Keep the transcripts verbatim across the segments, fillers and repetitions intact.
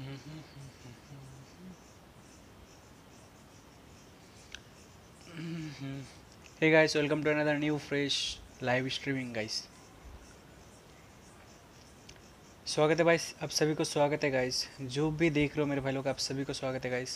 Hey guys, welcome to another new fresh live streaming guys. स्वागत है भाई, आप सभी को स्वागत है गाइस। जो भी देख रहे हो मेरे भाई लोग, आप सभी को स्वागत है गाइस।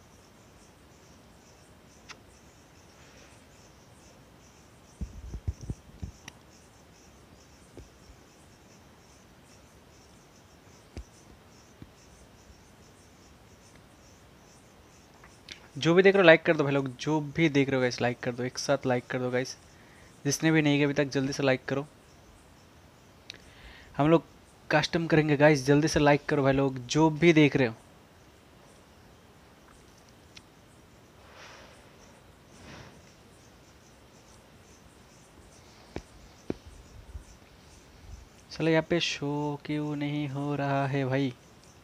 जो भी देख रहे हो लाइक कर दो भाई लोग, जो भी देख रहे हो गाइस लाइक कर दो, एक साथ लाइक कर दो गाइस। जिसने भी नहीं किया अभी तक जल्दी से लाइक करो। हम लोग कस्टम करेंगे गाइस, जल्दी से लाइक करो भाई लोग, जो भी देख रहे हो। चलो यहाँ पे शो क्यों नहीं हो रहा है भाई?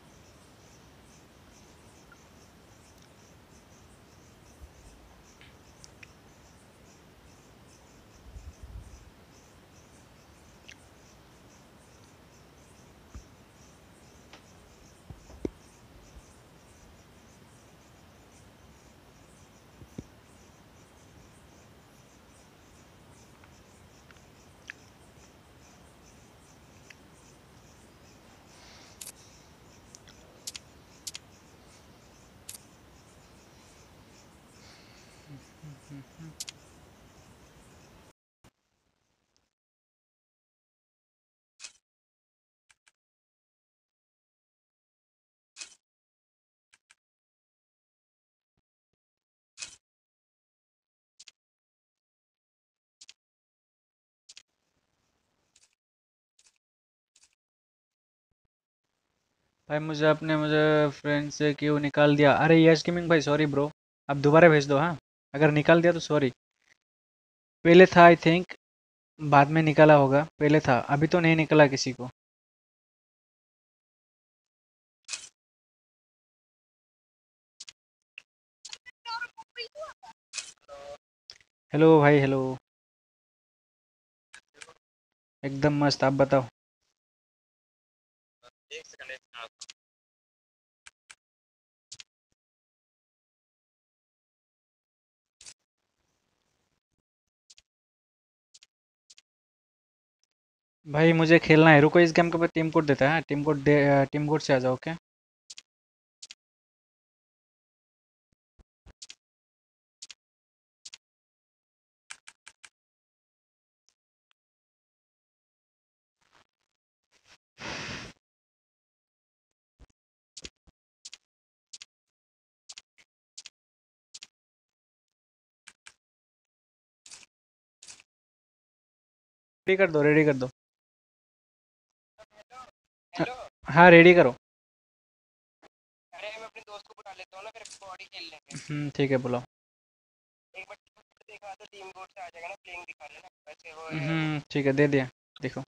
भाई मुझे अपने मुझे फ्रेंड से क्यों निकाल दिया? अरे यस गेमिंग भाई, सॉरी ब्रो। आप दोबारा भेज दो, हाँ। अगर निकाल दिया तो सॉरी। पहले था आई थिंक, बाद में निकाला होगा। पहले था, अभी तो नहीं निकला किसी को। हेलो भाई, हेलो। एकदम मस्त, आप बताओ। भाई मुझे खेलना है, रुको। इस गेम के ऊपर टीम कोड देता है, टीम कोड दे। टीम कोड से आ जाओ, ओके। रेडी कर दो, रेडी कर दो। हेलो। हाँ, रेडी करो। अरे मैं अपने दोस्त को बुला लेता हूँ ना, फिर बॉडी खेल लेंगे। हम्म, ठीक है, बुलाओ। एक बार देखा तो टीम कोड से आ जाएगा ना, प्लेइंग दिखा लेना वैसे वो है। हम्म, ठीक है, दे दिया। देखो।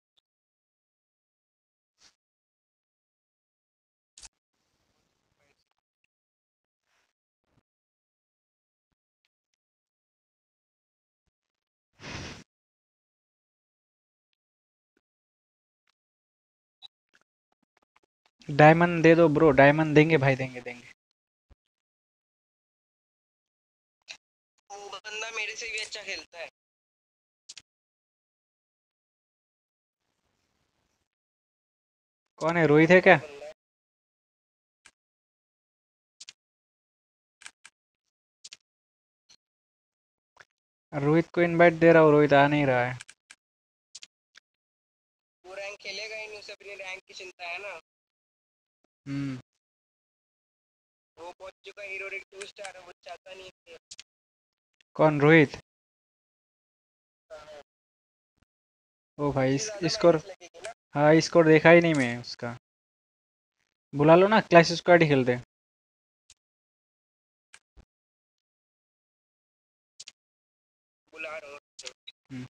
डायमंड दे दो ब्रो, डायमंड देंगे भाई, देंगे देंगे। वो बंदा मेरे से भी अच्छा खेलता है। कौन है, रोहित है क्या? रोहित को इनवाइट दे रहा हूँ, रोहित आ नहीं रहा है। वो रैंक खेलेगा ही नहीं, उसे अपनी रैंक की चिंता है ना। हम्म। वो पहुंच चुका हीरो रेक टू स्टार, वो चाहता नहीं है। कौन, रोहित? ओ भाई, इस, स्कोर। हाँ, स्कोर देखा ही नहीं मैं उसका। बुला लो ना, क्लैश स्क्वाड ही खेलते हैं। बुला रहा हूँ। हम्म,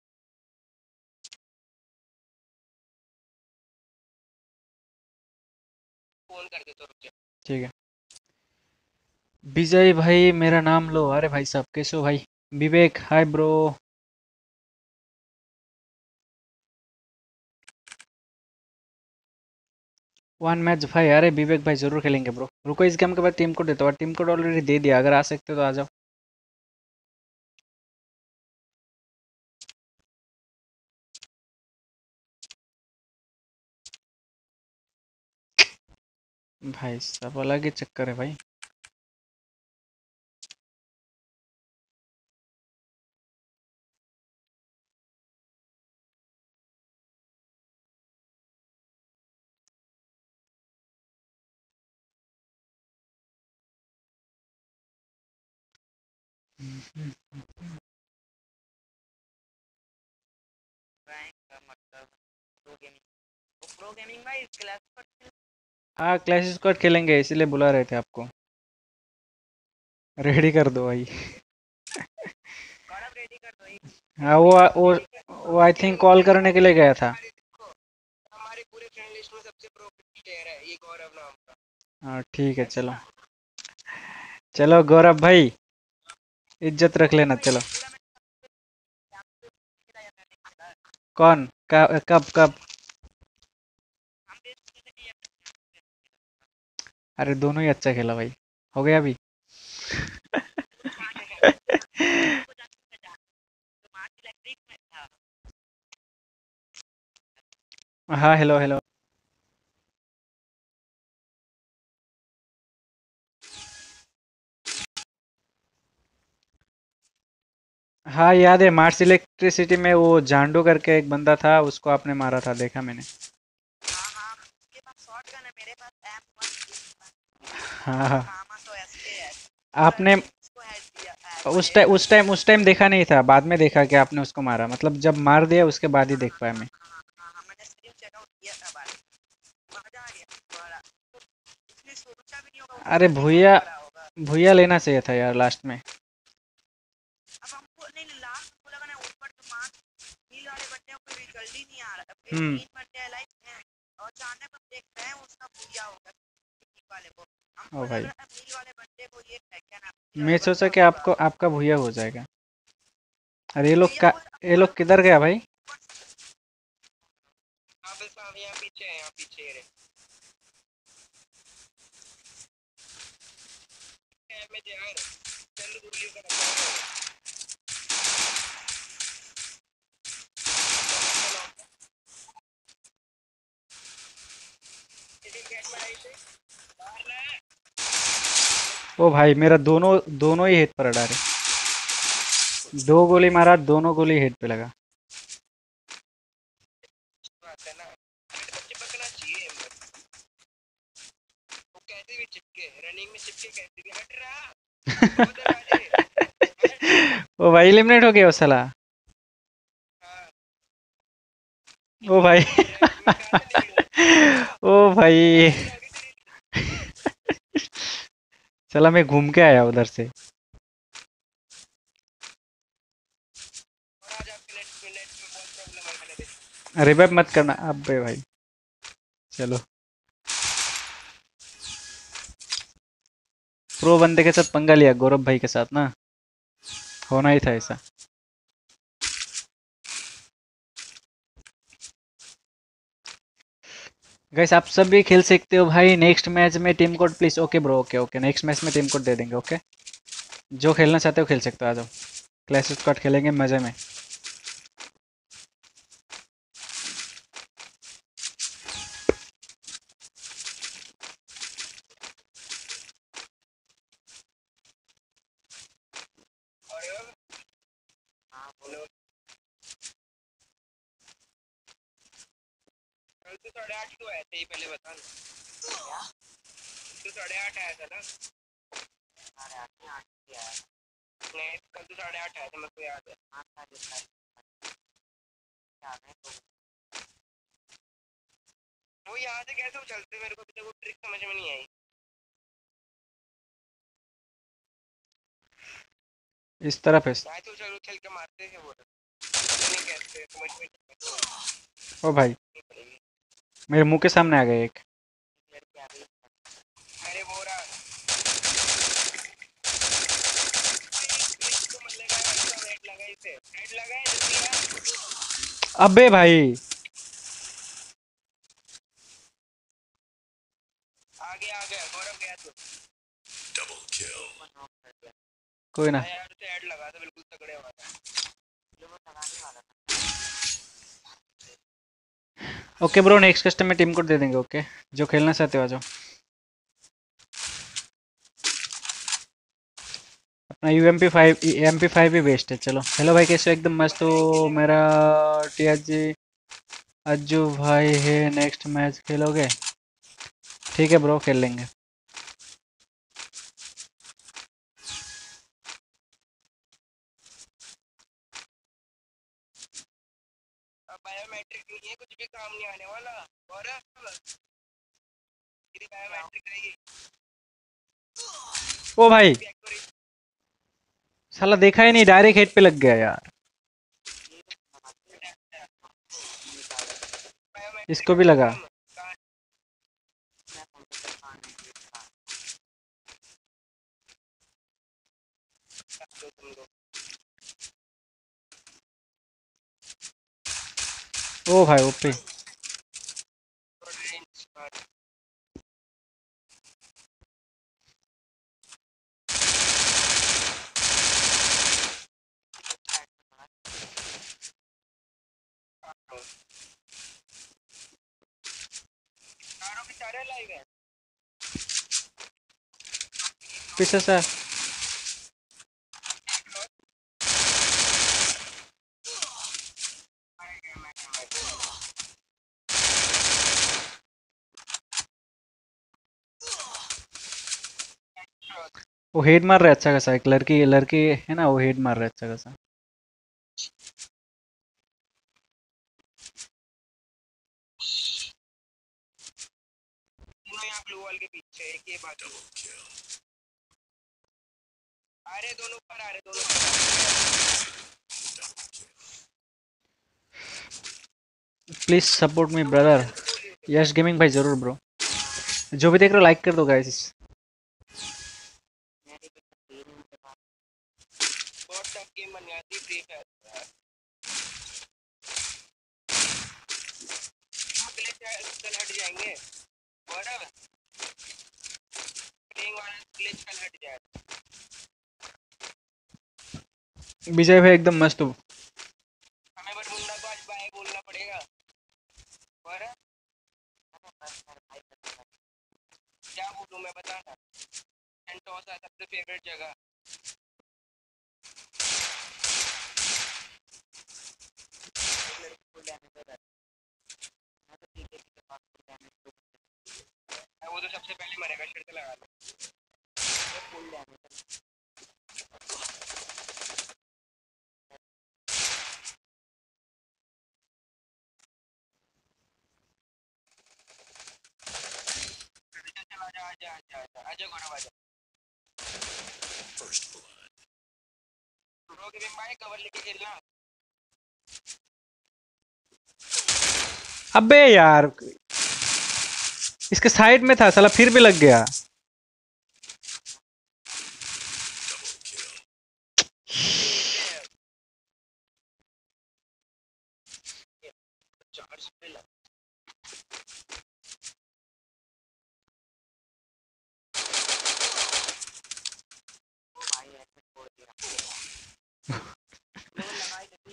फोन कर दे तो रुक जा। ठीक है। विजय भाई मेरा नाम लो। अरे भाई साहब, कैसे हो भाई? Vivek, hi bro. One match भाई, अरे विवेक भाई जरूर खेलेंगे ब्रो। रुको इस गेम के बाद टीम कोड देता हूँ, टीम कोड ऑलरेडी दे दिया, अगर आ सकते हो तो आ जाओ। भाई सब अलग ही चक्कर है भाई। रैंक का मतलब प्रो गेमिंग, वो प्रो गेमिंग भाई क्लास पर। हाँ क्लैश स्क्वाड खेलेंगे, इसीलिए बुला रहे थे आपको। रेडी कर दो भाई। गौरव रेडी कर दो। हाँ वो वो वो आई थिंक कॉल करने के लिए गया था। हमारे पूरे फ्रेंड लिस्ट में सबसे प्रो प्लेयर है ये गौरव नाम का। हाँ ठीक है चलो। चलो गौरव भाई, इज्जत रख लेना चलो। कौन का, कब कब? अरे दोनों ही अच्छा खेला भाई, हो गया अभी। हाँ हेलो हेलो। हाँ याद है, मार्स इलेक्ट्रिसिटी में वो जांडू करके एक बंदा था, उसको आपने मारा था, देखा मैंने। हाँ हाँ। आपने उस टाइम उस टाइम उस टाइम देखा नहीं था, बाद में देखा कि आपने उसको मारा, मतलब जब मार दिया उसके बाद ही देख पाया मैं। अरे भूया, भूया लेना चाहिए था यार लास्ट में। हम्म। ओ भाई, मैं सोचा कि आपको आपका भूया हो जाएगा। अरे ये लोग का, ये लोग किधर गया भाई? हाँ बस हाँ यहाँ पीछे है, यहाँ पीछे है। में यार चल गुरली का ओ भाई मेरा दोनों दोनों ही हेड पर अड़ा रहे। दो गोली मारा, दोनों गोली हेड पे लगा। बात है ना, चिपकना चाहिए हिम्मत। वो कैसे भी चिपके, रनिंग में चिपके कैसे भी, हट रहा बहुत दरवाजे। ओ भाई एलिमिनेट हो गया वो साला। हाँ ओ भाई। मैं कहाँ से निकलूं? ओ भाई, कहाँ होगी तेरी? चला मैं घूम के आया उधर से। और आज आपके नेट में नेट में बहुत प्रॉब्लम है मैंने देखा। रिवाइव मत करना अबे भाई। चलो, प्रो बंदे के साथ पंगा लिया गौरव भाई के साथ ना, होना ही था ऐसा। गाइस आप सब भी खेल सकते हो भाई, नेक्स्ट मैच में team code please. Okay bro, okay okay, next match में टीम कोड दे देंगे। ओके, जो खेलना चाहते हो खेल सकते हो, आ जाओ। क्लैश स्क्वाड खेलेंगे मजे में। और हाँ बोलो। कल तो साढ़े आठ क्यों आए थे ये पहले बता ना। तो साढ़े आठ आया था ना। साढ़े आठ में आठ ही आया। नहीं कल तो साढ़े आठ आया था, मेरे को याद है। हाँ साढ़े आठ याद है तो। वो याद है कैसे वो चलते, मेरे को अभी तक वो ट्रिक समझ में नहीं आई। इस तरफ है। मैं तो चलो चल के मारते हैं वो, पता नहीं कैसे समझ में नहीं ओ भाई, पड़ेगी। मेरे मुंह के सामने आ गए एक। अरे वो रहा इसको मत लगा, इसका वेट लगा, इसे वेट लगा है जल्दी यार। अबे भाई, आगे आ गया गौरव गया तो Double kill. कोई ना। यार उसे ऐड लगा तो बिल्कुल तगड़े वाला जो वो लगाने वाला था। ओके ब्रो, नेक्स्ट कस्टम में टीम कोड दे देंगे। ओके, जो खेलना चाहते हो आ जाओ। अपना U M P five M P five भी बेस्ट है। चलो, हेलो भाई, कैसे हो? एकदम मस्त हो। मेरा टी जी अज्जू भाई है, नेक्स्ट मैच खेलोगे? ठीक है ब्रो, खेल लेंगे। अब बायोमेट्रिक नहीं है, कुछ भी काम नहीं आने वाला। और तेरी बायोमेट्रिक रहेगी। ओ भाई, साला देखा ही नहीं, डायरेक्ट हेड पे लग गया यार। इसको भी लगा। ओ भाई, ओपी। पीछे से वो हेड मार रहा है अच्छा खासा। एक लड़की लड़की है ना, वो हेड मार रहा है अच्छा खासा। दोनों यहाँ ब्लू वॉल के पीछे एक ये बात। आ रहे दोनों ऊपर, आ रहे दोनों please support me brother. Yash gaming भाई जरूर ब्रो। जो भी देख रहे हो लाइक कर दो गाइस। बहुत टफ गेम बन जाती फ्री फायर। कल हट जाएंगे और अब प्लेइंग वाला ग्लिच कल हट जाएगा। विजय भाई एकदम मस्त हो। हमें बरमुंडा को आज बाय बोलना पड़ेगा। और क्या बोलूं मैं, बता ना। सेंटोसा सबसे फेवरेट जगह। वो तो सबसे पहले मरेगा, शिरक लगा लो। आजा आजा आजा आजा आजा गौरव आजा। First blood. ब्रो के भाई कवर लेके खेलना। अबे यार, इसके साइड में था साला, फिर भी लग गया। चार्ज पे लग ओ भाई ऐसे छोड़ दिया। वो लगाई देती।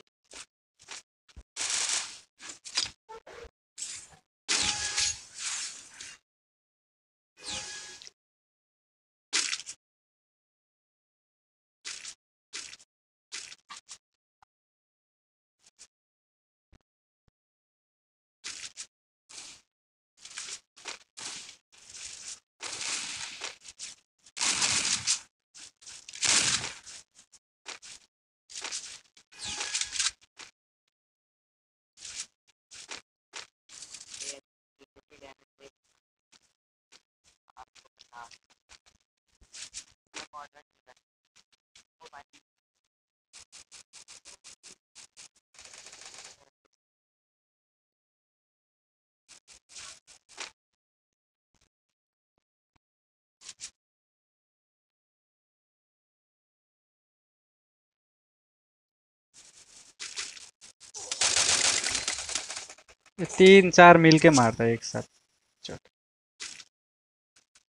तीन चार मिल के मारता है एक साथ। चल।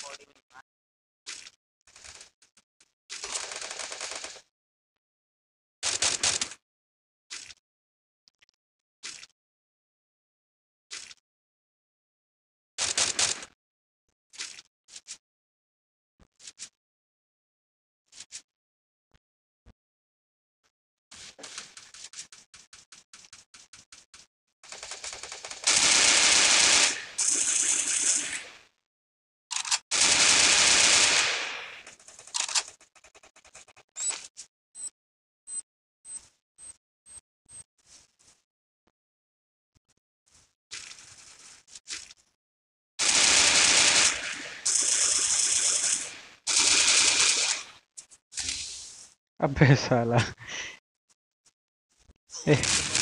अबे साला। ए,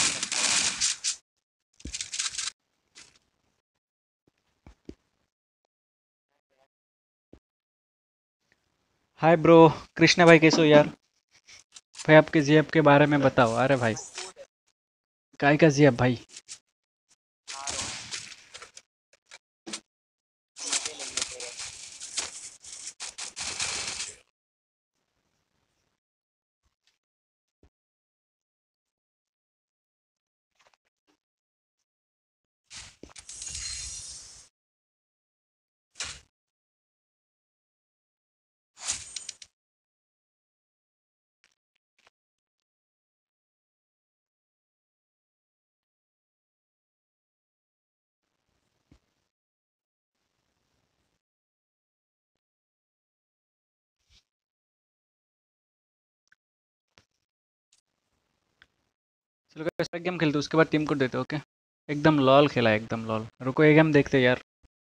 हाय ब्रो। कृष्णा भाई कैसे हो यार? भाई आपके जीएफ के बारे में बताओ। अरे भाई काय का जीएफ भाई? चलो guys, एक गेम खेलते हैं, उसके बाद टीम को देते हैं, ओके? एकदम लॉल खेला है, एकदम लॉल। रुको ये गेम देखते हैं यार।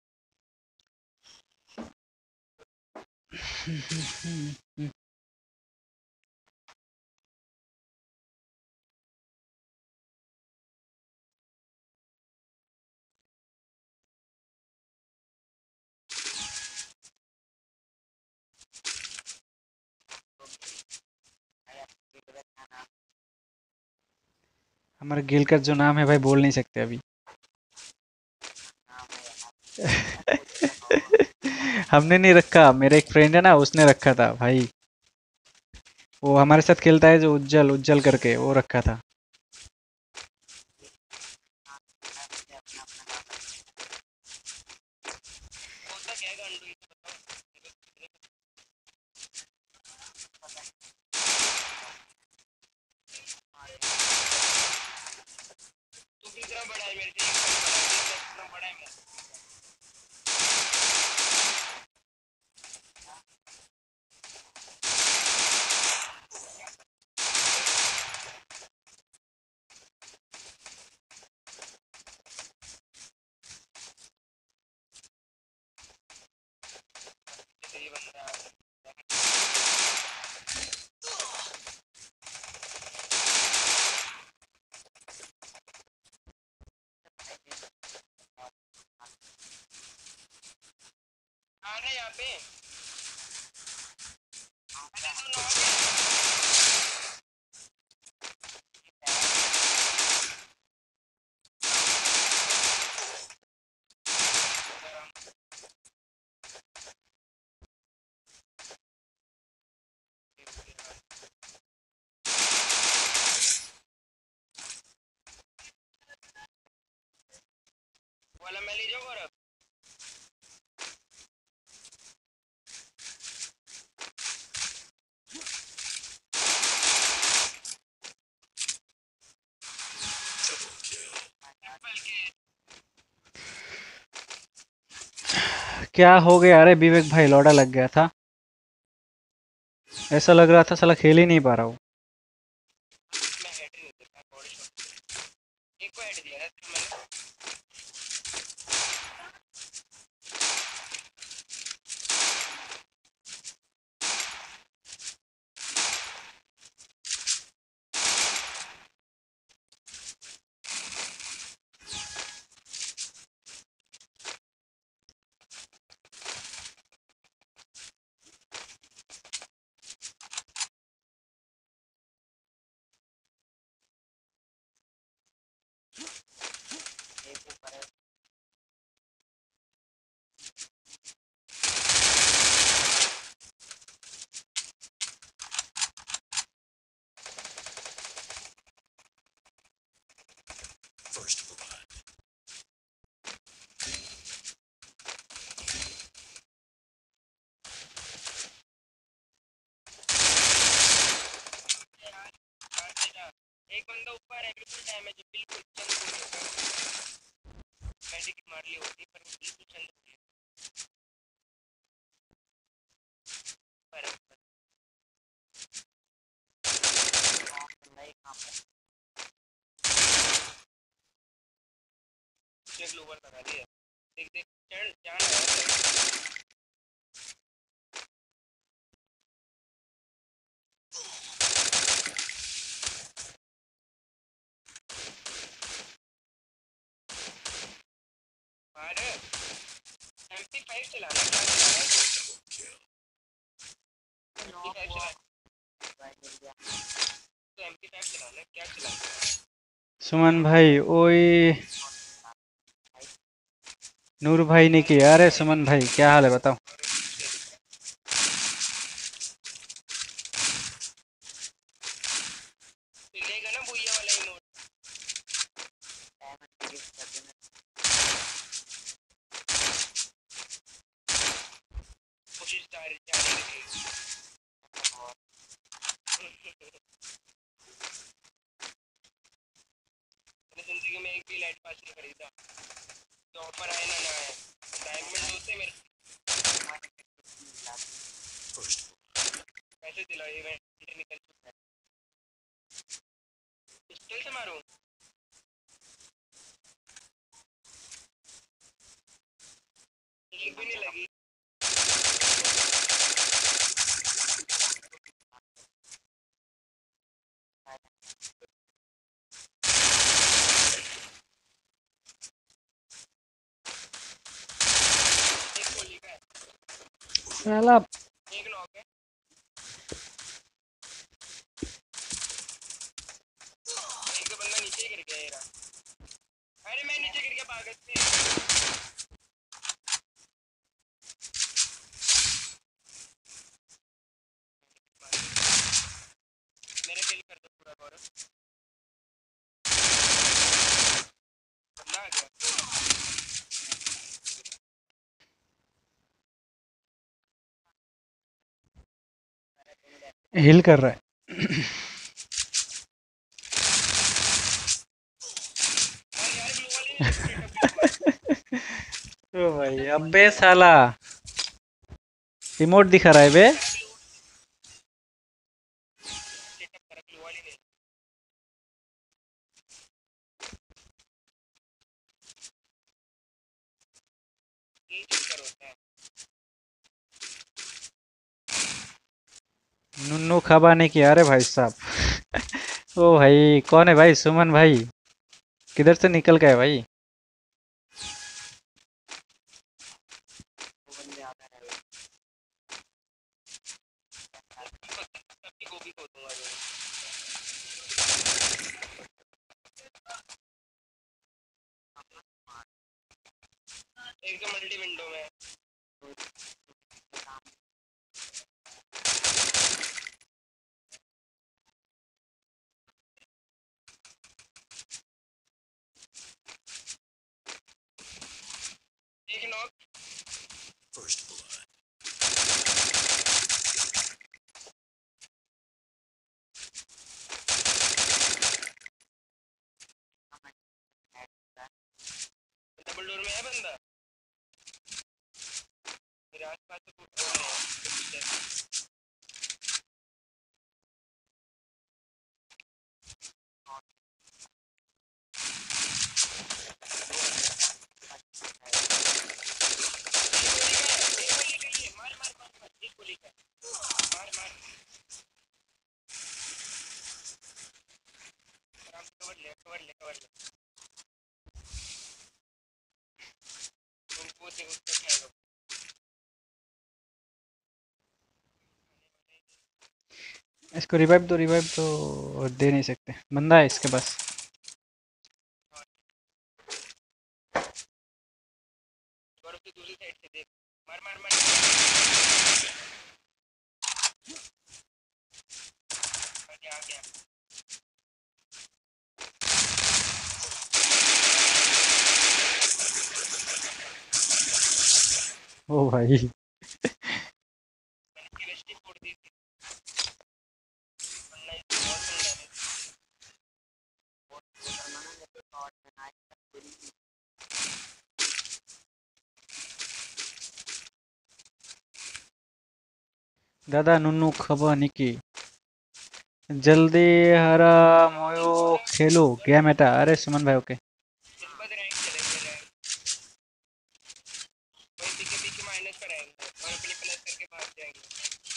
हमारे गिल का जो नाम है भाई बोल नहीं सकते अभी। हमने नहीं रखा, मेरा एक फ्रेंड है ना, उसने रखा था भाई। वो हमारे साथ खेलता है जो उज्जवल उज्जवल करके, वो रखा था। होता क्या है गांडू ये तो बताओ। तू कितना बड़ा है मेरे से? एक साल बड़ा है, तेरे से कितना बड़ा है मेरा? जैसे ये बंदा आना यहाँ पे। अरे सुनो वाला मैं ले जाऊँ और क्या हो गया? अरे विवेक भाई लौड़ा लग गया था। ऐसा लग रहा था साला खेल ही नहीं पा रहा हूँ। मैं हेड नहीं देता बॉडी शॉट। एक को हेड दिया था मैंने। एक बंदा ऊपर है बिल्कुल डैमेज है बिल्कुल चंद हो गया मेडिक मार ली होती पर बिल्कुल चंद हो गया पर नहीं कहां पर चेक लोवर लगा दिया देख देख चढ़ जाना है मार एम पी फाइव चलाना क्या चलाना है एम पी फाइव चलाना तो एम पी फाइव चलाना क्या चलाना सुमन भाई ओए नूर भाई ने किया। अरे सुमन भाई क्या हाल है बताओ। लेगा ना भूया वाला इमोट कोशिश जारी जारी रखेगी मैंने जिंदगी में एक भी लाइट पास नहीं खरीदा तो ऑफर आए ना ना आए डायमंड होते मेरे पैसे दिलाओ इवेंट निकल चुका है पिस्टल से मारूं एक भी नहीं लगी एक गोली का है साला एक नॉक है एक तो बंदा नीचे गिर गया यार अरे मैं नीचे गिर गया पागल से मेरे किल कर दो पूरा गौरव बंदा आ गया हिल कर रहा है। अरे यार ब्लू वाली ने सेटअप मार ओ भाई अबे साला रिमोट दिखा रहा है बे। सेटअप कर ब्लू वाली ने ये चक्कर होता है नुन्नू खबा ने किया। अरे भाई साहब ओ भाई कौन है भाई सुमन भाई किधर से निकल गए भाई। वो बंदे आता है सबकी गोभी को दूंगा जो एक तो मल्टी विंडो में एक knock First blood. Double door में है बंदा मेरे आसपास तो कुछ हो रहा है मार मार मार मार एक गोली का मार मार आराम से कवर ले कवर ले कवर ले तुमको देखो क्या आएगा इसको रिवाइव दो रिवाइव तो दे नहीं सकते बंदा है इसके पास। और उसकी दूसरी साइड से देख मार मार मार आ गया आ गया ओ भाई मैंने केमिस्ट्री फोड़ दी थी वरना इसको बहुत सुंदर है दादा नुनू खबर निकी जल्दी हरा मोयो खेलो गेम एटा अरे सुमन भाई ओके इसके बाद रैंक चलेंगे रैंक वही पीके पीके माइनस का रैंक है और अपनी प्लस करके भाग जाएंगे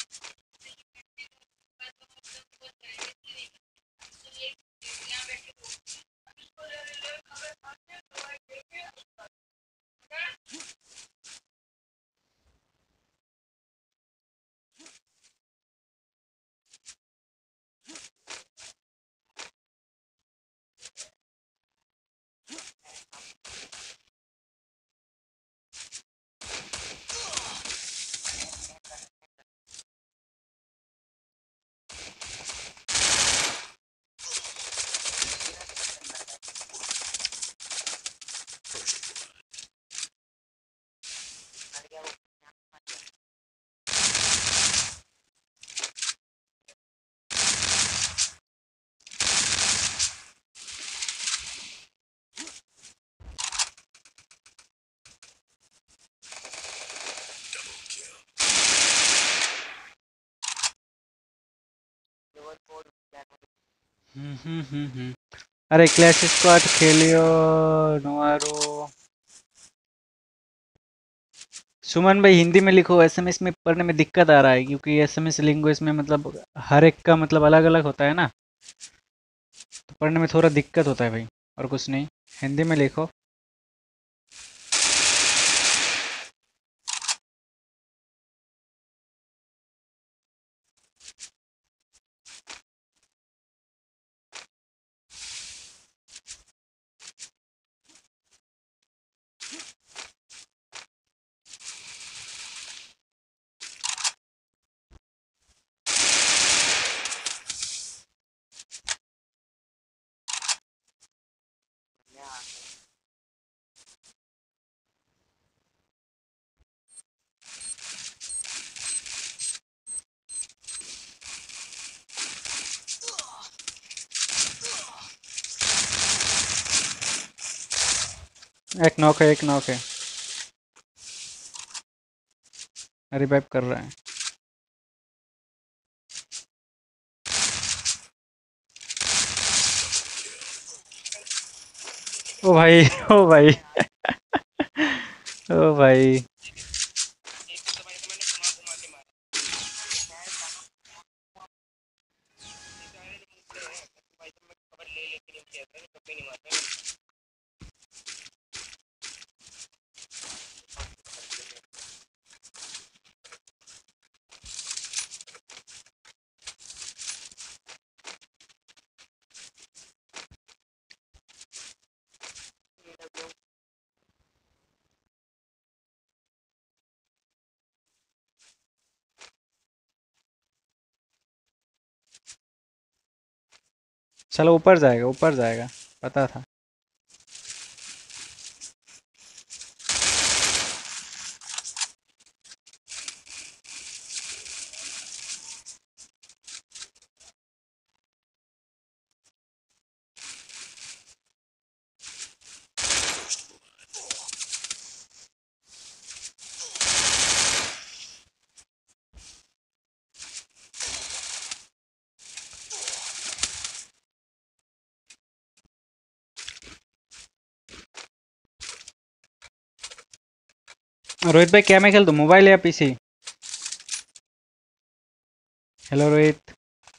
हम्म हम्म हम्म हम्म। अरे क्लैश स्क्वाड खेलियो नुआरो सुमन भाई हिंदी में लिखो एसएमएस में पढ़ने में दिक्कत आ रहा है क्योंकि एसएमएस लैंग्वेज में मतलब हर एक का मतलब अलग अलग होता है ना तो पढ़ने में थोड़ा दिक्कत होता है भाई और कुछ नहीं हिंदी में लिखो एक नॉक है एक नॉक है रिवाइव कर रहा है ओ भाई ओ भाई ओ भाई एक तो भाई को मैंने घुमा घुमा के मारा ये सारे मुंह हैं भाई तो मैं खबर ले लेके नहीं किया था कभी नहीं मारता चलो ऊपर जाएगा ऊपर जाएगा पता था रोहित भाई क्या में खेल दो मोबाइल या पीसी हेलो रोहित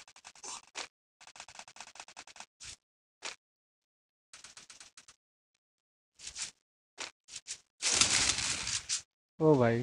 ओ भाई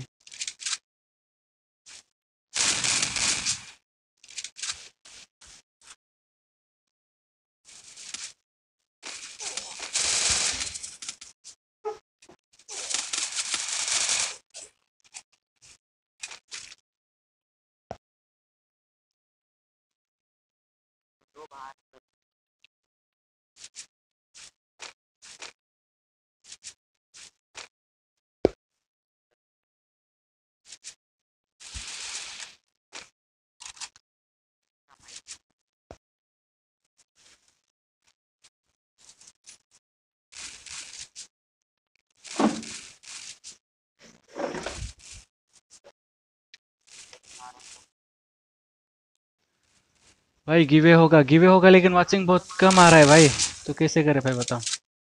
भाई गिवे होगा गिवे होगा लेकिन वाचिंग बहुत कम आ रहा है भाई, तो कैसे करे भाई बताओ।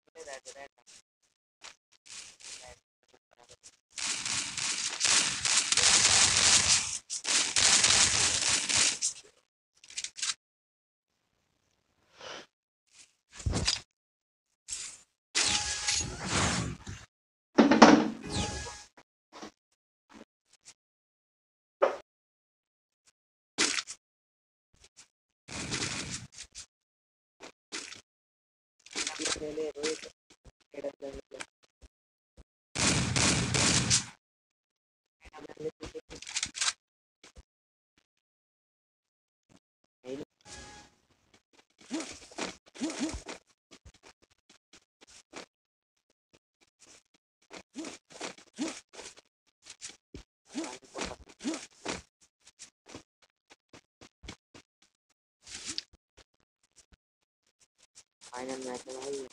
फाइनल मैच है भाई।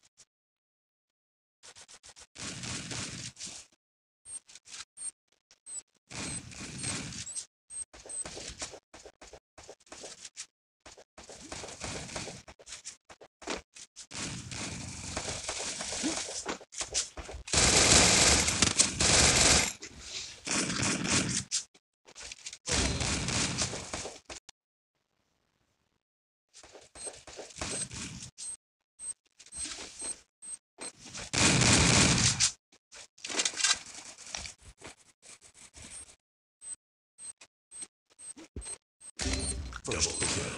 Double kill.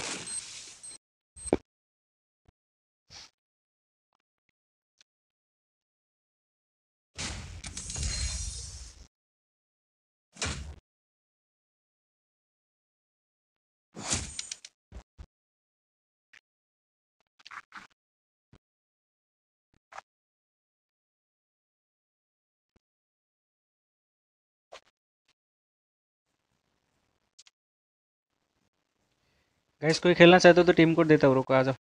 गाइस कोई खेलना चाहते हो तो टीम कोड देता हूँ, रुको आ जाओ।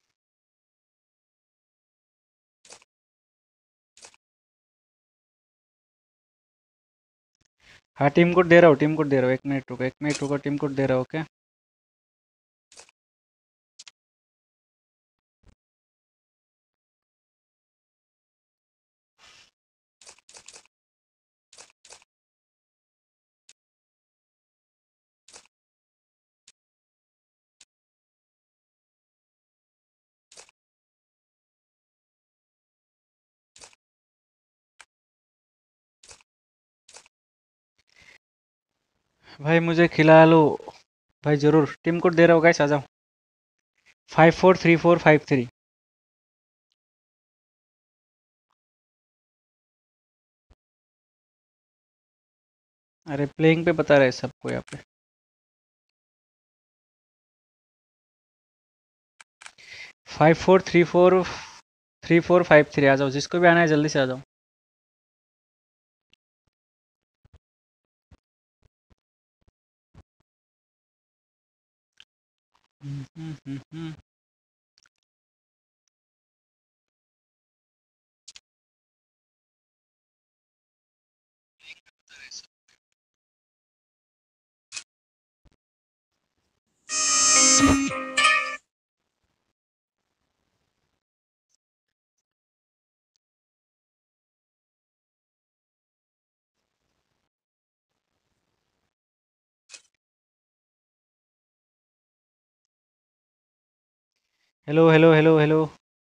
हाँ टीम कोड दे रहा हूँ, टीम कोड दे रहा हूँ, एक मिनट रुको एक मिनट रुको, टीम कोड दे रहा हूँ। ओके भाई मुझे खिला लो भाई, जरूर टीम कोड दे रहा हूँ गाइस, आ जाओ। Five four three four five three. अरे प्लेइंग पे बता रहे सबको यहाँ पे। Five four three four three four five three, आ जाओ जिसको भी आना है जल्दी से आ जाओ। Hmm, hmm, hmm, hmm. Hello hello hello hello.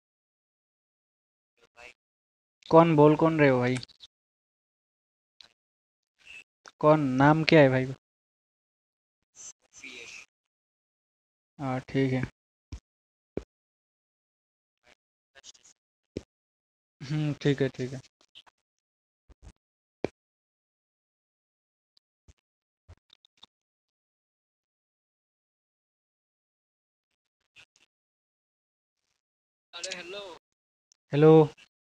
कौन बोल कौन रहे हो भाई? कौन, नाम क्या है भाई? हाँ ठीक है। हम्म ठीक है ठीक है। अरे hello. Hello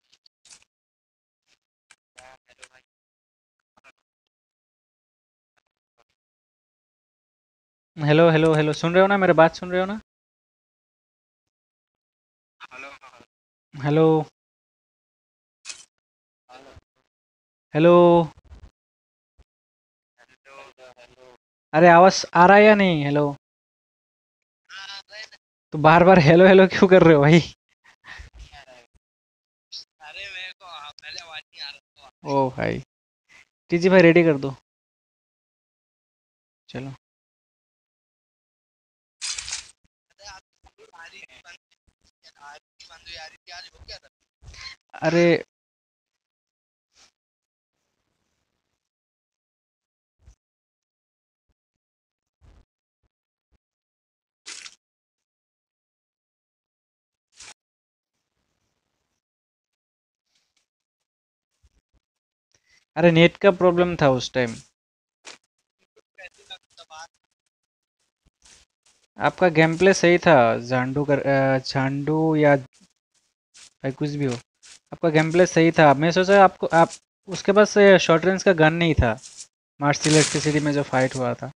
hello hello hello, सुन रहे हो ना, मेरे बात सुन रहे हो ना? Hello hello hello hello. Hello hello. अरे आवाज आ रहा है या नहीं? हेलो। तो बार बार हेलो हेलो क्यों कर रहे हो भाई? अरे मेरे को आ- पहले आवाज नहीं आ रहा था। ओ भाई, टीजी भाई रेडी कर दो। चलो। अरे आप आ रही थी बंद आ रही थी बंद हुई आ रही थी आज हो गया था। अरे अरे नेट का प्रॉब्लम था उस टाइम। कैसे मैं दबा आपका गेम प्ले सही था। झांडू कर अ, झांडू या भाई कुछ भी हो, आपका गेम प्ले सही था। मैं सोचा आपको आप उसके पास शॉर्ट रेंज का गन नहीं था, मार्स इलेक्ट्रिसिटी में जो फाइट हुआ था।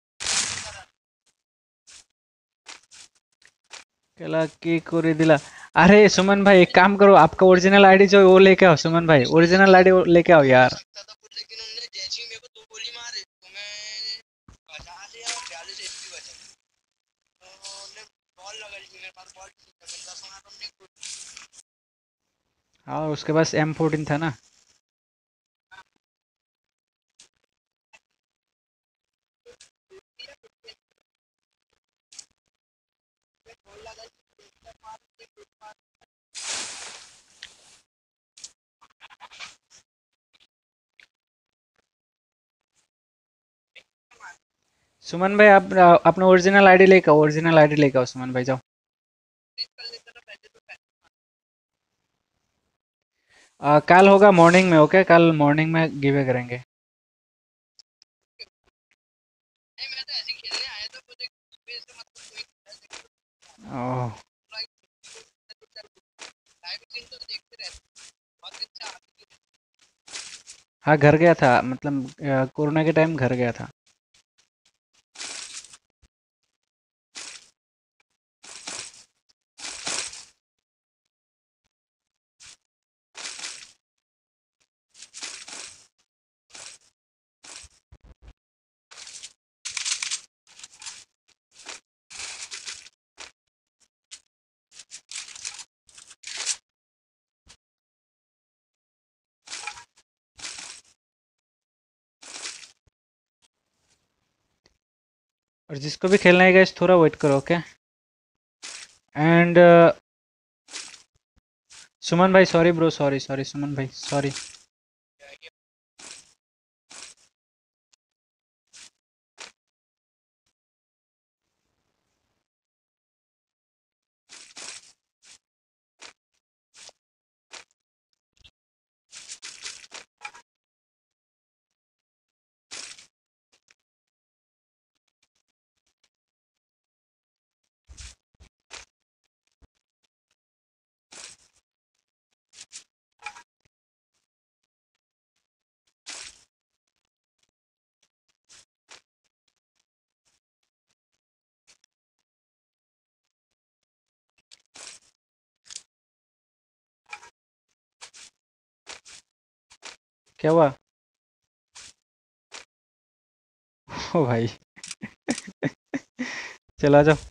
केला की कोरी दिला। अरे सुमन भाई एक काम करो, आपका ओरिजिनल आईडी जो है वो लेके आओ। सुमन भाई ओरिजिनल आईडी लेके आओ यार। सकता था कुछ लेकिन उनने जैसे ही मेरे को दो गोली मारे तो मैं बचा लिया और बयालीस एचपी बचा तो उन्हें बॉल लगा ली मेरे पास बॉल बंदा सोना तो हमने हाँ उसके पास एम फोर्टीन था ना। बॉल लगा सुमन भाई आप आ, अपना ओरिजिनल आईडी लेके आओ, ओरिजिनल आईडी लेके आओ सुमन भाई, जाओ। कर लेता था पहले तो पहले आ, कल होगा मॉर्निंग में, ओके कल मॉर्निंग में गिवे करेंगे। नहीं मैं तो ऐसे ही खेलने आया था मुझे बेस से मतलब कोई ओह लाइव स्ट्रीम तो देखते रहते बहुत अच्छा हाँ घर गया था, मतलब आ, कोरोना के टाइम घर गया था। और जिसको भी खेलना है गाइस थोड़ा वेट करो, ओके। एंड सुमन भाई sorry bro, sorry sorry Suman भाई सॉरी। क्या हुआ? ओ भाई चला जाओ।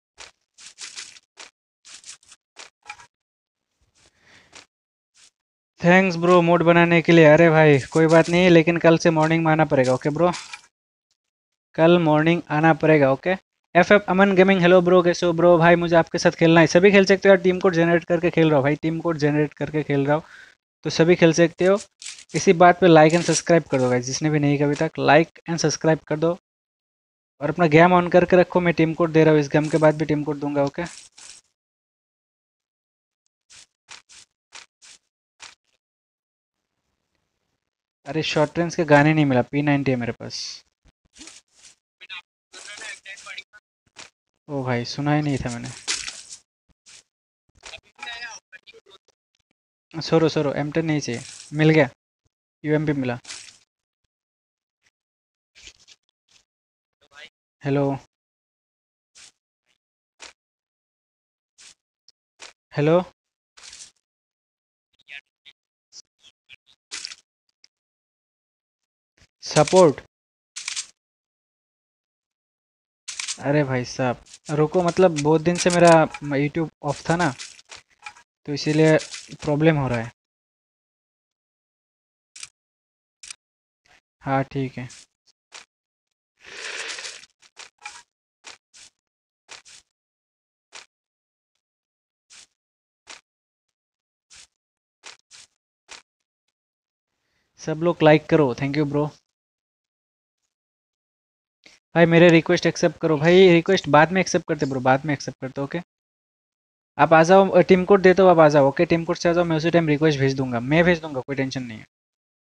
थैंक्स ब्रो मोड बनाने के लिए। अरे भाई कोई बात नहीं, लेकिन कल से मॉर्निंग में आना पड़ेगा, ओके ब्रो। कल मॉर्निंग आना पड़ेगा, okay. F F Aman gaming, hello bro, कैसे हो ब्रो? भाई मुझे आपके साथ खेलना है। सभी खेल सकते हो यार, टीम कोड जनरेट करके खेल रहा हो भाई, टीम कोड जनरेट करके खेल रहा हो तो सभी खेल सकते हो। इसी बात पे लाइक एंड सब्सक्राइब कर दो भाई, जिसने भी नहीं किया अभी तक लाइक एंड सब्सक्राइब कर दो। और अपना गेम ऑन करके रखो, मैं टीम कोड दे रहा हूँ, इस गेम के बाद भी टीम कोड दूंगा, ओके। अरे शॉर्ट रेंज के गाने नहीं मिला, पी नाइनटी है मेरे पास। ओ भाई सुना ही नहीं था मैंने। सोरो सोरो एम टेन नहीं चाहिए, मिल गया, यूएमपी मिला। Hello hello support. अरे भाई साहब, रुको, मतलब बहुत दिन से मेरा यूट्यूब ऑफ था ना, तो इसीलिए प्रॉब्लम हो रहा है। हाँ ठीक है। सब लोग लाइक करो, थैंक यू ब्रो। भाई मेरे रिक्वेस्ट एक्सेप्ट करो भाई, रिक्वेस्ट बाद में एक्सेप्ट करते ब्रो, बाद में एक्सेप्ट करते, ओके। आप आ जाओ, टीम कोड देते हो, आप आ जाओ, ओके। टीम कोड से आ जाओ, मैं उसी टाइम रिक्वेस्ट भेज दूंगा, मैं भेज दूंगा, कोई टेंशन नहीं है।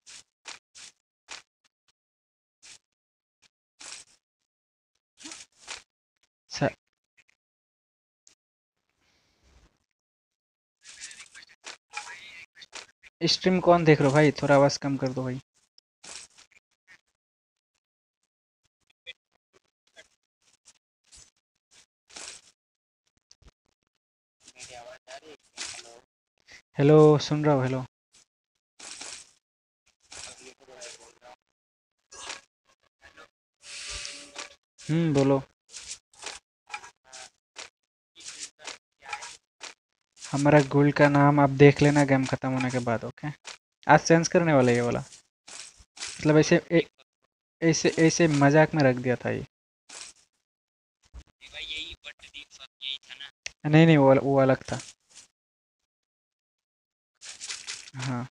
सर, स्ट्रीम कौन देख रहे हो भाई, थोड़ा आवाज़ कम कर दो भाई। मेरी आवाज़ आ रही है? हेलो। हेलो, सुन रहा हूँ, हेलो। अगली को मैं बोल रहा हूँ। हम्म, बोलो। हमारा गुल का नाम आप देख लेना गेम खत्म होने के बाद, ओके। आज चेंज करने वाला है ये वाला, मतलब ऐसे ए, ऐसे ऐसे मजाक में रख दिया था ये। भाई यही बट डीप सब यही था ना। नहीं नहीं, वो वो अलग था। हाँ।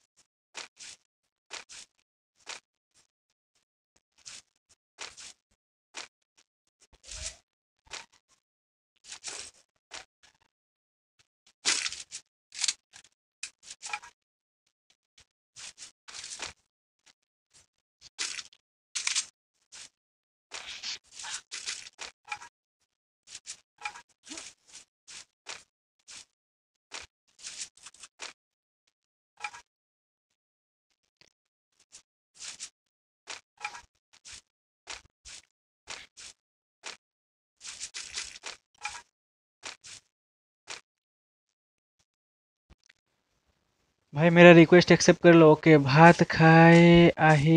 भाई मेरा रिक्वेस्ट एक्सेप्ट कर लो, ओके। भात खाए आही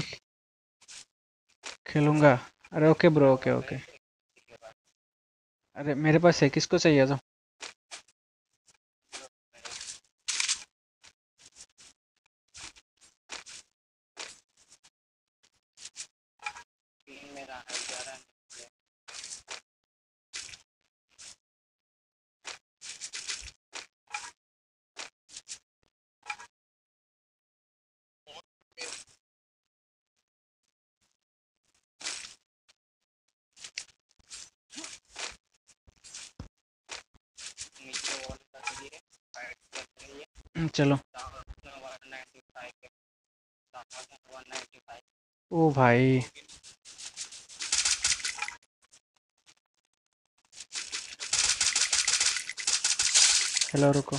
खेलूंगा। अरे ओके ब्रो, ओके ओके। अरे मेरे पास है, किसको चाहिए तो। टीम में रहा है ग्यारह। नीचे वॉल कर दिए, फाइट कर रही है। हम्म, चलो। वन नाइन्टी फाइव के वन नाइन्टी फाइव। ओ भाई, हेलो, रुको।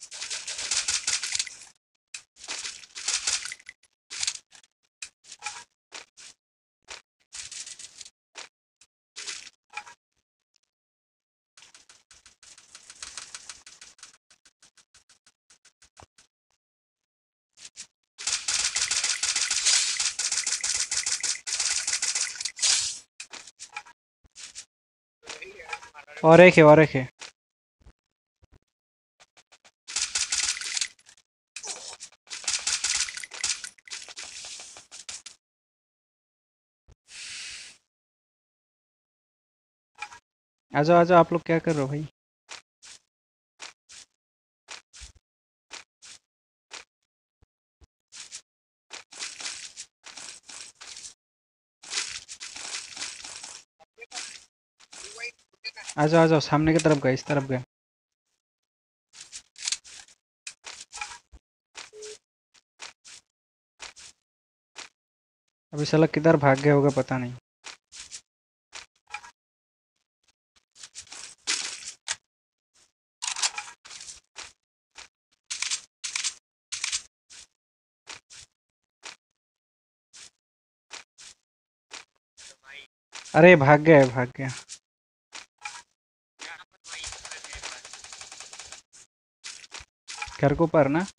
और एक है, और एक है। आ जाओ आ जाओ, आप लोग क्या कर रहे हो भाई। आ जाओ आ जाओ, सामने की तरफ गए, इस तरफ गए। अभी साला किधर भाग गए होगा, पता नहीं। अरे भाग गए, भाग गया। घर को पर ना।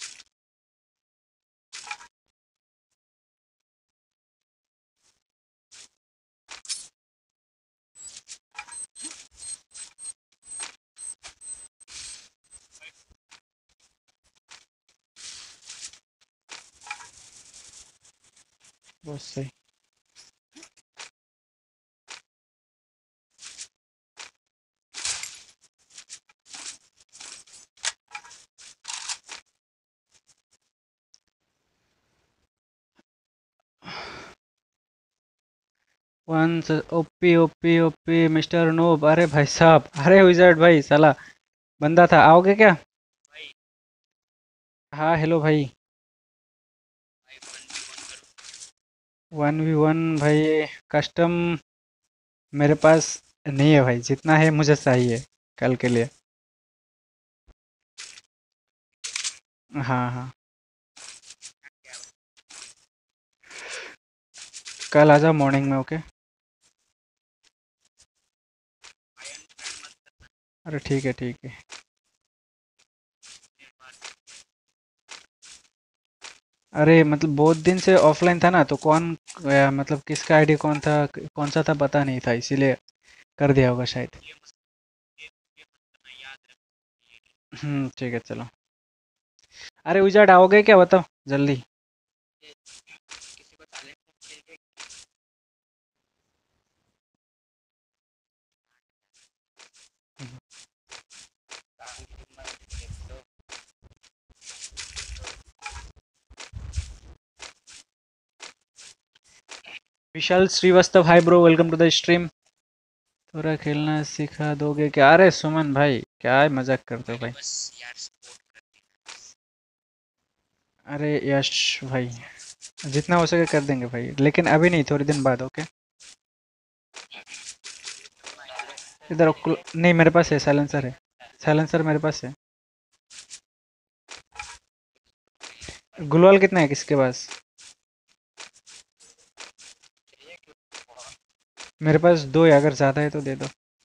बहुत सही। One OP OP OP mister noob, अरे भाई साहब, अरे विजर्ड भाई साला बंदा था, आओगे क्या? भाई हाँ हेलो भाई। भाई वन वी वन करो। वन वी वन भाई, कस्टम मेरे पास नहीं है भाई, जितना है मुझे चाहिए कल के लिए। हाँ हाँ, क्या कल आ जाओ मॉर्निंग में, ओके। भाई अनफ्रेंड मत करना अरे ठीक है ठीक है। मेरे पास। अरे मतलब बहुत दिन से ऑफलाइन था ना, तो कौन अ, मतलब किसका आईडी कौन था, कौन सा था पता नहीं था, इसीलिए कर दिया होगा शायद। ये मत ये ये मत करना, याद रख ये हम्म ठीक है चलो। अरे उजाड़ आओगे क्या, बताओ जल्दी। ये किसी को टैलेंट खेल के काम की हिम्मत देख लो। Vishal Srivastava, hi bro, welcome to the stream. थोड़ा खेलना सिखा दोगे क्या? अरे सुमन भाई, क्या मजाक करते हो मैंने भाई। बस यार सपोर्ट कर दिया। अरे यश भाई, जितना हो सके कर देंगे भाई, लेकिन अभी नहीं, थोड़ी दिन बाद, ओके। इधर कुल- नहीं, मेरे पास है साइलेंसर है, साइलेंसर मेरे पास है। गुलवाल कितना है किसके पास? चाहिए क्यों? बहुत मेरे पास दो है, अगर ज़्यादा है तो दे दो।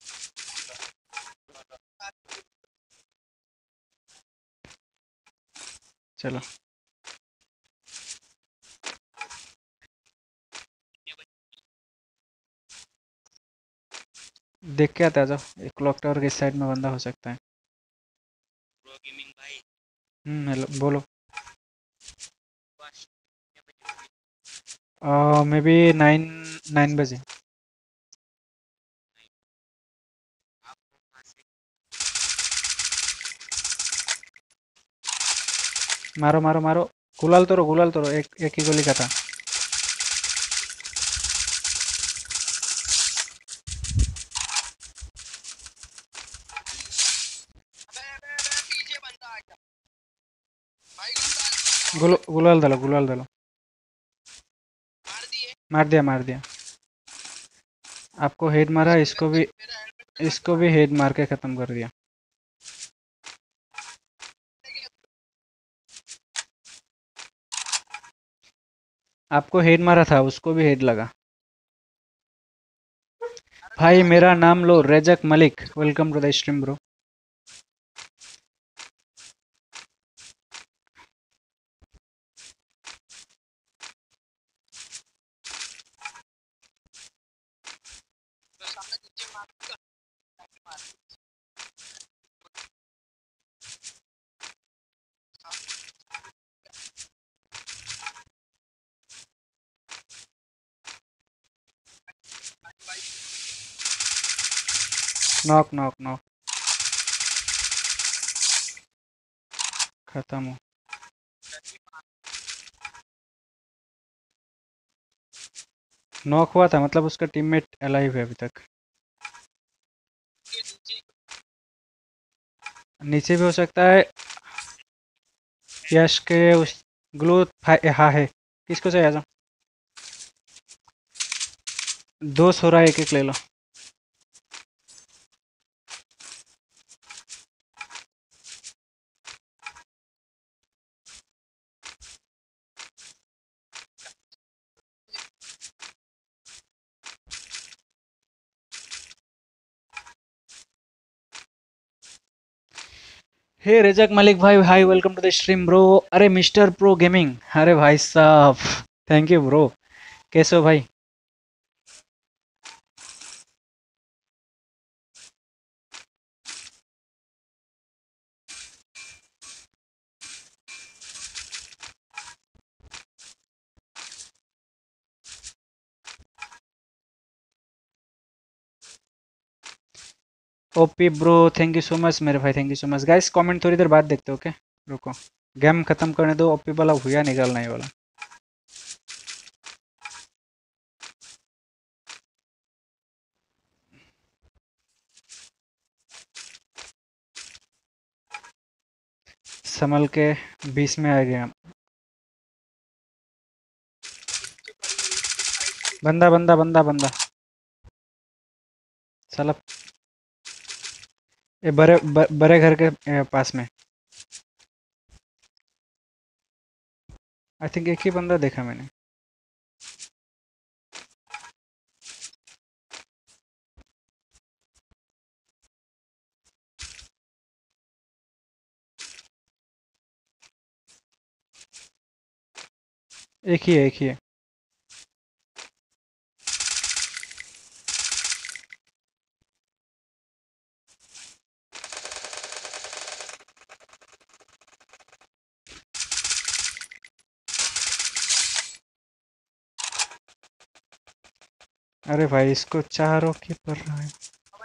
चलो देख के आते, आ जाओ, एक क्लॉक टावर के इस साइड में बंदा हो सकता है। प्रो गेमिंग भाई। हम्म हेलो बोलो। बस कितने बजे होगी? मे बी नाइन, नाइन बजे। नहीं, आपको कहाँ से? मारो मारो मारो, गुलाल तोड़ो गुलाल तोड़ो, एक एक ही गोली का था। अबे अबे अबे पीछे बंदा आ गया। भाई गुंडा गुल गुलाल डालो गुलाल डालो। मार दिए। मार दिया मार दिया। आपको हेड मारा, इसको इसको मेरा भी, मेरा हेलमेट लगा के इसको मार भी हेड मार के ख़त्म कर दिया। दिया। आपको हेड मारा था, उसको भी हेड लगा। अरे भाई लगा मेरा दिया नाम लो, रेजक मलिक, उसको। Welcome to the stream bro. तो सामने नीचे मार दिया, मार भाई। नॉक नॉक नॉक, खत्म हो। नॉक हुआ था, मतलब उसका टीममेट अलाइव है अभी तक। के नीचे नीचे भी हो सकता है। यश के उस ग्लो, हाँ है। किसको चाहिए, आ जाओ। दो सो रहा है, एक एक ले लो। हे रेजक मलिक भाई, hi, welcome to the stream bro. अरे मिस्टर प्रो गेमिंग, अरे भाई साहब, थैंक यू ब्रो। कैसे हो भाई? OP bro thank you so much मेरे भाई, thank you so much. Guys comment थोड़ी देर बाद देखते हो, ओके रुको, गेम खत्म करने दो, ओपी वाला भूया निकलना ही वाला। संभल के बीस में आ गए हम। बंदा बंदा बंदा बंदा साला ये बड़े ब- बड़े घर के ए, पास में। आई थिंक एक ही बंदा देखा मैंने। एक ही है, एक ही है। अरे भाई इसको चारों की पड़ रहा है।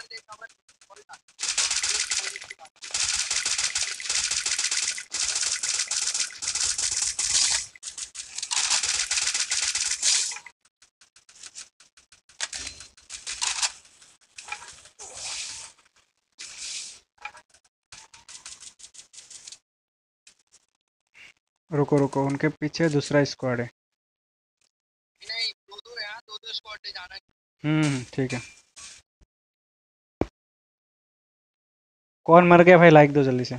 रुको रुको, उनके पीछे दूसरा स्क्वाड है। नहीं, दो दो है, दो दो स्क्वाड ले जाना। हम्म ठीक है। कौन मर गया भाई, लाइक दो जल्दी से।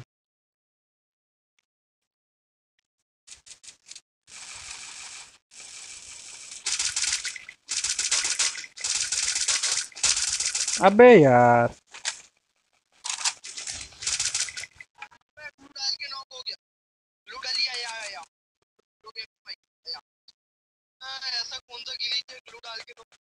अबे यार ग्लू डाल के नॉक हो गया। ग्लू डाली आया आया हो गया भाई आया। हाँ, ऐसा कौन सा गिली है ग्लू डाल के knock-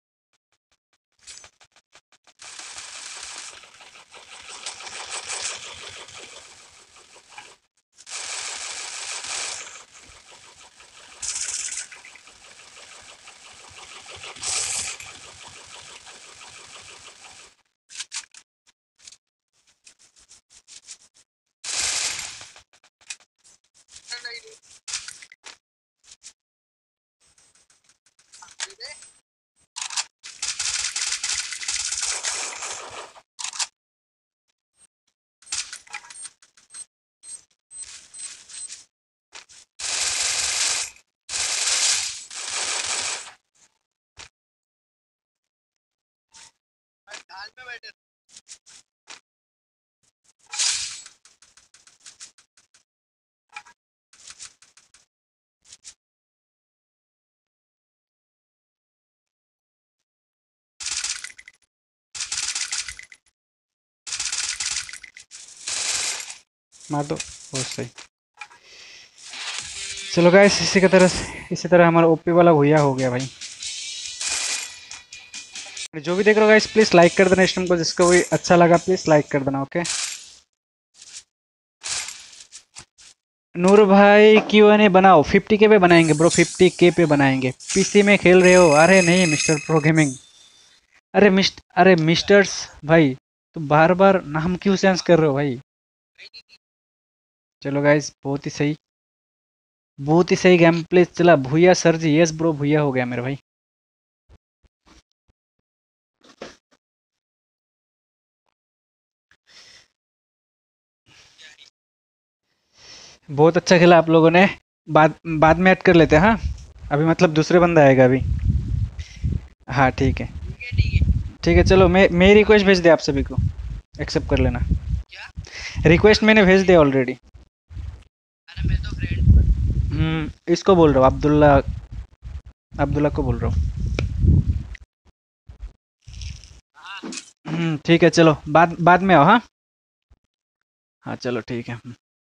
नहीं नहीं दे दे। भाई, ढाल में बैठे। मार दो, बहुत सही। चलो गाइस इसी की तरह इसी तरह हमारा ओपी वाला भूया हो गया भाई। जो भी देख रहे हो गाइस प्लीज लाइक कर देना स्ट्रीम को, जिसको भी अच्छा लगा प्लीज लाइक कर देना, ओके। नूर भाई क्यू एन ए बनाओ, फिफ्टी के पे बनाएंगे ब्रो, फिफ्टी के पे बनाएंगे। पीसी में खेल रहे हो? अरे नहीं मिस्टर प्रो गेमिंग। अरे मिस्ट अरे मिस्टर्स भाई, तो बार बार नाम क्यों चेंज कर रहे हो भाई। चलो गाइस बहुत ही सही, बहुत ही सही गेम प्ले चला। भूया सर जी, यस ब्रो भूया हो गया मेरे भाई। बहुत अच्छा खेला आप लोगों ने। बाद बाद में ऐड कर लेते हैं हाँ, अभी मतलब दूसरे बंदा आएगा अभी। हाँ ठीक है ठीक है ठीक है। ठीक है। चलो मैं मेरी रिक्वेस्ट भेज दे आप सभी को, एक्सेप्ट कर लेना। क्या? रिक्वेस्ट मैंने भेज दिया ऑलरेडी। अरे मैं तो फ्रेंड। हम्म इसको बोल रहा हूँ, अब्दुल्ला, अब्दुल्ला को बोल रहा हूँ। हाँ हम्म ठीक है चलो, बाद बाद में आओ हाँ। हाँ चलो ठीक है।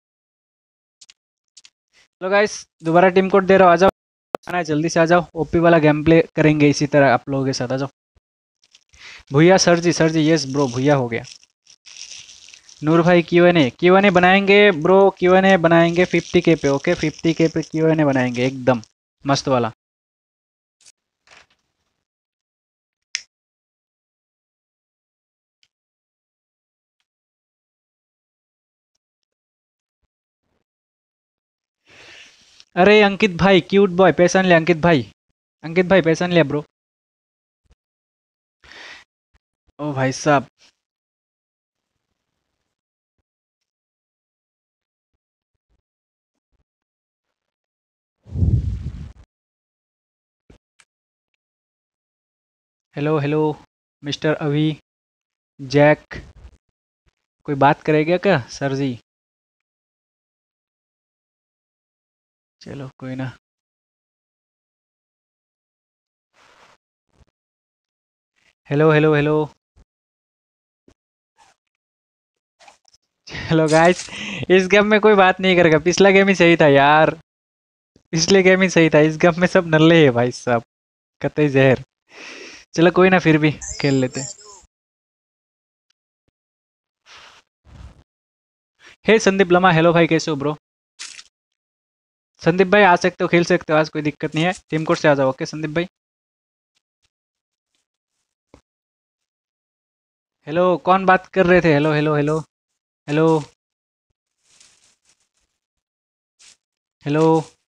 चलो गाइस दोबारा टीम कोड दे रहा हूँ, आ जाओ। आना है जल्दी से आ जाओ, ओपी वाला गेम प्ले करेंगे इसी तरह आप लोगों के साथ, आ जाओ। भैया sir ji, sir ji yes bro भैया हो गया। नूर भाई Q N A Q N A बनाएंगे ब्रो, क्यू एन ए बनाएंगे फिफ्टी के पे, ओके फिफ्टी के पे क्यू एन ए बनाएंगे एकदम मस्त वाला। अरे अंकित भाई क्यूट बॉय पहचान लिया अंकित भाई। अंकित भाई पहचान लिया ब्रो। ओ भाई साहब। हेलो हेलो मिस्टर अभी जैक। कोई बात करेगा क्या सर जी? चलो कोई ना। Hello hello hello. Hello guys. इस गेम में कोई बात नहीं करेगा, पिछला गेम ही सही था यार। पिछले गेम ही सही था, इस गेम में सब नल्ले है भाई साहब। कतई जहर। चलो कोई ना, फिर भी खेल लेते। हे संदीप लमा, हेलो भाई कैसे हो ब्रो? संदीप भाई आ सकते हो, खेल सकते हो आज, कोई दिक्कत नहीं है। टीम कोड से आ जाओ। ओके संदीप भाई। हेलो कौन बात कर रहे थे? Hello hello hello hello hello.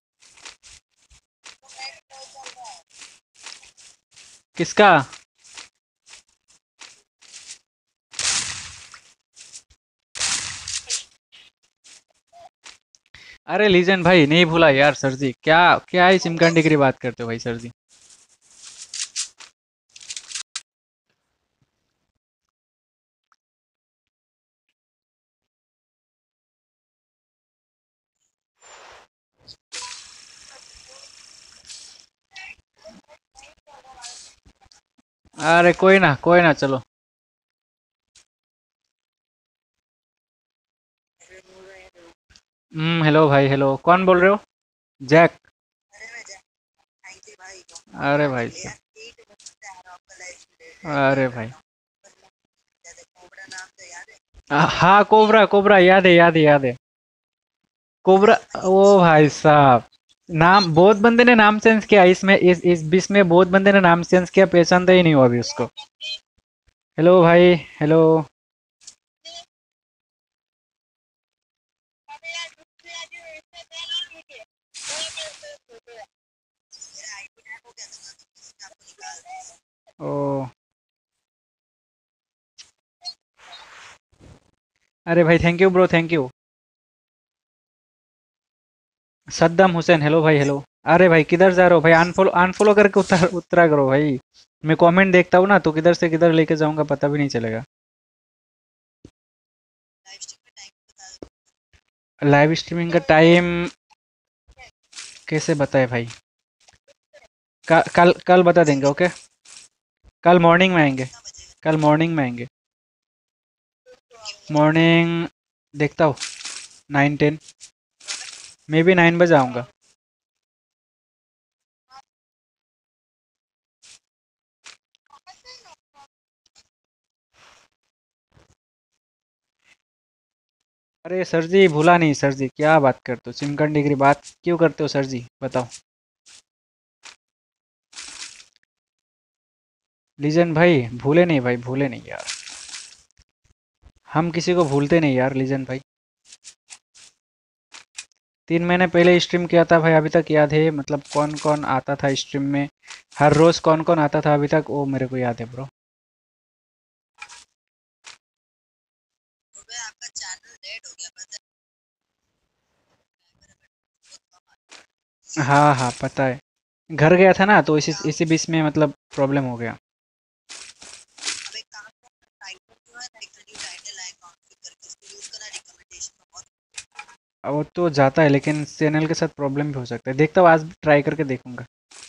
किसका? अरे लीजेंड भाई नहीं भूला यार सर जी। क्या क्या ही सिमकांडी की बात करते हो भाई सर जी। अरे कोई ना कोई ना, चलो। हम्म हेलो भाई हेलो, कौन बोल रहे हो? जैक। अरे भाई साहब। अरे भाई। आ, हाँ कोबरा कोबरा याद है याद है याद है। कोबरा। ओ भाई साहब। नाम बहुत बंदे ने नाम चेंज किया इसमें, इस इस बीच में बहुत बंदे ने नाम चेंज किया, पहचानता ही नहीं हुआ अभी उसको। हेलो भाई हेलो। ओ। अरे भाई thank you bro, thank you. Saddam Hussain, hello भाई हेलो। अरे भाई किधर जा रहे हो भाई? अनफॉलो अनफॉलो करके उतर उतरा करो भाई। मैं कमेंट देखता हूँ ना, तो किधर से किधर लेके जाऊंगा पता भी नहीं चलेगा। लाइव स्ट्रीमिंग का टाइम कैसे बताए भाई? का, कल कल बता देंगे ओके। कल मॉर्निंग में आएंगे। कल मॉर्निंग में आएंगे। मॉर्निंग देखता हूँ। Nine ten. Maybe nine बजे आऊँगा। अरे सर जी भूला नहीं सर जी, क्या बात करते हो? सिमकन डिग्री बात क्यों करते हो सर जी, बताओ। लीजन भाई भूले नहीं भाई, भूले नहीं यार। हम किसी को भूलते नहीं यार लीजन भाई। तीन महीने पहले स्ट्रीम किया था भाई, अभी तक याद है, मतलब कौन कौन आता था स्ट्रीम में। हर रोज़ कौन कौन आता था अभी तक, वो मेरे को याद है ब्रो। हाँ हाँ पता है। घर गया था ना, तो इसी इसी बीच में मतलब प्रॉब्लम हो गया। अब वो तो जाता है, लेकिन चैनल के साथ प्रॉब्लम भी हो सकता है। देखता हूँ, आज ट्राई करके देखूंगा।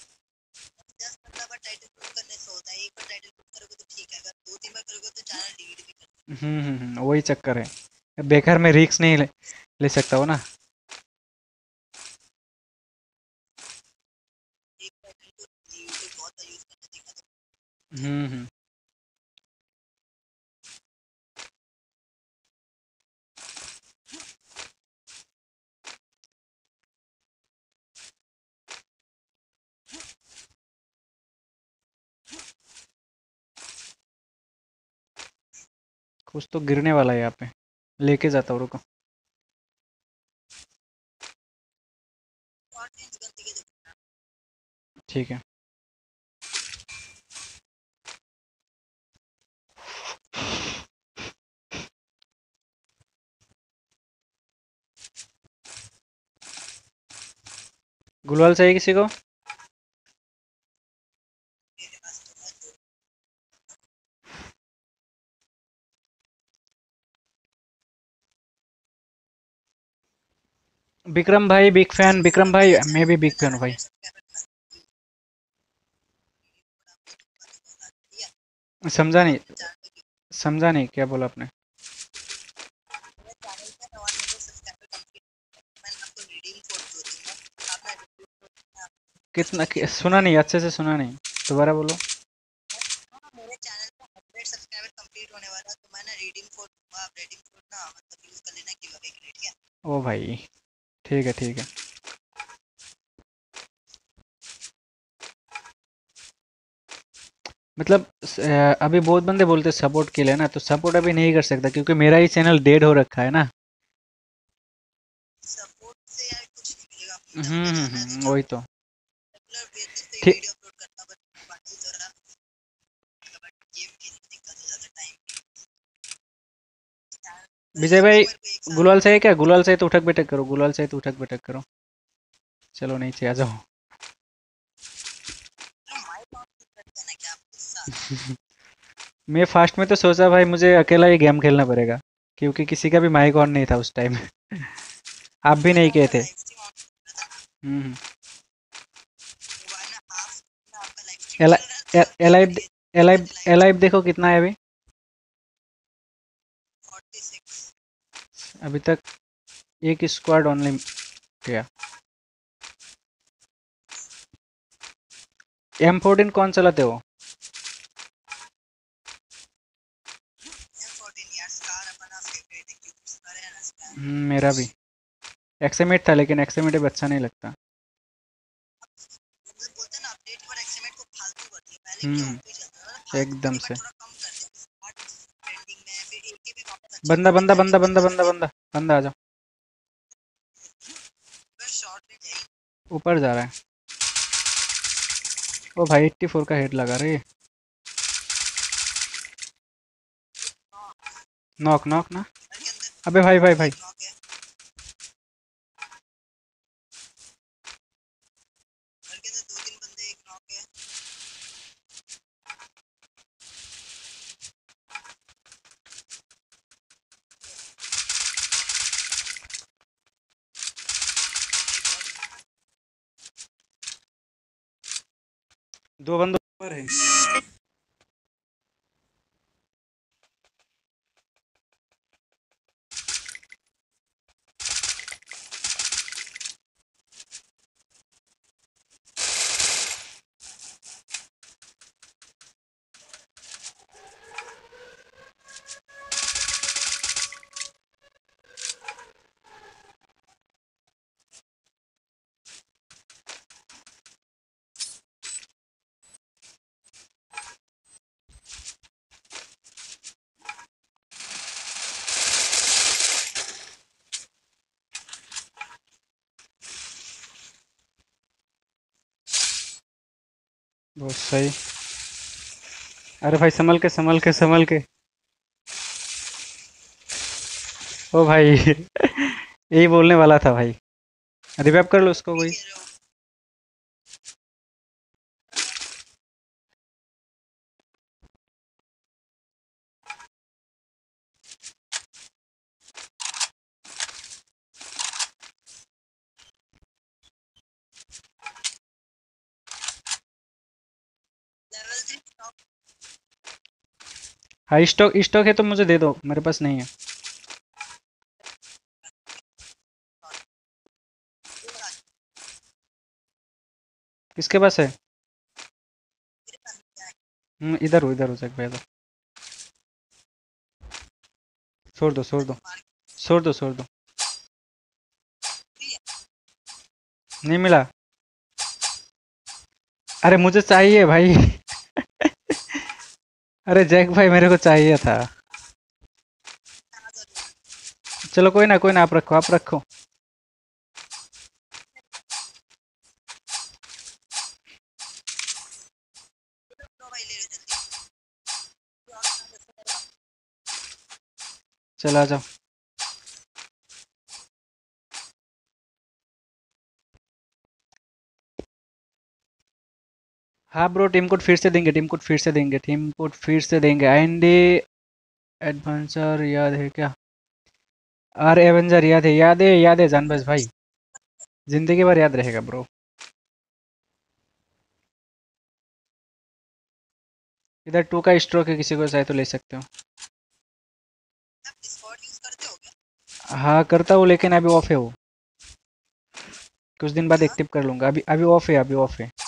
हम्म हम्म हम्म, वही चक्कर है। बेकार में रिस्क नहीं ले, ले सकता हूँ ना। हम्म हम्म। कुछ तो गिरने वाला है यहाँ पे। लेके जाता हूँ रुको। ठीक है। गुलवाल चाहिए किसी को? विक्रम भाई बिग फैन, विक्रम भाई मैं भी बिग फैन हूँ भाई। समझा नहीं, समझा नहीं क्या बोला आपने? कितना कि, सुना नहीं, अच्छे से सुना नहीं, दोबारा बोलो। ओ भाई ठीक है ठीक है। मतलब स- अ, अभी बहुत बंदे बोलते सपोर्ट के लिए ना, तो सपोर्ट अभी नहीं कर सकता क्योंकि मेरा ही चैनल डेड हो रखा है ना। हम्म हम्म हम्म, वही तो। ठीक। विजय भाई गुलाल से है क्या? गुलाल से है तो उठक बैठक करो, गुलाल से है तो उठक बैठक करो। चलो नीचे आ जाओ। मैं फास्ट में तो सोचा भाई मुझे अकेला ही गेम खेलना पड़ेगा क्योंकि किसी का भी माइक ऑन नहीं था उस टाइम। आप भी नहीं कहे थे। हम्म। एलाइव, एलाइव, एलाइव देखो कितना है अभी। अभी तक एक स्क्वाड ओनली गया। एम फोर्टीन कौन चलाते हो? हम्म, मेरा भी एक्सएमेट था लेकिन एक्सएमेट अब अच्छा नहीं लगता। हम्म, एकदम से। बंदा बंदा बंदा बंदा बंदा बंदा बंदा आ जाओ। ऊपर जा रहा है। ओ भाई चौरासी का हेड लगा रे। नॉक नॉक ना। अबे भाई भाई भाई। दो बंदों ऊपर है। बहुत सही। अरे भाई संभल के संभल के संभल के। ओ भाई यही बोलने वाला था भाई। रिवाइव कर लो उसको कोई। हाँ स्टॉक, स्टॉक है तो मुझे दे दो, मेरे पास नहीं है। किसके पास है? हम्म, इधर हो इधर हो जाके भैया। छोड़ दो छोड़ दो छोड़ दो छोड़ दो। नहीं मिला। अरे मुझे चाहिए भाई। अरे जैक भाई मेरे को चाहिए था। चलो कोई ना कोई ना, आप रखो आप रखो। चला जाओ। हाँ ब्रो, टीम कोड फिर से देंगे, टीम कोड फिर से देंगे, टीम कोड फिर से देंगे। एंडी एडवेंचर याद है क्या? आर एवेंजर याद है, याद है, याद है जानबज भाई, जिंदगी भर याद रहेगा ब्रो। इधर टू का स्ट्रोक है, किसी को चाहे तो ले सकते हो। हाँ करता हूँ, लेकिन अभी ऑफ है वो, कुछ दिन बाद एक्टिव कर लूंगा। अभी अभी ऑफ है, अभी ऑफ है।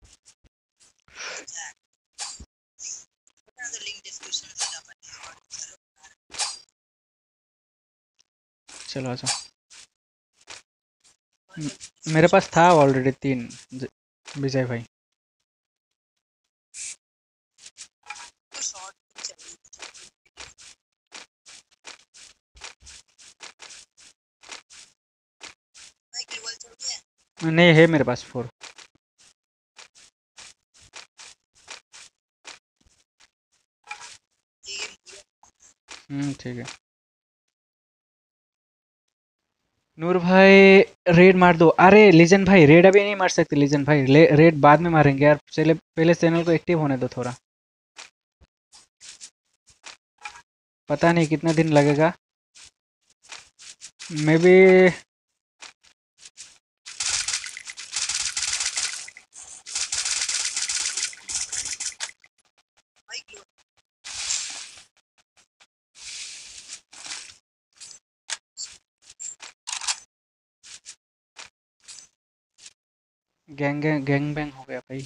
चलो आ जाओ। म- मेरे पास था ऑलरेडी तीन, ज- विजय भाई। नहीं है मेरे पास फोर। हम्म ठीक है। नूर भाई रेड मार दो। अरे लीजन भाई रेड अभी नहीं मार सकते, लीजन भाई ले, रेड बाद में मारेंगे यार, चले पहले चैनल को एक्टिव होने दो थोड़ा। पता नहीं कितना दिन लगेगा, maybe. Gang gang gang bang हो गया भाई।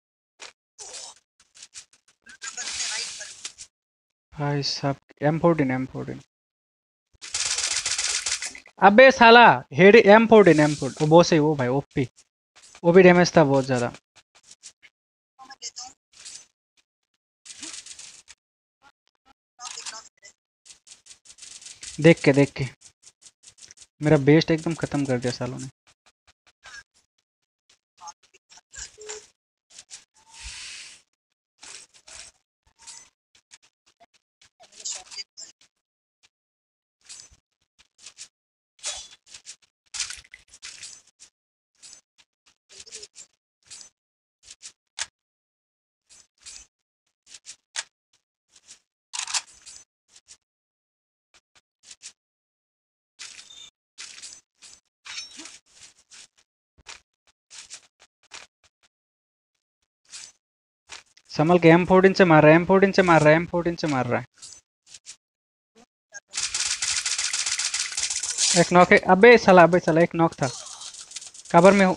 भाई साहब, एम फोर्टीन एम फोर्टीन। अबे साला, head M fourteen M fourteen, वो सही, वो भाई ओपी, वो भी डैमेज था बहुत ज़्यादा। देख के देख के मेरा बेस्ट एकदम ख़त्म कर दिया सालों ने। संभल के, एम फोर्टीन से मार रहा है, एम फोर्टीन से मार रहा है, एम फोर्टीन से मार रहा है। एक नॉक है। अबे साला, अबे साला, एक नॉक था, कवर में हूँ।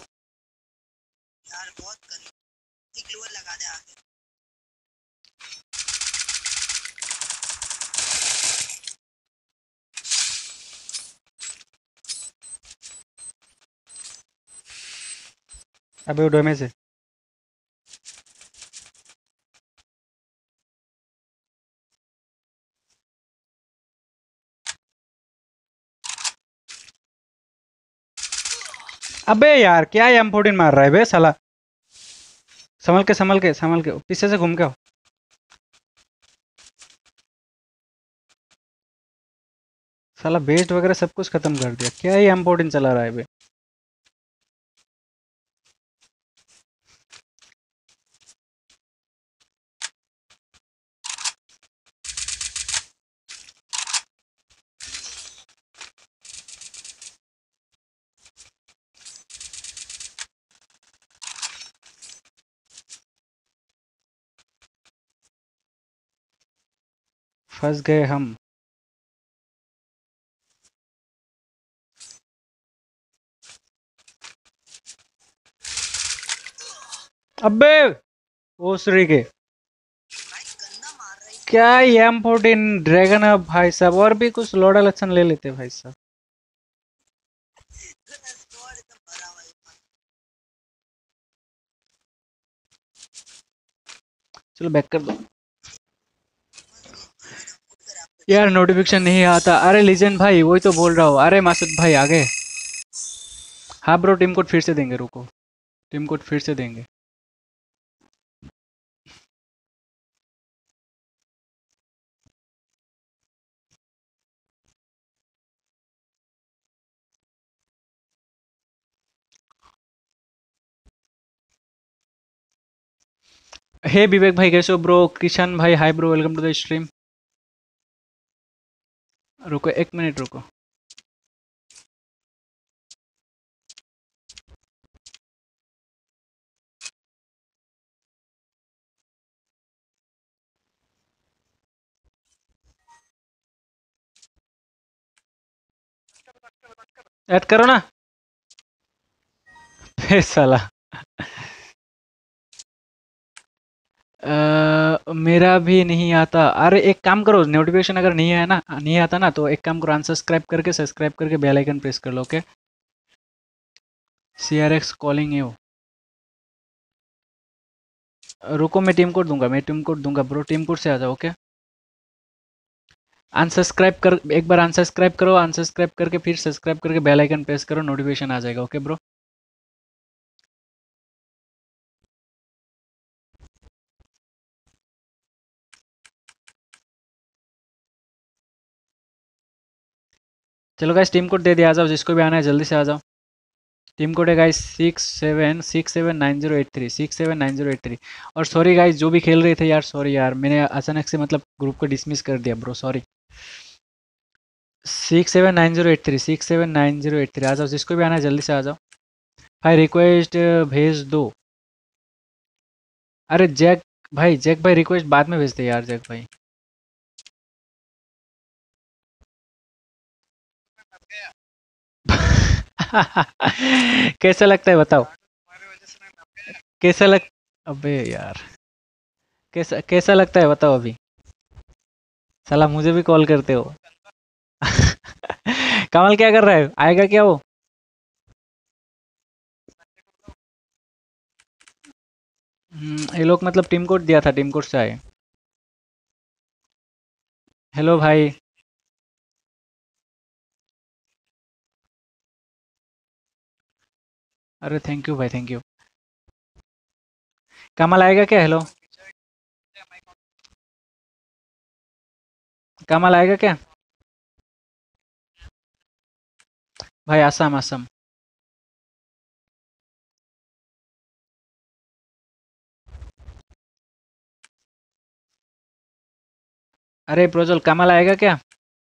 अबे वो डैमेज है। अबे यार क्या एम फोर्टीन मार रहा है बे साला। संभल के संभल के संभल के, पीछे से घूम के आओ। साला बेस्ट वगैरह सब कुछ खत्म कर दिया, क्या ही एम फोर्टीन चला रहा है बे। फंस गए हम। अबे ओसरी के, क्या एम फोर्टीन ड्रैगन है भाई साहब, और भी कुछ लोड़ा लक्षण ले लेते भाई साहब। चलो बैक कर दो यार, नोटिफिकेशन नहीं आता। अरे लीजेंड भाई वही तो बोल रहा हूँ। अरे मासूद भाई आ गए। हाँ ब्रो, टीम कोड फिर से देंगे, रुको, टीम कोड फिर से देंगे। हे विवेक भाई कैसे हो ब्रो? किशन भाई hi bro, welcome to the stream. रुको एक मिनट रुको। ऐड करो ना। हे साला। अ, मेरा भी नहीं आता। अरे एक काम करो, नोटिफिकेशन अगर नहीं है ना, नहीं आता ना, तो एक काम करो, अनसब्सक्राइब करके सब्सक्राइब करके बेल आइकन प्रेस कर लो। Okay, C R X calling you. रुको मैं टीम कोड दूंगा, मैं टीम कोड दूंगा ब्रो, टीम कोड से आ जाओ। ओके, अनसब्सक्राइब कर, एक बार अनसब्सक्राइब करो, अनसब्सक्राइब करके फिर सब्सक्राइब करके बेल आइकन प्रेस करो, नोटिफिकेशन आ जाएगा। ओके ब्रो, चलो गाइस टीम कोड दे दिया, आ जाओ, जिसको भी आना है जल्दी से आ जाओ। टीम कोड है guys six seven six seven nine zero eight three six seven nine zero eight three. और सॉरी गाइस जो भी खेल रहे थे यार, सॉरी यार, मैंने अचानक से मतलब ग्रुप को डिसमिस कर दिया bro, sorry. Six seven nine zero eight three six seven nine zero eight three, आ जाओ, जिसको भी आना है जल्दी से आ जाओ। भाई रिक्वेस्ट भेज दो। अरे जैक भाई, जैक भाई रिक्वेस्ट बाद में भेजते यार, जैक भाई। कैसा लगता है बताओ? कैसा लग अबे यार, कैसा कैसा लगता है बताओ अभी? साला मुझे भी कॉल करते हो। कमल क्या कर रहा है, आएगा क्या वो? हम्म, ये लोग मतलब टीम कोड दिया था, टीम कोड से आए। हेलो भाई। अरे थैंक यू भाई, थैंक यू। कमल आएगा क्या? हेलो, कमल आएगा क्या? भाई आसाम, आसाम। अरे प्रोजल, कमल आएगा क्या?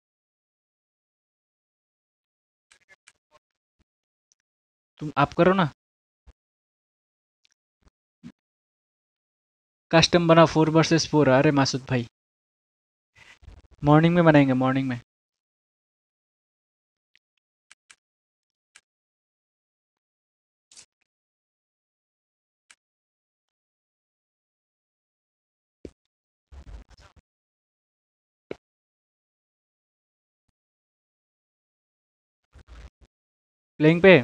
तुम आप करो ना। कस्टम बना फोर वर्सेस फोर। अरे मासूद भाई, मॉर्निंग में बनाएंगे, मॉर्निंग में। प्लेइंग पे।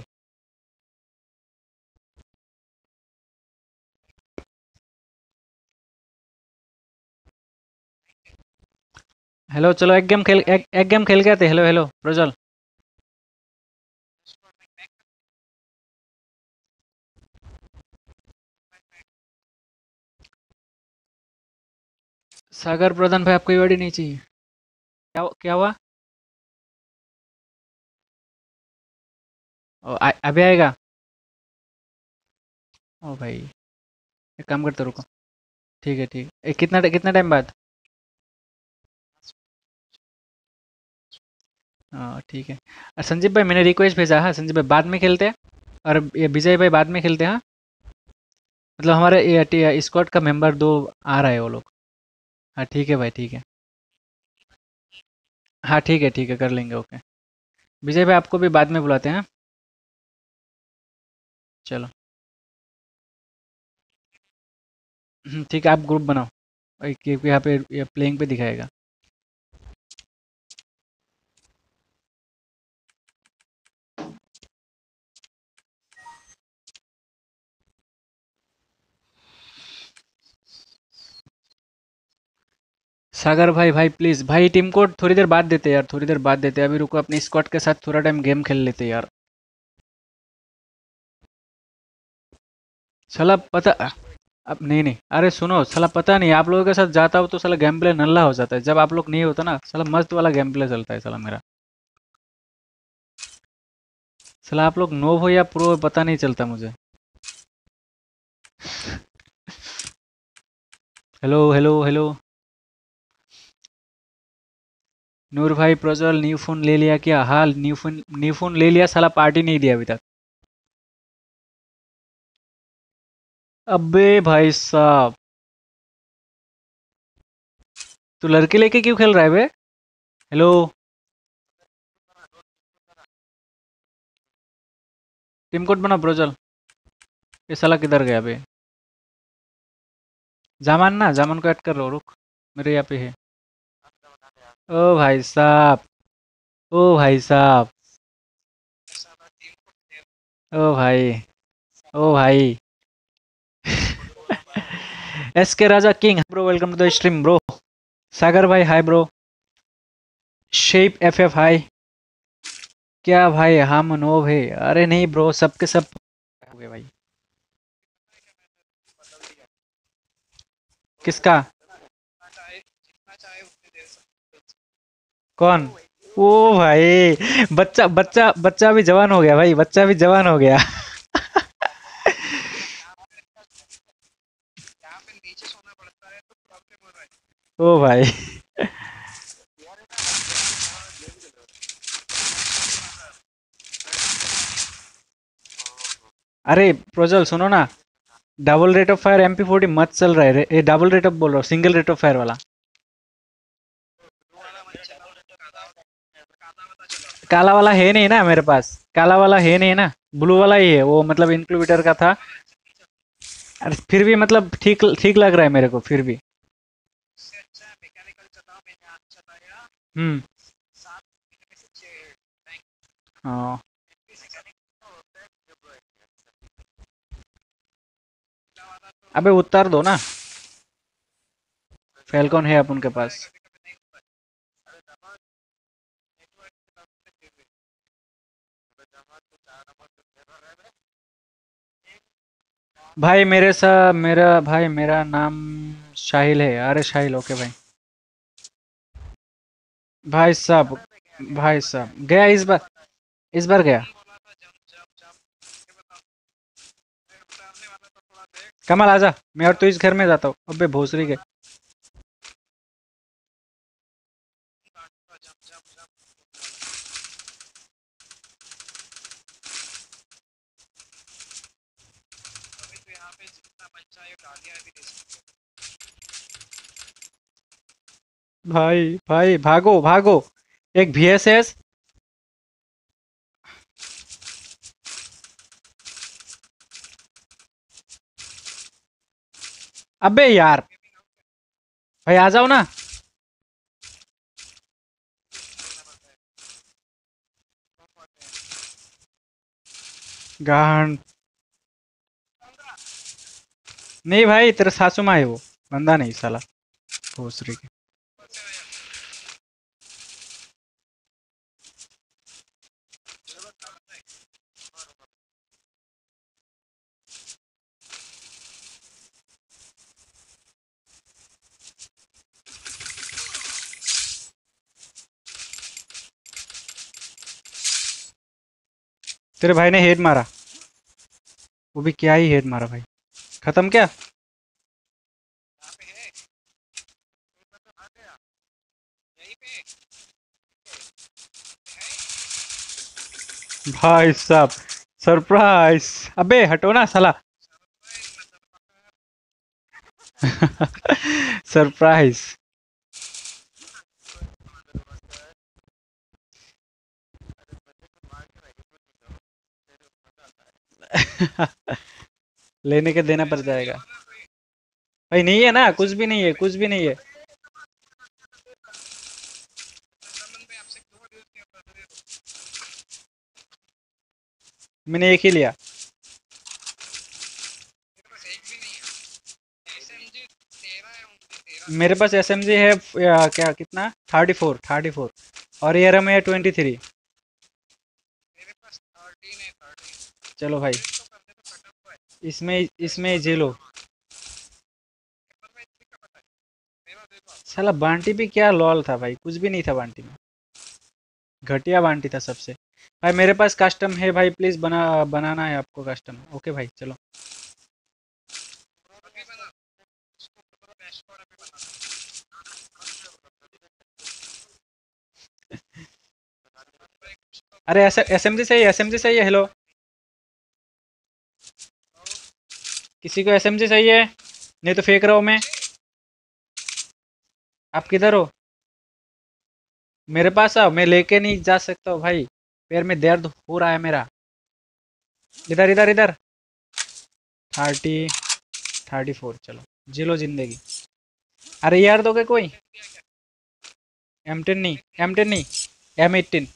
हेलो चलो एक गेम खेल, एक, एक गेम खेल के आते। Hello hello प्रोजल। सागर प्रधान भाई, आपको ये वर्डी नहीं चाहिए? क्या क्या हुआ? ओ, आ, अभी आएगा? ओ भाई, एक काम करते रुको। ठीक है ठीक है, कितना कितना टाइम बाद? हाँ ठीक है। और संजीव भाई मैंने रिक्वेस्ट भेजा, हाँ संजीव भाई बाद में खेलते हैं। और ये विजय भाई बाद में खेलते हैं, हाँ। मतलब हमारे ये स्क्वाड का मेंबर दो आ रहा है वो लोग। हाँ ठीक है भाई, ठीक है। हाँ ठीक है ठीक है, कर लेंगे। ओके, विजय भाई आपको भी बाद में बुलाते हैं, हाँ? चलो। हम्म, ठीक है, आप ग्रुप बनाओ। एक- एक यहाँ पे प्लेइंग पे दिखाएगा। सागर भाई, भाई प्लीज़ भाई, टीम कोड थोड़ी देर बाद देते यार, थोड़ी देर बाद देते। अभी रुको, अपने स्क्वाड के साथ थोड़ा टाइम गेम खेल लेते यार। साला पता, अब नहीं नहीं, अरे सुनो साला, पता नहीं आप लोगों के साथ जाता हूँ तो साला गेम प्ले नल्ला हो जाता है, जब आप लोग नहीं होता ना साला मस्त वाला गेम प्ले चलता है साला मेरा। साला आप लोग नोब हो या प्रो पता नहीं चलता मुझे। हेलो हेलो हेलो नूर भाई प्रज्वल न्यू फोन ले लिया क्या? हाल न्यू फोन न्यू फोन ले लिया, साला पार्टी नहीं दिया अभी तक। अबे भाई साहब, तू लड़के लेके क्यों खेल रहा है बे? हेलो, टीम कोड बना प्रज्वल। ये साला किधर गया बे? जामान ना, जामान को ऐड कर लो, रुक मेरे यहाँ पे है। ओ भाई साहब, ओ भाई साहब, ओ भाई, ओ भाई। S K Raja king bro, welcome to the stream bro. Sagar भाई hi bro. Shape F F hi. क्या भाई हम नो भाई? अरे नहीं ब्रो, सबके सब हो गए भाई। किसका? कौन? ओ भाई, बच्चा बच्चा बच्चा भी जवान हो गया भाई, बच्चा भी जवान हो गया। ओ भाई। अरे प्रोजल सुनो ना, double rate of fire M P forty मत चल रहा है रे, ये डबल रेट ऑफ बोल रहा हूँ, सिंगल रेट ऑफ फायर वाला। काला वाला है नहीं ना मेरे पास, काला वाला है नहीं ना, ब्लू वाला ही है वो, मतलब इंक्लूबेटर का था। अरे फिर भी मतलब ठीक ठीक लग रहा है मेरे को फिर भी। हम्म। हाँ। अबे उतार दो ना, फैल्कॉन है अपन के पास। भाई मेरे सा मेरा भाई मेरा नाम शाहिल है। अरे शाहिल, ओके भाई। भाई साहब, भाई साहब गया इस बार, इस बार गया। कमल आजा, मैं और तू इस घर में जाता हूँ। अबे भोसरी के। भाई भाई भागो भागो, एक वी एस एस। अबे यार, भाई आ जाओ ना। गांड। नहीं भाई, तेरा सासू माँ है वो, बंदा नहीं साला भोसरी के। तेरे भाई ने हेड मारा, वो भी क्या ही हेड मारा भाई। खत्म क्या? भाई साहब, सरप्राइज। अबे हटो ना साला। सरप्राइज। लेने के देना पड़ जाएगा भाई। नहीं है ना, कुछ भी नहीं है, कुछ भी नहीं है। मैंने एक ही लिया। मेरे पास एस एम जी है या, क्या कितना, थर्टी फोर थर्टी फोर, और एयर में है ट्वेंटी थ्री। चलो भाई, इसमें इसमें जी लो। साला बांटी भी क्या लॉल था भाई, कुछ भी नहीं था बांटी में, घटिया बांटी था सबसे। भाई मेरे पास कस्टम है भाई, प्लीज बना बनाना है आपको कस्टम। ओके भाई चलो। अरे एस एसएमजी सही है, एसएमजी सही है। हेलो, किसी को एसएमजी सही है? नहीं तो फेंक रहा हूँ मैं। आप किधर हो? मेरे पास आओ, मैं लेके नहीं जा सकता हूँ भाई, पैर में दर्द हो रहा है मेरा। इधर इधर इधर। थर्टी थर्टी फोर, चलो जी लो जिंदगी। अरे यार दोगे कोई? एम टेन नहीं, एम टेन नहीं, एम एटीन।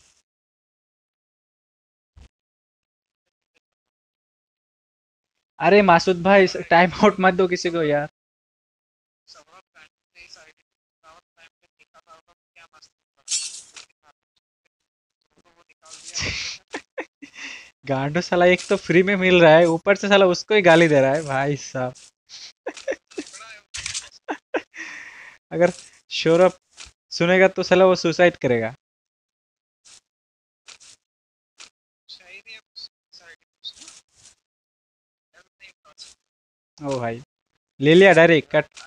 अरे मासूद भाई, टाइम आउट मत दो किसी को यार। गांडो साला, एक तो फ्री में मिल रहा है, ऊपर से साला उसको ही गाली दे रहा है भाई साहब। अगर सौरभ सुनेगा तो साला वो सुसाइड करेगा। ओ भाई, ले लिया डायरेक्ट कट।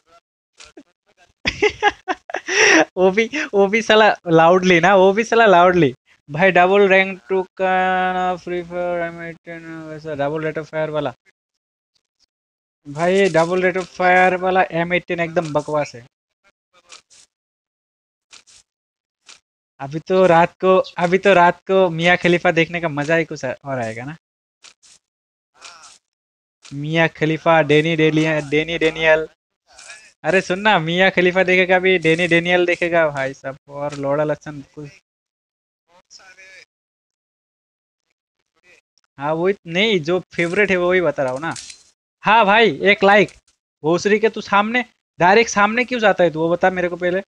वो भी वो भी साला लाउडली ना, वो भी साला लाउडली। भाई डबल रैंक टू का फ्री फायर एम एटीन, वैसा डबल रेट ऑफ फायर वाला। भाई डबल रेट ऑफ फायर वाला एम एटीन एकदम बकवास है। अभी तो रात को अभी तो रात को मियाँ खलीफा देखने का मजा ही कुछ और आएगा ना। मियाँ खलीफा, डेनी डेलिया डेनी डेनियल। अरे सुनना, मियाँ खलीफा देखेगा भी, डेनी डेनियल देखेगा भाई साहब, और लोड़ा लक्षण कुछ। हाँ वही नहीं, जो फेवरेट है वही बता रहा हूँ ना। हाँ भाई, एक लाइक। भोसरी के तू सामने, डायरेक्ट सामने क्यों जाता है तू, वो बता मेरे को पहले।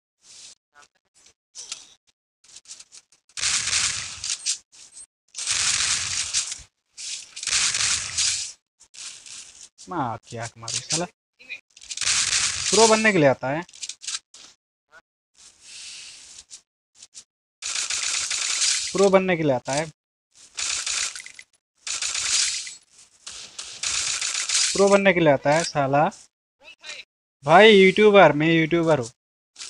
माँ क्या मारू साला, प्रो बनने के लिए आता है। प्रो बनने के लिए आता है, प्रो बनने के लिए आता है साला। भाई यूट्यूबर, मैं यूट्यूबर हूँ।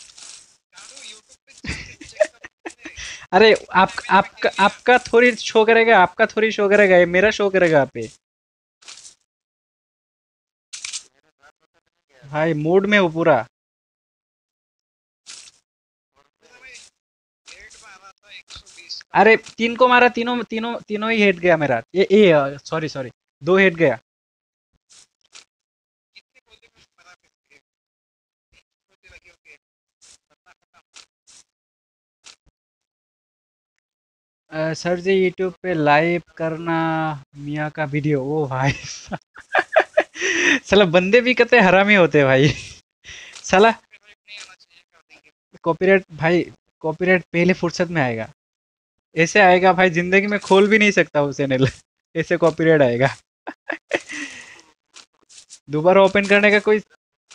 अरे आप आपका आपका थोड़ी शो करेगा, आपका थोड़ी शो करेगा, ये मेरा शो करेगा आप पे। भाई मूड में हो पूरा। अरे तीन को मारा, तीनों तीनों तीनों ही हेड गया मेरा। ये ए सॉरी सॉरी, दो हेड गया। अ, सर जी यूट्यूब पे लाइव करना मियाँ का वीडियो, ओ भाई साला बंदे भी कहते हरामी होते हैं भाई। साला कॉपीराइट भाई, कॉपीराइट पहले फुर्सत में आएगा। ऐसे आएगा भाई, जिंदगी में खोल भी नहीं सकता वो चैनल। ऐसे कॉपीराइट आएगा। दोबारा ओपन करने का कोई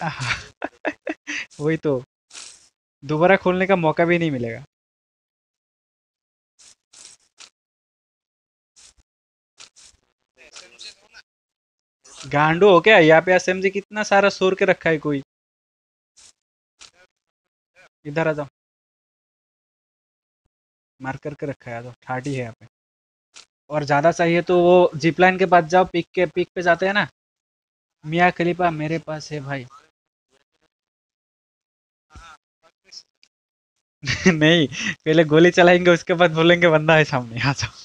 वही तो, दोबारा खोलने का मौका भी नहीं मिलेगा। गांडू हो क्या, यहाँ पे एसएमजी कितना सारा सोर के रखा है कोई। इधर आ जाओ, मार करके रखा है, आ जाओ, ठाटी है यहाँ पे। और ज्यादा चाहिए तो वो जिप लाइन के पास जाओ, पिक के पिक पे जाते हैं ना। मियाँ खलीफा मेरे पास है भाई। नहीं, पहले गोली चलाएंगे, उसके बाद बोलेंगे बंदा है सामने, आ जाओ।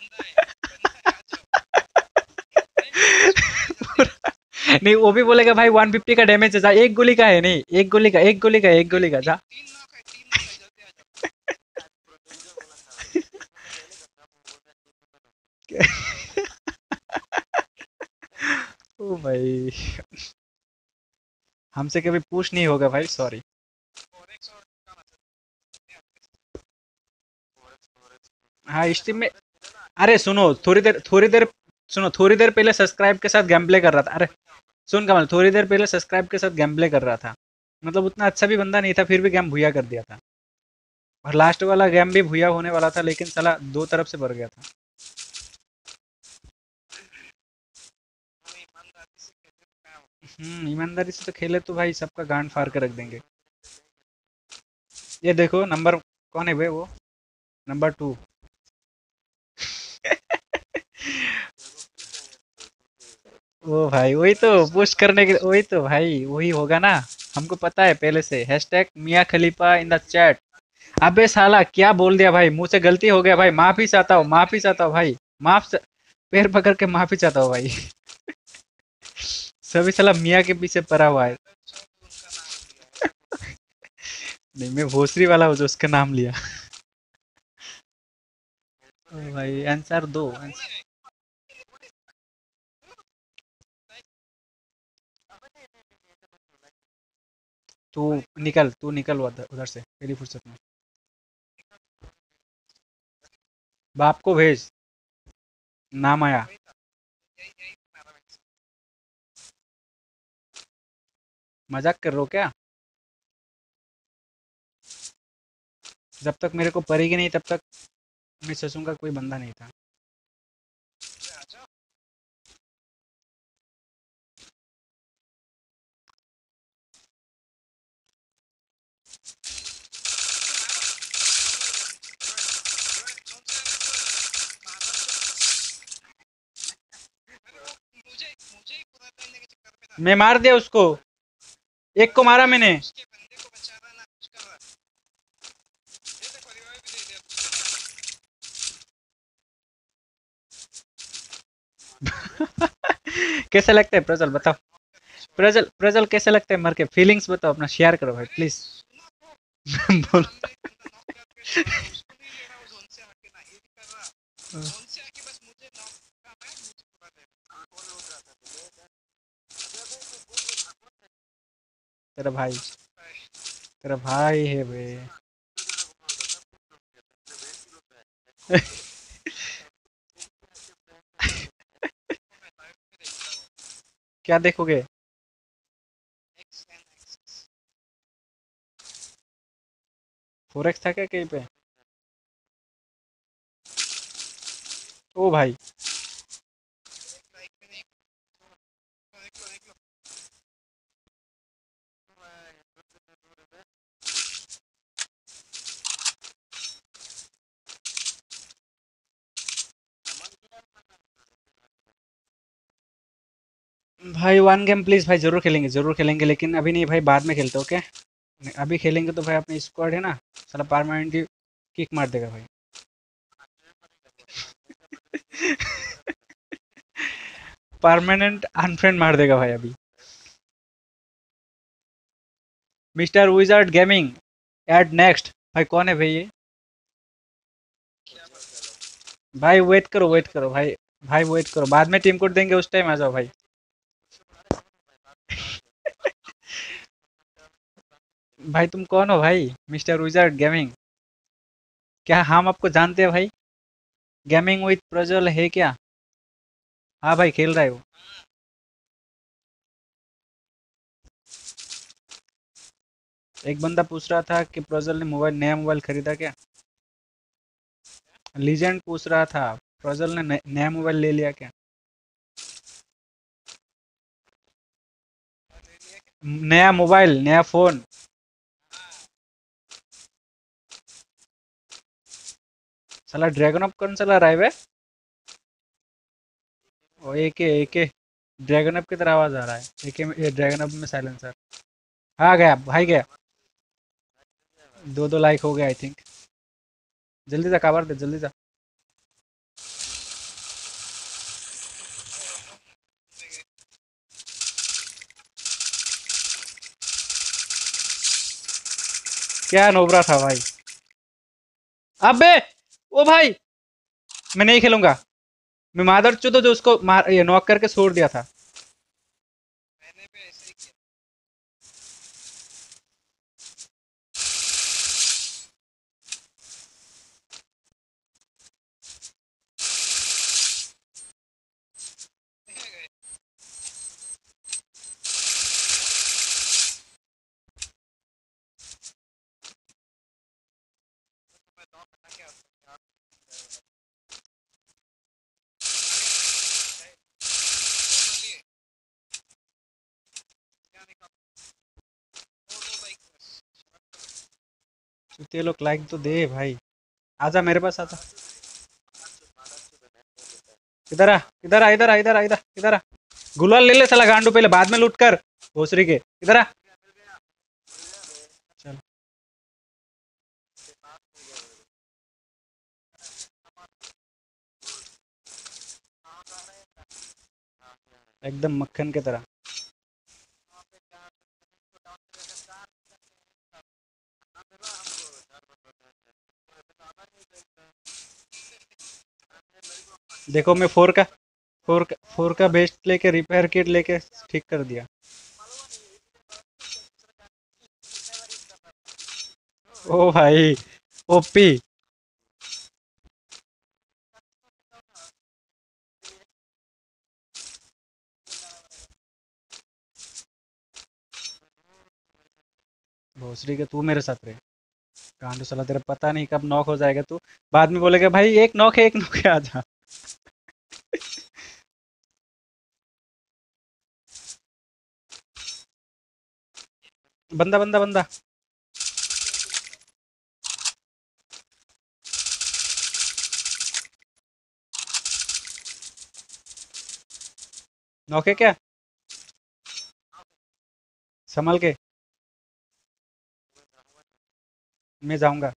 नहीं, वो भी बोलेगा भाई वन फिफ्टी का डैमेज है, जा। एक गोली का है, नहीं एक गोली का, एक गोली का, एक गोली का, जा। ओ भाई, हमसे कभी पूछ नहीं होगा भाई, सॉरी। हाँ स्ट्रीम में। अरे सुनो, थोड़ी देर थोड़ी देर सुनो, थोड़ी देर पहले सब्सक्राइब के साथ गेम प्ले कर रहा था। अरे सुन कमल, थोड़ी देर पहले सब्सक्राइब के साथ गेम प्ले कर रहा था। मतलब उतना अच्छा भी बंदा नहीं था, फिर भी गेम भूया कर दिया था। और लास्ट वाला गेम भी भूया होने वाला था, लेकिन साला दो तरफ से भर गया था। हम्म ईमानदारी से तो खेले तो भाई सबका गांड फाड़ के रख देंगे। ये देखो नंबर, कौन है भाई वो, नंबर टू। ओ भाई वही तो पुश करने के वही तो भाई वही होगा ना। हमको पता है पहले से। Hashtag Mia Khalifa in the chat. अबे साला क्या बोल दिया भाई, मुंह से गलती हो गया भाई, माफी चाहता हूँ, माफी चाहता हूँ भाई, माफ च... पैर पकड़ के माफी चाहता हूँ भाई। सभी साला मियाँ के पीछे पड़ा हुआ है। नहीं मैं भोसरी वाला हूँ जो उसका नाम लिया। ओ भाई आंसर दो आंसर। तू निकल तू निकल उधर उधर से मेरी फुर्सत में। बाप को भेज। नाम आया। मजाक कर रहे हो क्या? जब तक मेरे को पड़ेगी नहीं तब तक मैं सोचूंगा कोई बंदा नहीं था। मैं मार दिया उसको। एक को मारा मैंने। कैसा लगता है प्रजल बताओ। प्रजल प्रजल कैसा लगता है मर के? फीलिंग्स बताओ अपना, शेयर करो भाई प्लीज। बोलो। तेरा भाई तेरा भाई है बे। क्या देखोगे? फोरेक्स था क्या कहीं पे? ओ भाई भाई वन गेम प्लीज भाई, जरूर खेलेंगे जरूर खेलेंगे, लेकिन अभी नहीं भाई, बाद में खेलते ओके। अभी खेलेंगे तो भाई अपनी स्क्वाड है ना, साला परमानेंटली किक मार देगा भाई। परमानेंट अनफ्रेंड मार देगा भाई अभी। Mister Wizard Gaming add next. भाई कौन है भाई ये? भाई वेट करो वेट करो भाई। भाई वेट करो, बाद में टीम कोड देंगे उस टाइम आ जाओ भाई। भाई तुम कौन हो भाई? मिस्टर विजार्ड गेमिंग, क्या हम आपको जानते हैं भाई? गेमिंग विद प्रज्वल है क्या? हाँ भाई खेल रहा है वो। एक बंदा पूछ रहा था कि प्रज्वल ने मोबाइल नया मोबाइल खरीदा क्या? लीजेंड पूछ रहा था प्रज्वल ने नय- नया मोबाइल ले लिया क्या? नया मोबाइल नया फोन। साला ड्रैगन अप कौन चला रहा है बे? ओ एके एके। ड्रैगन अप की तरह आवाज आ रहा है एके में, ये ड्रैगन अप में साइलेंसर। हाँ गया भाई गया। दो दो लाइक हो गया आई थिंक। जल्दी जा काबर दे जल्दी जा। क्या नोबरा था भाई। अबे ओ भाई मैं नहीं खेलूंगा। मैं मादर चोदो जो उसको मार ये नॉक करके छोड़ दिया था। ते लोग लाइक तो दे भाई। आजा मेरे पास आजा। इधर आ इधर आ इधर आ इधर आ इधर आ इधर आ। गुलाल ले ले साला गांडू, पहले बाद में लूट कर भोसरी के। इधर आ। चल एकदम मक्खन की तरह। देखो मैं फोर का फोर का फोर का बेस्ट लेके रिपेयर किट लेके ठीक कर दिया। ओ भाई ओपी। भोसरी के तू मेरे साथ रहे गांडू साला, तेरा पता नहीं कब नॉक हो जाएगा तू। बाद में बोलेगा भाई एक नॉक है एक नॉक है, आजा। बंदा बंदा बंदा। नॉक है क्या? संभल के, मैं जाऊंगा।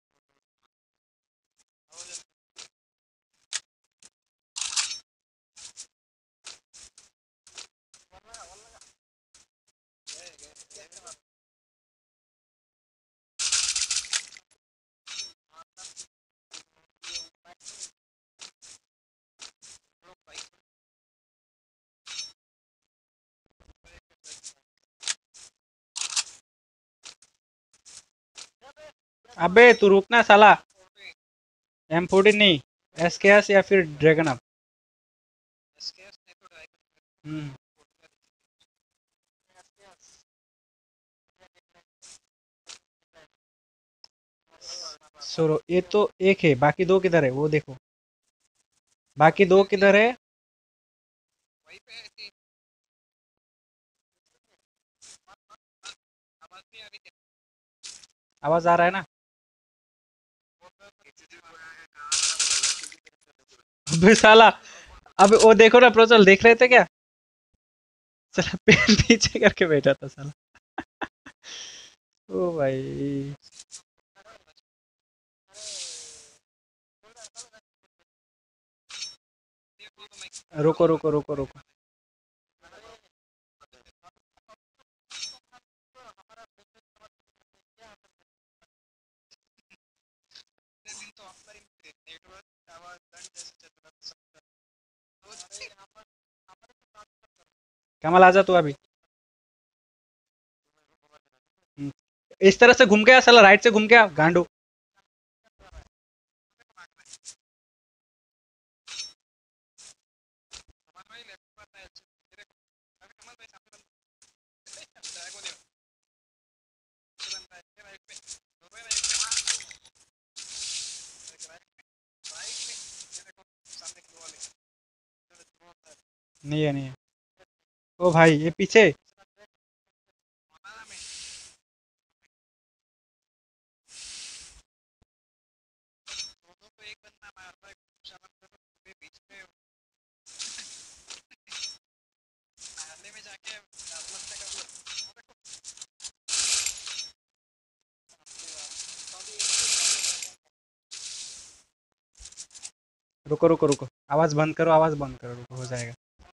अबे तू रुकना साला। एम फोर्टीन नहीं, एस के एस या फिर ड्रैगन अप। हम्म सोरो ये तो एक है, बाकी दो किधर है वो देखो। बाकी दो किधर है? आवाज आ रहा है ना? अबे साला, अब वो देखो ना प्रोचल, देख रहे थे क्या? साला पेन पीछे करके बैठा था साला। ओ भाई रुको रुको रुको रुको। कमल आजा तू अभी। हम्म, इस तरह से घूम के आ साला, राइट से घूम के आ गांडू। नहीं है नहीं है। ओ भाई ये पीछे। रुको रुको रुको, आवाज बंद करो आवाज बंद करो, रुको हो जाएगा।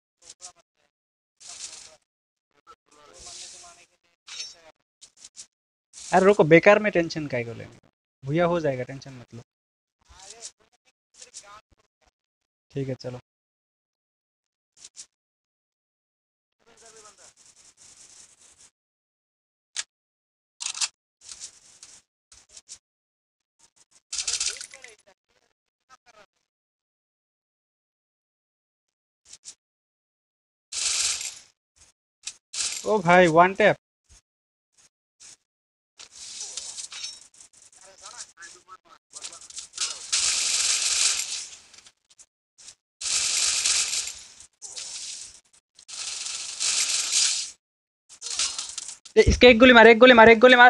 अरे रुको, बेकार में टेंशन काहे को लेंगे, भैया हो जाएगा, टेंशन मत लो। ठीक है चलो। ओ भाई वन टैप। ए, इसके एक गोली मार, एक गोली मार, एक गोली मार।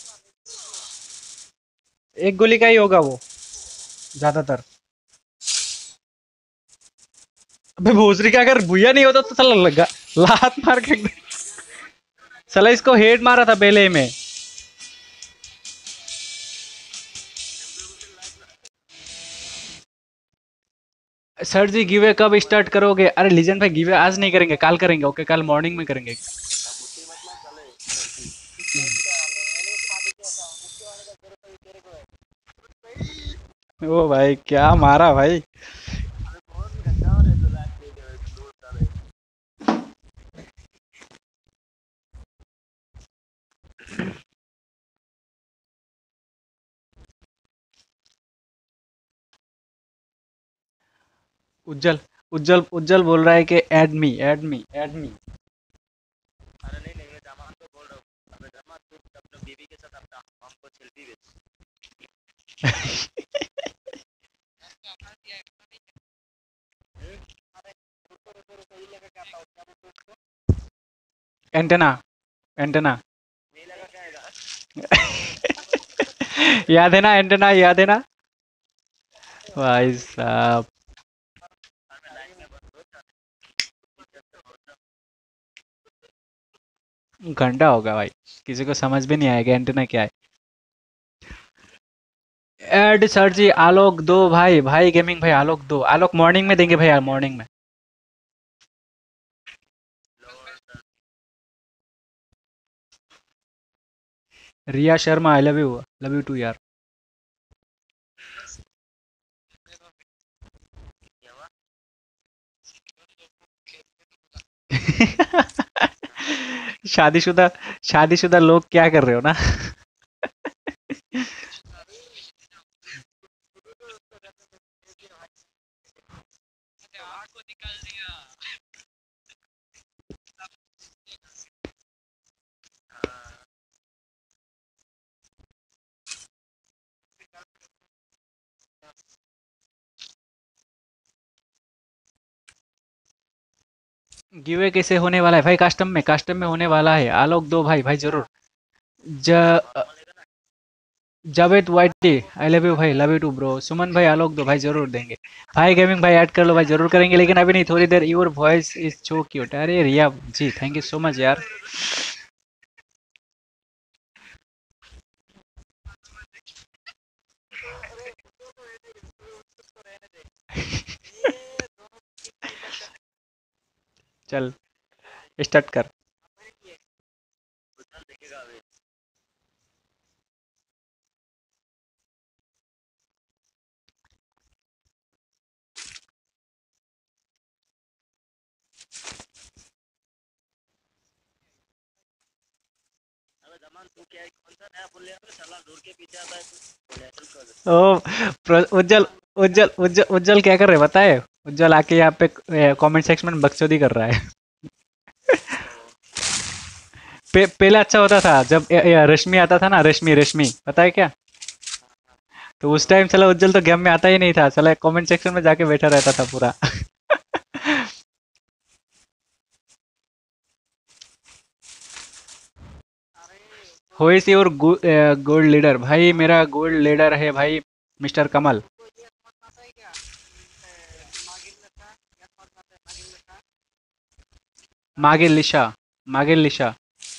एक गोली का ही होगा वो ज्यादातर। अबे भोसरी का अगर भूया नहीं होता तो साला लगा लात मार के साला इसको हेड मारा था पहले में। सर जी गिवे कब स्टार्ट करोगे? अरे लीजन भाई गिवे आज नहीं करेंगे, कल करेंगे। ओके कल मॉर्निंग में करेंगे। ओ भाई क्या मारा भाई। उज्जवल उज्जवल उज्जवल बोल रहा है कि add me add me add me. Antenna antenna याद है ना एंटेना याद है ना भाई साहब। घंटा होगा भाई, किसी को समझ भी नहीं आएगा एंटेना क्या है। एड सर जी आलोक दो भाई, भाई गेमिंग भाई आलोक दो। आलोक मॉर्निंग में देंगे भाई, मॉर्निंग में। Riya Sharma I love you, love you too यार। शादीशुदा शादीशुदा लोग क्या कर रहे हो ना। गिवे कैसे होने वाला है भाई? कस्टम में कस्टम में होने वाला है। आलोक दो भाई, भाई जरूर। ज Javed YT I love you भाई, love you too bro. Suman भाई आलोक दो भाई, जरूर देंगे। भाई गेमिंग भाई ऐड कर लो भाई, जरूर करेंगे लेकिन अभी नहीं, थोड़ी देर। Your voice is so cute. अरे Riya ji thank you so much यार। चल स्टार्ट कर। ओ प्र- उज्जवल उज्जवल उज्जवल उज्जवल क्या कर रहे हैं बताए? उज्जवल आके यहाँ पे कमेंट सेक्शन में बकचोदी कर रहा है। पे, पहले अच्छा होता था जब ए- ए- रश्मि आता था ना, रश्मि रश्मि पता है क्या? तो उस टाइम चला उज्जवल तो गेम में आता ही नहीं था, चला कमेंट सेक्शन में जाके बैठा रहता था पूरा। हो इज योर गोल्ड लीडर? भाई मेरा गोल्ड लीडर है भाई मिस्टर कमल। मागे लिशा, मागे लिशा।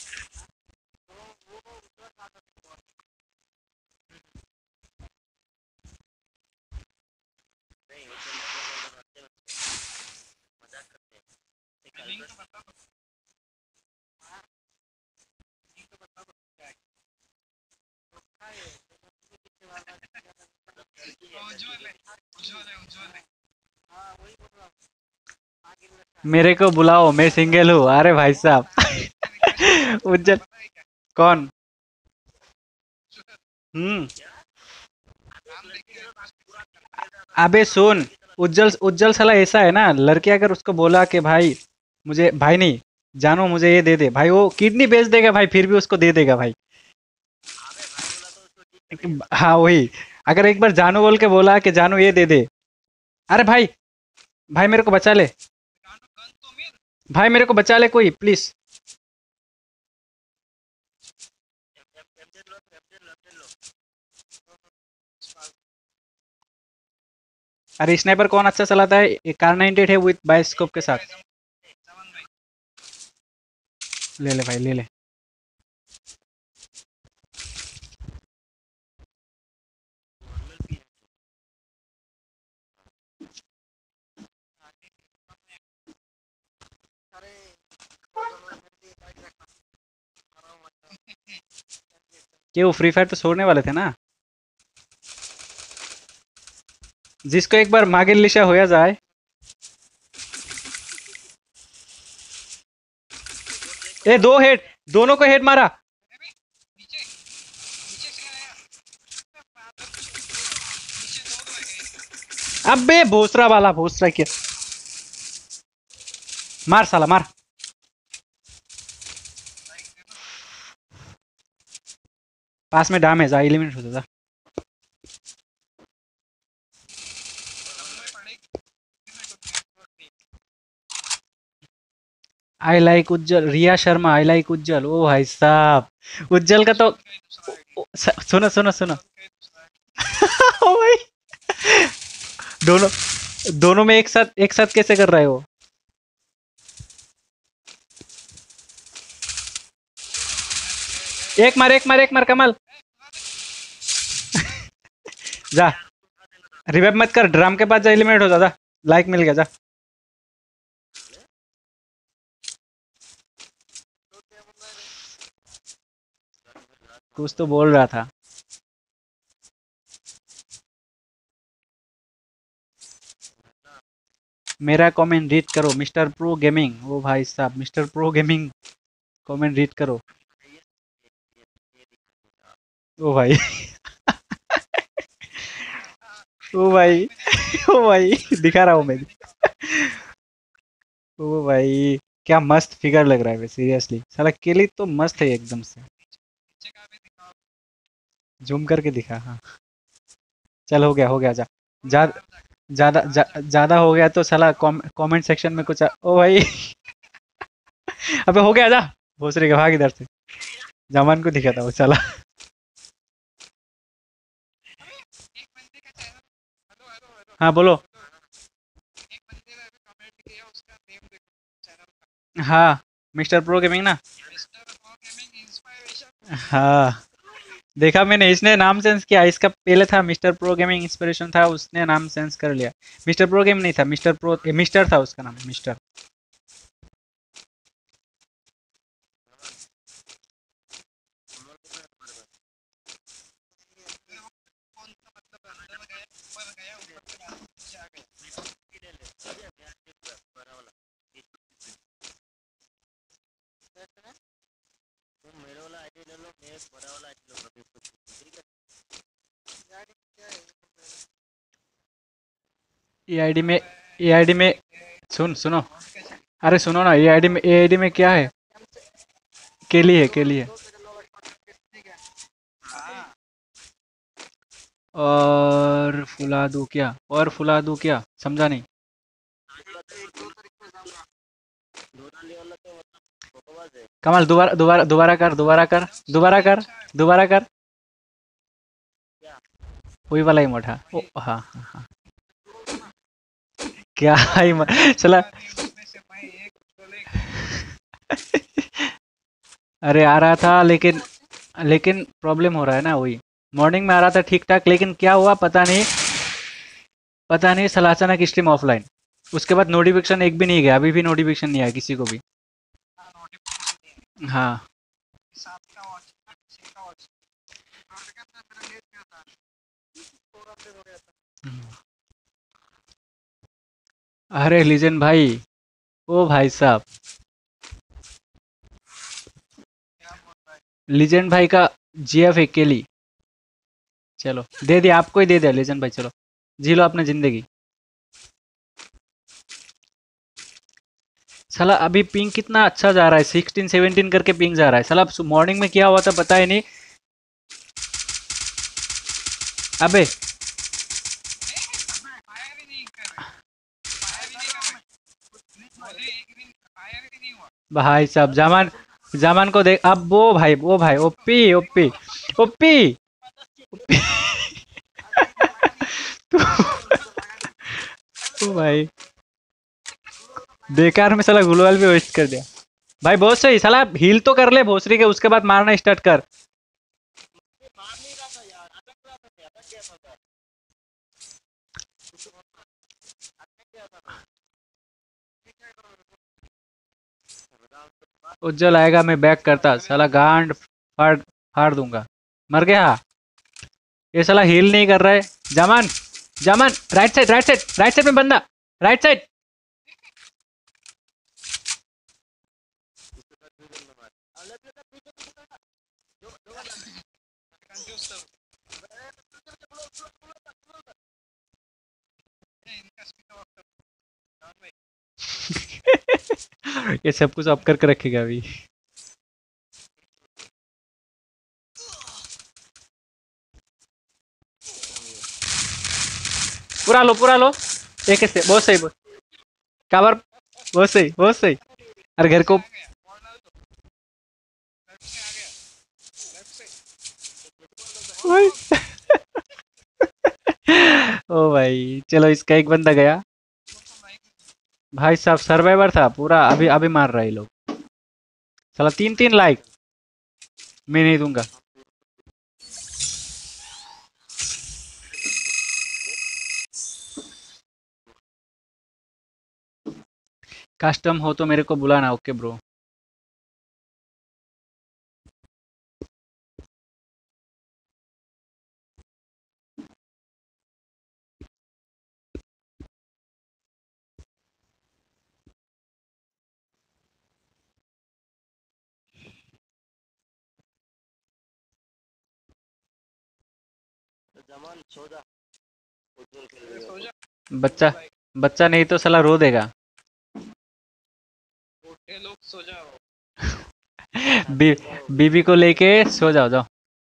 मेरे को बुलाओ, मैं सिंगल हूँ। अरे भाई साहब। उज्जवल कौन? हम्म। अबे सुन, उज्जवल उज्जवल साला ऐसा है ना, लड़के अगर उसको बोला कि भाई मुझे, भाई नहीं जानो मुझे ये दे दे भाई, वो किडनी बेच देगा भाई, फिर भी उसको दे देगा भाई। हाँ वही। अगर एक बार जानू बोल के बोला कि जानू ये दे दे। अरे भाई, भाई मेरे को बचा ले, भाई मेरे को बचा ले कोई प्लीज। अरे स्नाइपर कौन अच्छा चलाता है? ये कार नाइनटी एट है विथ बायोस्कोप के साथ। ले ले भाई ले ले। ये वो फ्री फायर तो छोड़ने वाले थे ना? जिसको एक बार मागे लिशा होया जाए। ए दो हेड, दोनों को हेड मारा। अबे भोसरा वाला, भोसरा क्या मार साला मार। पास में डैमेज आ एलिमिनेट होता था। I like Ujjwal, Riya Sharma I like Ujjwal. ओ भाई साहब उज्जवल का तो स- सुनो सुनो सुनो। ओ भाई दोनों दोनों में एक साथ एक साथ कैसे कर रहे हो? एक मार एक मार एक मार कमल। जा रिवाइव मत कर, ड्रम के पास जा, एलिमिनेट हो जा, जा लाइक मिल गया जा। कुछ तो बोल रहा था। मेरा कमेंट रीड करो मिस्टर प्रो गेमिंग। ओ भाई साहब mister pro Gaming comment read करो। ओ भाई ओ भाई ओ भाई दिखा रहा हूँ मैं। ओ भाई क्या मस्त फिगर लग रहा है सीरियसली। साला केली तो मस्त है एकदम से। जूम करके दिखा। हाँ चल हो गया हो गया। जा जा ज्यादा जा, ज्यादा हो गया तो साला कमेंट सेक्शन में कुछ आ- ओ भाई अबे हो गया, जा भोसरे के भाग इधर से। जमान को दिखा था वो साला। हाँ बोलो। हाँ मिस्टर प्रो गेमिंग ना। हाँ देखा मैंने, इसने नाम चेंज किया। इसका पहले था मिस्टर प्रो गेमिंग इंस्पिरेशन था, उसने नाम चेंज कर लिया। मिस्टर प्रो गेम नहीं था, मिस्टर प्रो मिस्टर था उसका नाम, मिस्टर। ये आईडी में ये आईडी में सुन सुनो। अरे सुनो ना, ये आईडी में ये आईडी में क्या है? केली है, केली है। और फुला दूं क्या? और फुला दूं क्या? समझा नहीं। कमल दोबारा दोबारा दोबारा कर, दोबारा कर, दोबारा कर, दोबारा कर। वही वाला ही मोटा। ओ हाँ हाँ हाँ। क्या ही म- चला। अरे आ रहा था लेकिन लेकिन प्रॉब्लम हो रहा है ना वही। मॉर्निंग में आ रहा था ठीक ठाक, लेकिन क्या हुआ पता नहीं। पता नहीं साला अचानक स्ट्रीम ऑफलाइन। उसके बाद नोटिफिकेशन एक भी नहीं गया, अभी भी नोटिफिकेशन नहीं आया किसी को भी। हाँ अरे लीजेंड भाई, ओ भाई साहब, लीजेंड भाई का जीएफ अकेली। चलो दे दिया, आपको ही दे दिया लीजेंड भाई। चलो जी लो अपनी जिंदगी। साला अभी पिंग कितना अच्छा जा रहा है, सिक्सटीन सेवनटीन करके पिंग जा रहा है। साला मॉर्निंग में क्या हुआ था पता ही नहीं। अबे भाई साहब जामान, जामान को देख अब। वो भाई वो भाई ओपी ओपी ओपी। तू ओ भाई बेकार में साला गुलवाल भी वेस्ट कर दिया। भाई बहुत सही साला, हील तो कर ले भोसरी के, उसके बाद मारना स्टार्ट कर। उज्जवल आएगा मैं बैक करता, साला गांड फाड़ फाड़ दूंगा। मर गया ये साला, हील नहीं कर रहा है। Zaman Zaman right side right side right side में बंदा, राइट साइड। ये सब कुछ ऑफ करके रखेगा अभी। पूरा लो पूरा लो, एक से बहुत सही बहुत काबर, बहुत सही बहुत सही। अरे घर को भाई ओ भाई चलो, इसका एक बंदा गया। भाई साहब सर्वाइवर था पूरा, अभी अभी मार रहा है ये लोग। साला तीन तीन लाइक मैं नहीं दूंगा। कस्टम हो तो मेरे को बुलाना, ओके ब्रो। बच्चा बच्चा नहीं तो साला रो देगा। लोग सो जाओ। बी, बीबी को लेके सो जाओ जाओ।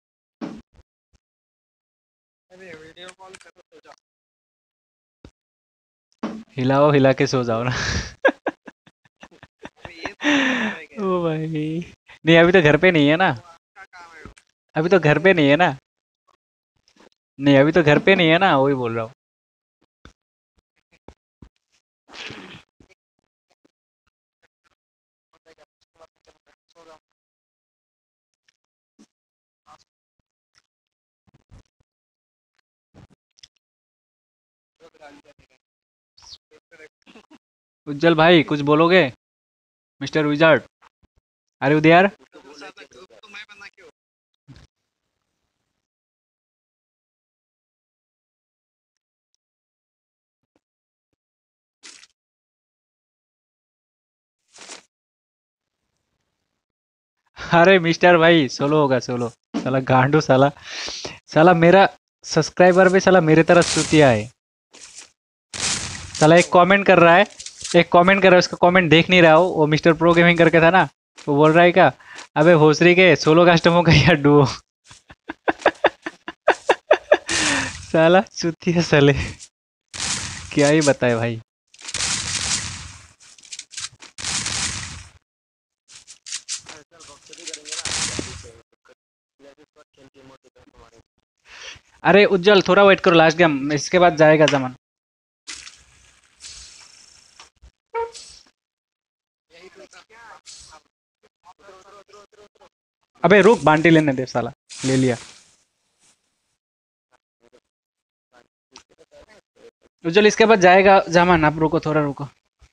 अरे वीडियो कॉल करो सो जाओ। हिलाओ हिला के सो जाओ ना। अबे ये तो है क्या? ओ भाई नहीं, अभी तो घर पे नहीं है ना, आपका काम है वो। अभी तो घर पे नहीं है ना, नहीं अभी तो घर पे नहीं है ना, वही बोल रहा हूँ। उज्जवल भाई कुछ बोलोगे? मिस्टर विजार्ड अरे उदयार तो मैं बंदा क्यों? अरे मिस्टर भाई सोलो होगा सोलो। साला गांडू साला, साला मेरा सब्सक्राइबर भी साला मेरे तरह सुतिया है। साला एक कमेंट कर रहा है, एक कमेंट कर रहा है, उसका कमेंट देख नहीं रहा हो, वो मिस्टर प्रो गेमिंग करके था ना, वो बोल रहा है क्या, अबे भोसरी के सोलो कस्टमर का या डुओ। साला सुतिया साले, क्या ही बताए भाई। अरे उज्जवल थोड़ा वेट करो, लास्ट गेम इसके बाद जाएगा जमान। अबे रुक बांटी लेने दे, साला ले लिया। उज्जवल इसके बाद जाएगा जमान, आप रुको थोड़ा रुको।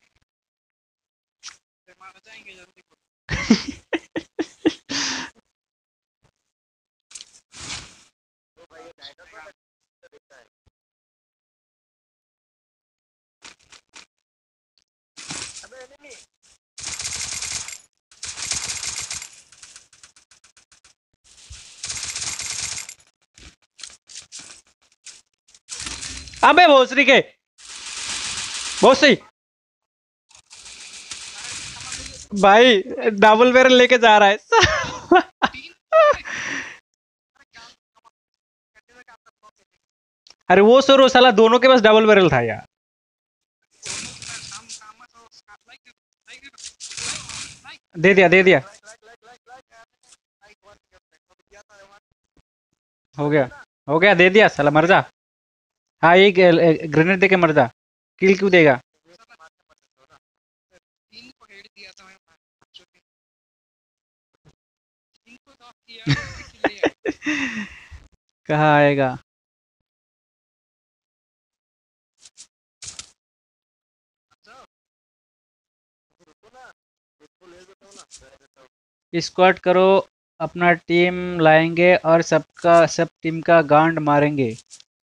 मार जाएंगे जल्दी। अबे भोसरी के, बहुत सही भाई, डबल बैरल लेके जा रहा है। अरे वो सो साला दोनों के पास डबल बैरल था यार। दे दिया दे दिया, हो गया हो गया, दे दिया साला, मर जा। हाँ एक ग्रेनेड दे के मर जा। किल क्यों देगा? तीन को हेड दिया था मैं जो कि तीन को नॉक किया किल ले आया। कहाँ आएगा? स्क्वाड करो, अपना टीम लाएंगे और सबका सब टीम का गांड मारेंगे।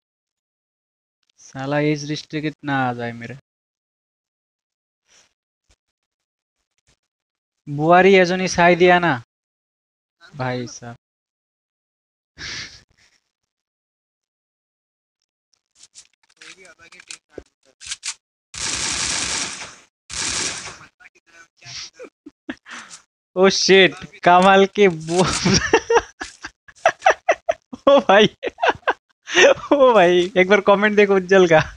साला एज रिस्ट्रिक्ट कितना आ जाए मेरे। बुआरी एजोनी साई दिया ना भाई साहब। कोई भी अलग ही टीम का बंदा की तरह क्या किधर ओ शिट, कमाल के बो ओ भाई ओ भाई एक बार कमेंट देखो उज्जवल का।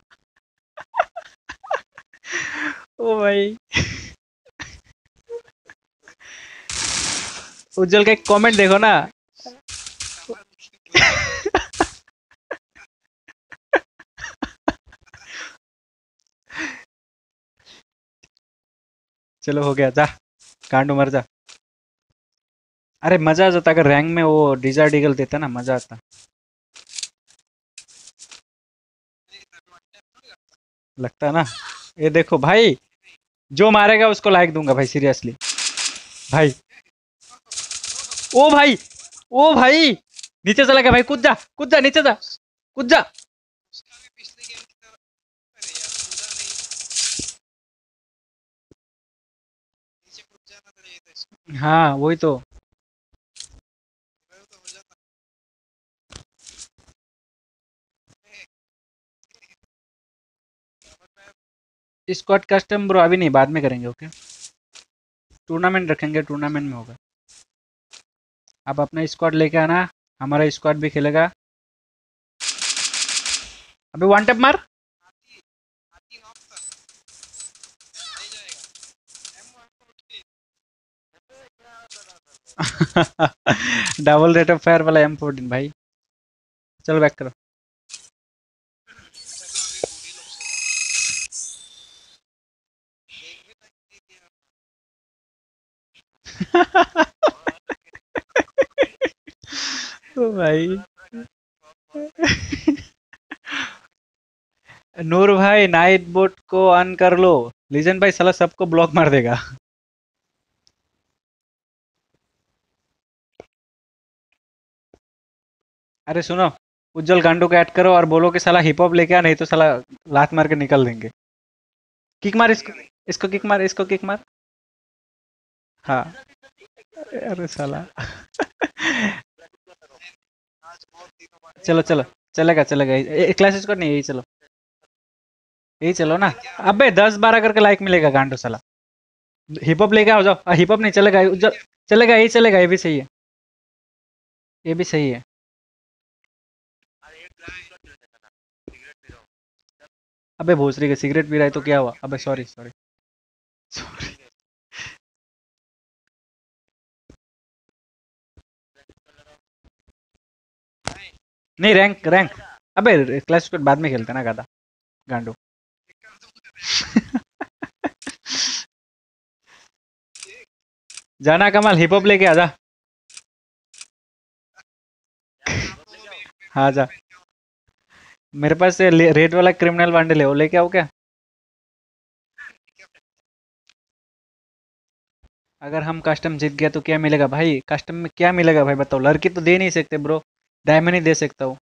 ओ भाई उज्जवल का एक कमेंट देखो ना। कमाल की बोल चलो हो गया, जा कांडू मर जा। अरे मजा आ जाता अगर रैंक में वो डिजार्ड ईगल देता ना, मजा आता। लगता है ना। ये देखो भाई, जो मारेगा उसको लाइक दूंगा भाई, सीरियसली भाई। ओ भाई, ओ भाई नीचे चला गया भाई, कूद जा कूद जा, नीचे जा कूद जा। उसका भी पिछले गेम की तरह अरे यार पूरा नहीं नीचे कूद जाना तो ये तो इसको हाँ वही तो। तो हो जाता है। स्क्वाड कस्टम ब्रो अभी नहीं, बाद में करेंगे। ओके, टूर्नामेंट रखेंगे, टूर्नामेंट में होगा। आप अपना स्क्वाड लेके आना, हमारा स्क्वाड भी खेलेगा। अबे वन टैप मार। हाथी हाथी नॉक था नहीं जाएगा एम वन को उठ के डबल रेट ऑफ फायर वाला एम फोर्टीन भाई। चलो बैक करो। चलो अभी बूढ़ी लोग से देख भी नहीं दिया ओ भाई नूर भाई नाइट बोट को ऑन कर लो। लीजेंड भाई साला सबको ब्लॉक मार देगा। अरे सुनो, उज्जवल गांडू को ऐड करो और बोलो कि साला हिप हॉप लेके आ, नहीं तो साला लात मार के निकल देंगे। किक मार इसको, इसको किक मार, इसको किक मार। हाँ अरे साला आज बहुत दिनों बाद चलो चलो, चलेगा चलेगा, क्लास स्क्वाड नहीं, यही चलो, यही चलो ना। अबे दस बारह करके लाइक मिलेगा गांडू साला। हिप हॉप लेके आओ, जाओ। हिप हॉप नहीं चलेगा, उज्जवल चलेगा, यही चलेगा, ये भी सही है, ये भी सही है। अबे भोसरी के सिगरेट पी रहा है तो क्या हुआ? अबे सॉरी सॉरी सॉरी। नहीं रैंक रैंक, अबे क्लास स्क्वाड बाद में खेलते ना गादा गांडू। जाना कमाल, हिप हॉप लेके आजा। हाँ जा, मेरे पास से रेड वाला क्रिमिनल बंडल है, वो लेके आओ क्या? अगर हम कस्टम जीत गया तो क्या मिलेगा भाई? कस्टम में क्या मिलेगा भाई बताओ? लड़की तो दे नहीं सकते ब्रो, डायमंड ही दे सकता हूँ।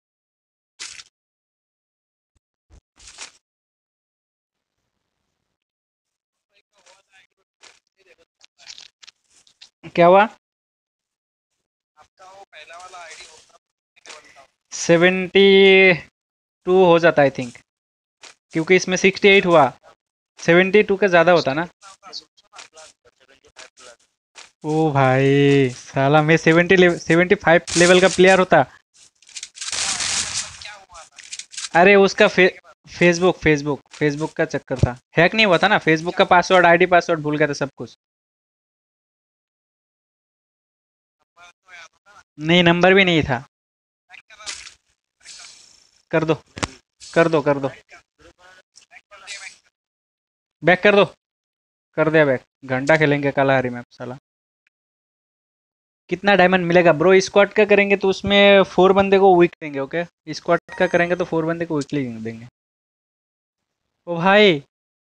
क्या हुआ? आपका वो पहला वाला आईडी होता है बनता सेवेंटी टू हो जाता आई थिंक, क्योंकि इसमें सिक्सटी एट हुआ, सेवेंटी टू का ज़्यादा होता ना। ओ भाई साला मैं सेवेंटी सेवेंटी फाइव लेवल का प्लेयर होता। क्या हुआ था अरे उसका फे, फेसबुक फेसबुक फेसबुक का चक्कर था, हैक नहीं हुआ था ना, फेसबुक का पासवर्ड आईडी पासवर्ड भूल गया था सब कुछ। नंबर तो याद होता ना नहीं नंबर भी नहीं था। चेक करो कर दो कर दो कर दो। चेक कर दे बैक बैक कर दो, कर दिया बैक। घंटा खेलेंगे कालाहारी में साला। कितना डायमंड मिलेगा ब्रो? स्क्वाड का करेंगे तो उसमें फोर बंदे को वीक देंगे। ओके, स्क्वाड का करेंगे तो फोर बंदे को वीकली देंगे। ओ भाई,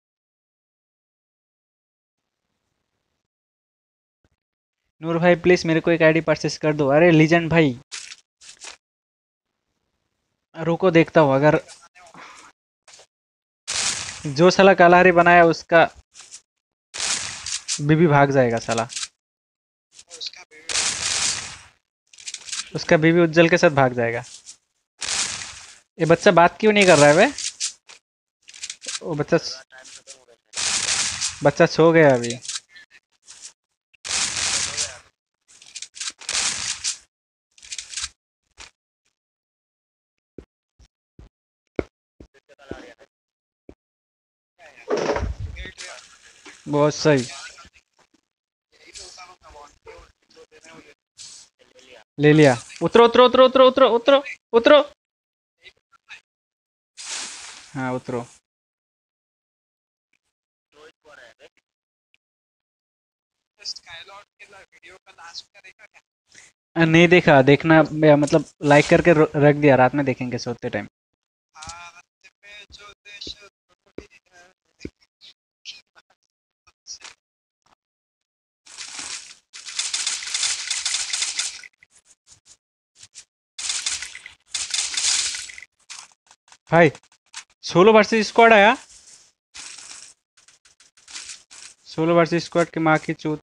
नूर भाई प्लीज मेरे को एक आईडी परचेस कर दो। अरे लीजेंड भाई, रुको देखता हूँ। अगर जो साला कालाहारी बनाया उसका बीबी भाग जाएगा साला। उसका बीबी उज्जवल के साथ भाग जाएगा। ये बच्चा बात क्यों नहीं कर रहा है बे? वो बच्चा बच्चा सो गया अभी। बहुत सही, ले लिया। उतरो उतरो उतरो उतरो उतरो उतरो उतरो। हाँ उतरो। अ, नहीं देखा, देखना या मतलब लाइक करके र- रख दिया। रात में देखेंगे सोते टाइम। भाई सोलो वर्सेस स्क्वाड आया। सोलो वर्सेस स्क्वाड की माँ की चूत।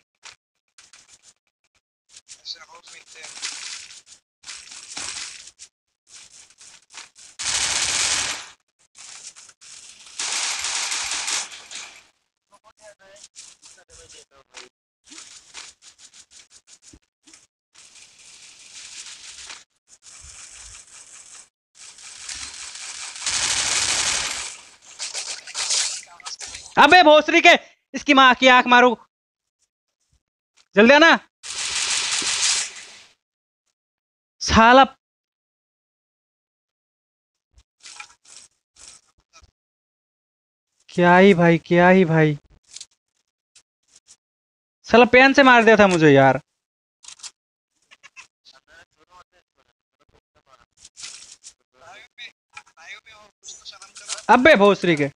अबे भोसरी के, इसकी माँ की आंख मारू। जल्दी आना साला। क्या ही भाई, क्या ही भाई। साला पेन से मार दिया था मुझे यार। अबे भोसरी के,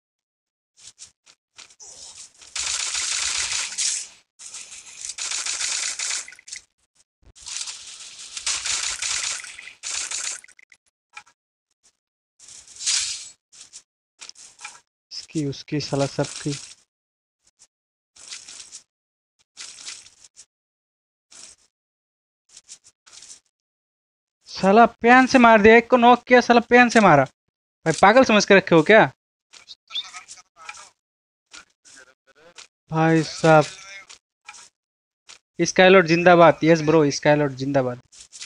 इसकी उसकी साला सबकी। साला पेन से मार दिया। एक को नॉक किया, साला पेन से मारा। भाई पागल समझ के रखे हो क्या भाई साहब? स्काईलॉर्ड जिंदाबाद। यस ब्रो, स्काईलॉर्ड जिंदाबाद।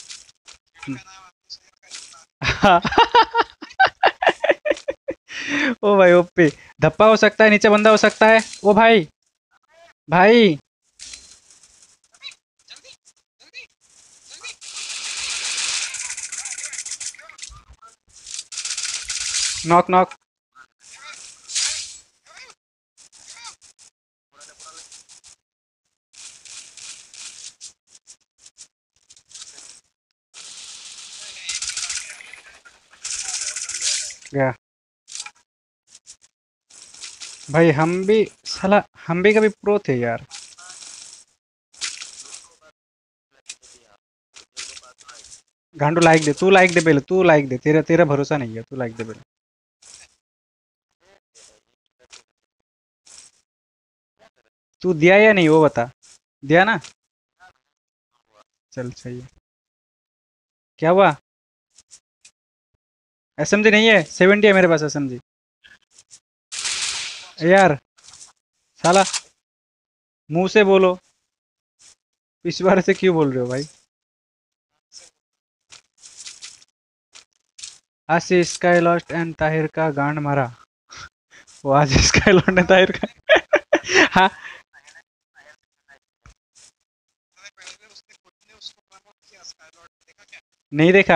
ओ भाई ओपी। धप्पा हो सकता है, नीचे बंदा हो सकता है। ओ भाई, भाई नॉक नॉक। गया भाई। हम भी साला, हम भी कभी प्रो थे यार। गांडू लाइक दे, तू लाइक दे पहले, तू लाइक दे। तेरा तेरा भरोसा नहीं है, तू लाइक दे पहले। तू दिया या नहीं वो बता। दिया ना? चल सही है। क्या हुआ? एसएमजी नहीं है, सेवेंटी है मेरे पास एसएमजी। यार साला, मुंह से बोलो। इस बार से क्यों बोल रहे हो भाई? आज से स्काई लॉस्ट एंड ताहिर का गांड मारा। वो आज स्काई लॉस्ट ने ताहिर का हाँ, नहीं देखा।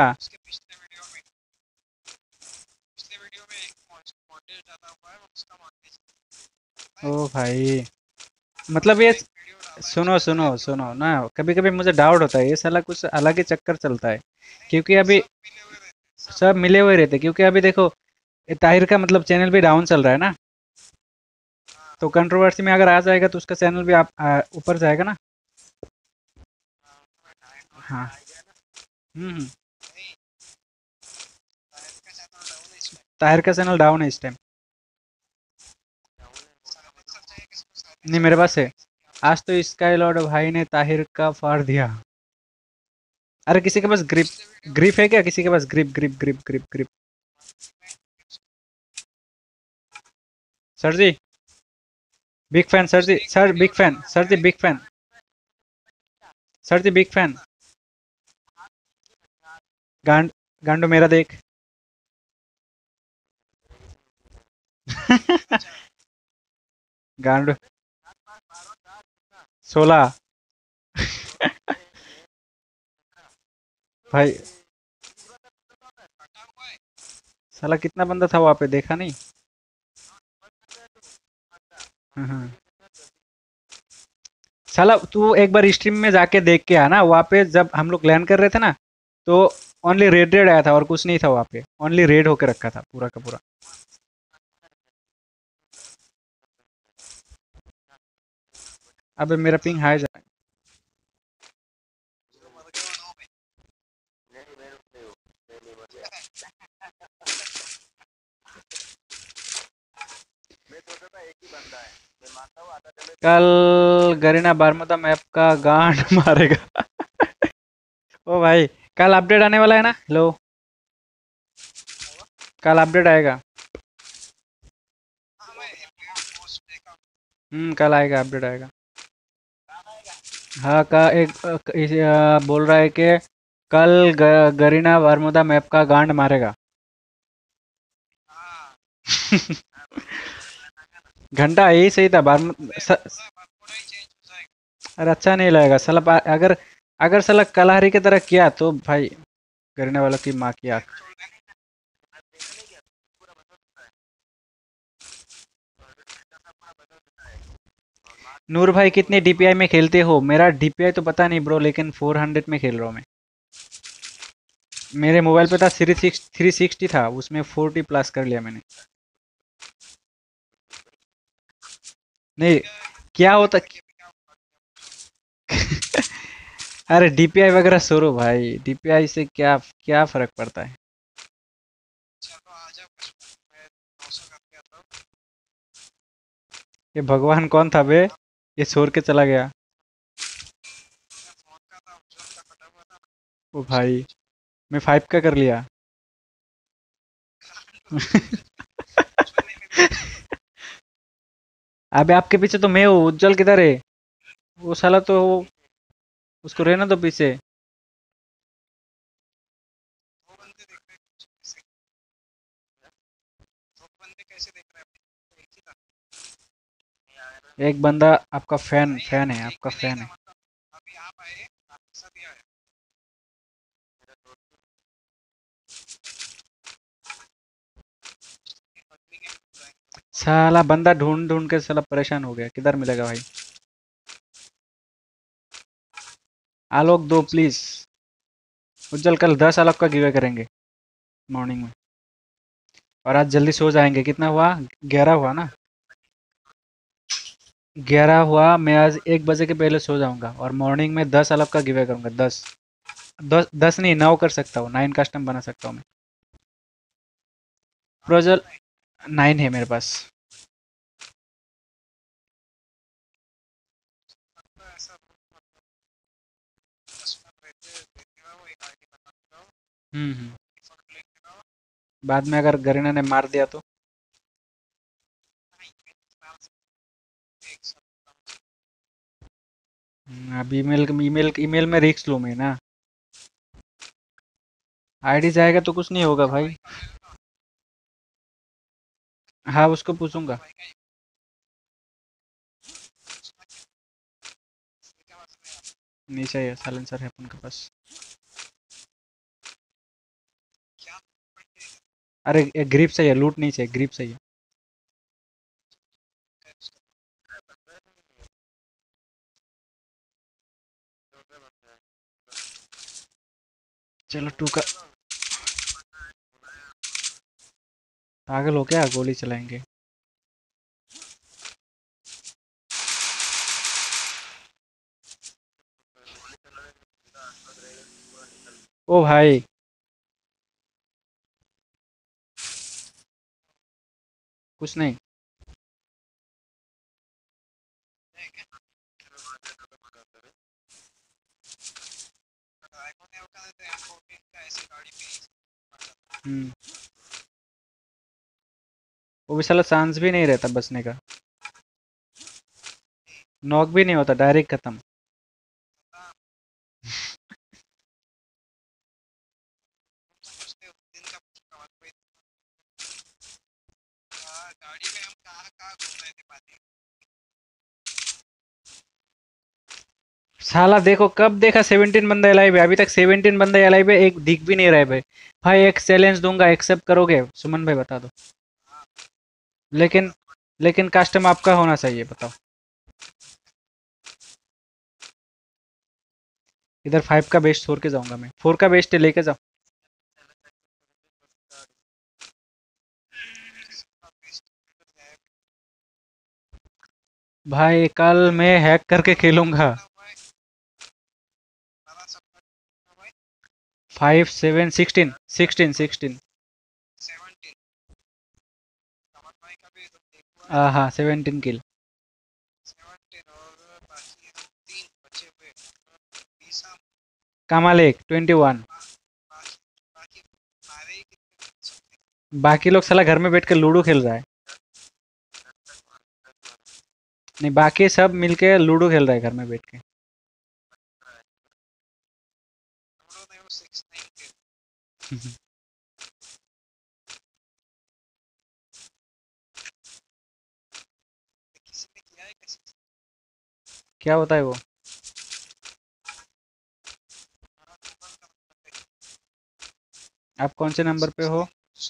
ओ भाई, मतलब ये सुनो सुनो सुनो ना, कभी कभी मुझे डाउट होता है ये साला कुछ अलग ही चक्कर चलता है, क्योंकि अभी सब मिले हुए रहते, क्योंकि अभी देखो ये ताहिर का मतलब चैनल भी डाउन चल रहा है ना, तो कंट्रोवर्सी में अगर आ जाएगा तो उसका चैनल भी आप आ, ऊपर जाएगा ना। हाँ। हम्म हम्म। ताहिर का चैनल डाउन है इस टाइम। नहीं मेरे पास है। आज तो स्काई लॉर्ड भाई ने ताहिर का फाड़ दिया। अरे किसी के पास ग्रिप, ग्रिप है क्या किसी के पास? Grip grip grip grip grip. Sir ji big fan, sir ji, sir big fan, sir ji big fan, sir ji big fan. गांड, गांडू मेरा देख। गांडू सोलह। भाई साला कितना बंदा था वहाँ पे, देखा नहीं? हाँ हाँ। साला तू एक बार स्ट्रीम में जाके देख के आना, वहाँ पे जब हम लोग लैंड कर रहे थे ना, तो ओनली रेड रेड आया था और कुछ नहीं था वहाँ पे, ओनली रेड होके रखा था पूरा का पूरा। अबे मेरा पिंग हाई जा। कल गरीना बारमूदा मैप का गांड मारेगा। ओ भाई, कल अपडेट आने वाला है ना? लो, कल अपडेट आएगा। हम्म, कल आएगा, अपडेट आएगा। हाँ का एक अ, इस, अ, बोल रहा है कि कल ग, गरीना बारमूदा मैप का गांड मारेगा। घंटा यही सही था बारमू स- अरे अच्छा नहीं लगेगा साला, बा- अगर अगर साला कलहरी की तरह किया तो भाई, गरीना वालों की माँ की आँख। नूर भाई कितने डीपीआई में खेलते हो? मेरा डीपीआई तो पता नहीं ब्रो, लेकिन फोर हंड्रेड में खेल रहा हूँ मैं। मेरे मोबाइल पे था थ्री सिक्स थ्री सिक्सटी था, उसमें फोर्टी प्लस कर लिया मैंने। नहीं, क्या होता। अरे डीपीआई वगैरह छोड़ो भाई, डीपीआई से क्या क्या फर्क पड़ता है। ये भगवान कौन था बे, ये छोड़ के चला गया। ओ भाई, मैं फाइव का कर लिया। अबे आपके पीछे तो मैं हूँ, उज्जवल किधर है? वो साला तो, उसको रहना दो पीछे। एक बंदा आपका फैन फैन है, आपका फैन है। साला बंदा ढूंढ ढूंढ के साला परेशान हो गया, किधर मिलेगा भाई? आलोक दो प्लीज। उज्जवल कल दस आलोक का गिवे करेंगे मॉर्निंग में, और आज जल्दी सो जाएंगे। कितना हुआ? ग्यारह हुआ ना? ग्यारह हुआ, मैं आज एक बजे के पहले सो जाऊंगा और मॉर्निंग में दस आलोक का गिवे करूंगा। दस, दस दस नहीं, नौ कर सकता हूँ, नाइन कस्टम बना सकता हूँ मैं। प्रोजल नाइन है मेरे पास। हम्म हम्म। बाद में अगर गरीना ने मार दिया तो? हम्म, अब ईमेल ईमेल ईमेल में रिक्स लूँ मैं ना। आईडी जाएगा तो कुछ नहीं होगा भाई। हाँ उसको पूछूंगा। नहीं चाहिए, साइलेंसर है अपन के पास। अरे ग्रिप चाहिए, लूट नहीं चाहिए, ग्रिप चाहिए। चलो टू का पागल हो क्या, गोली चलाएंगे। ओ भाई कुछ नहीं। हम्म वो भी साला चांस भी नहीं रहता बचने का, नॉक भी नहीं होता, डायरेक्ट खत्म। साला देखो कब देखा सेवनटीन बंदा अलाइव है, अभी तक सेवनटीन बंदा अलाइव है, एक दिख भी नहीं रहा है भाई। भाई एक चैलेंज दूंगा, एक्सेप्ट करोगे सुमन भाई, बता दो। लेकिन लेकिन कस्टम आपका होना चाहिए, बताओ। इधर फाइव का बेस्ट छोड़ के जाऊंगा मैं, फोर का बेस्ट लेके जाओ। भाई कल मैं हैक करके खेलूंगा। Five seven sixteen sixteen sixteen. हाँ हाँ सेवनटीन किल। कमाल एक ट्वेंटी वन। बाकी लोग साला घर में बैठ के लूडो खेल रहा है। नहीं बाकी सब मिलके लूडो खेल रहा है घर में बैठ के। क्या होता है वो? आप कौन से नंबर पे हो?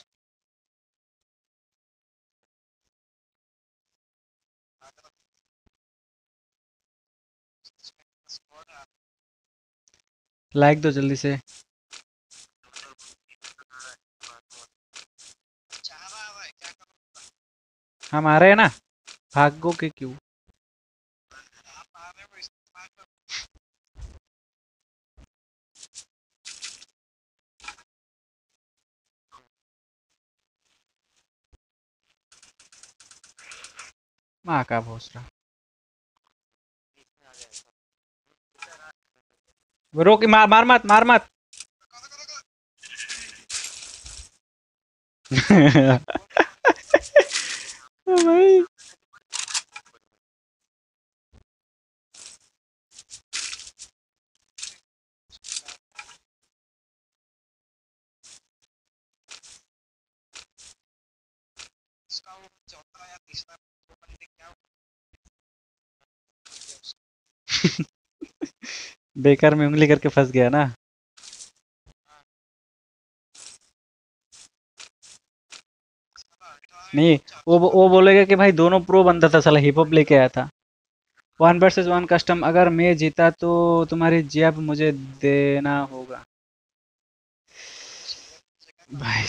लाइक दो जल्दी से। हम आ रहे हैं ना, भागो के क्यों? माँ का भोसड़ा। रोक, मार मार मत, मार मत। भाई बेकार में उंगली करके फंस गया ना। नहीं वो वो बोलेगा कि भाई दोनों प्रो बंदा था, साला हिप हॉप लेके आया था। वन वर्सेस वन कस्टम, अगर मैं जीता तो तुम्हारी जेब मुझे देना होगा। भाई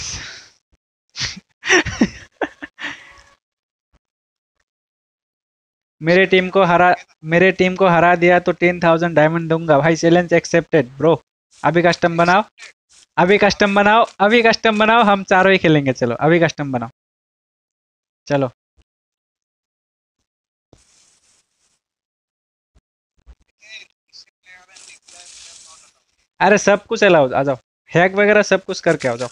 मेरे टीम को हरा मेरे टीम को हरा दिया तो टेन थाउजेंड डायमंड दूंगा भाई। Challenge accepted bro. अभी कस्टम बनाओ, अभी कस्टम बनाओ, अभी कस्टम बनाओ, हम चारों ही खेलेंगे। चलो अभी कस्टम बनाओ, चलो। अरे सब कुछ अलाउ, आ जाओ। हैक वगैरह सब कुछ करके आओ, जाओ।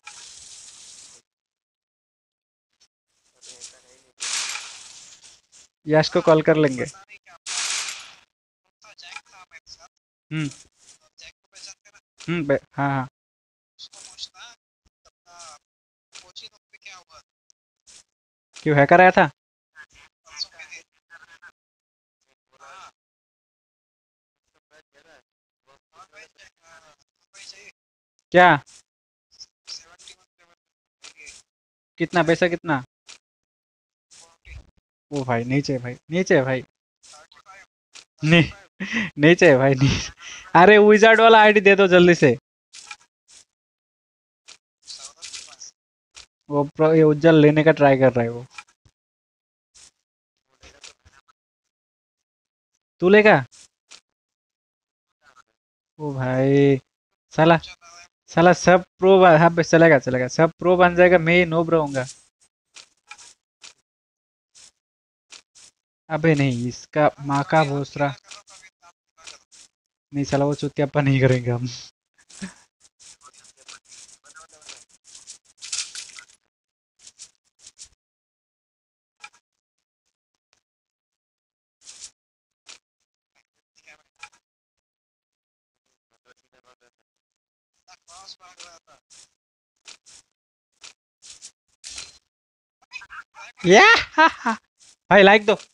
यश को कॉल कर लेंगे। हम्म हम्म बे- हाँ हाँ। क्यों हैकर आया था? क्या? कितना पैसा, कितना? ओ भाई नीचे, भाई नीचे भाई। नहीं नीचे भाई, नीचे। अरे विजार्ड वाला आईडी दे दो जल्दी से। वो प्रो ये उज्जवल लेने का ट्राई कर रहा है वो। तू लेगा? ओ भाई, साला साला सब प्रो। हाँ बस चलेगा चलेगा, सब प्रो बन जाएगा, मैं ही नोब रहूंगा। अबे नहीं, इसका माँ का भोसरा। नहीं साला, वो चुतियापा नहीं करेंगे हम। या भाई लाइक दो।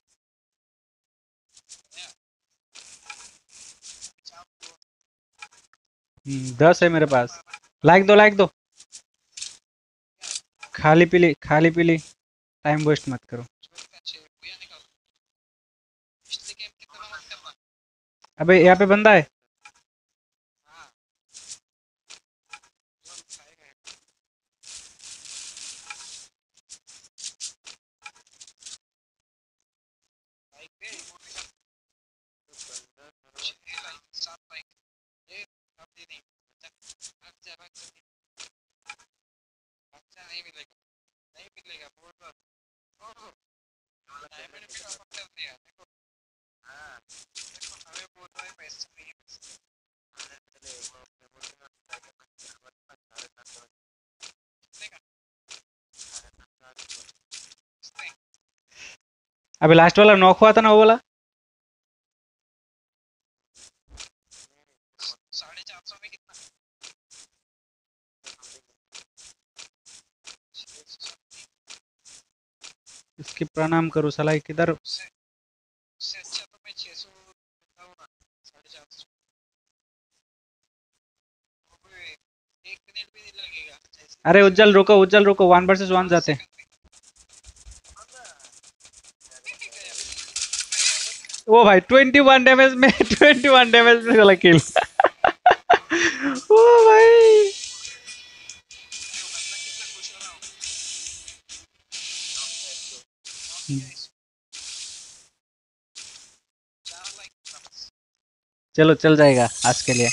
हम्म, दस है मेरे पास। लाइक दो लाइक दो। खाली पीली खाली पीली, टाइम वेस्ट मत करो। अबे यहाँ पे बंदा है। अबे लास्ट वाला नॉक हुआ था ना, वो वाला। इसकी प्रणाम करो साला, ये किधर। अरे उज्जवल रुको, उज्जवल रुको, वन वर्सेस वन जाते हैं। ओ भाई ट्वेंटी वन डैमेज में ट्वेंटी वन डैमेज में चला किल। ओ भाई। चलो चल जाएगा आज के लिए।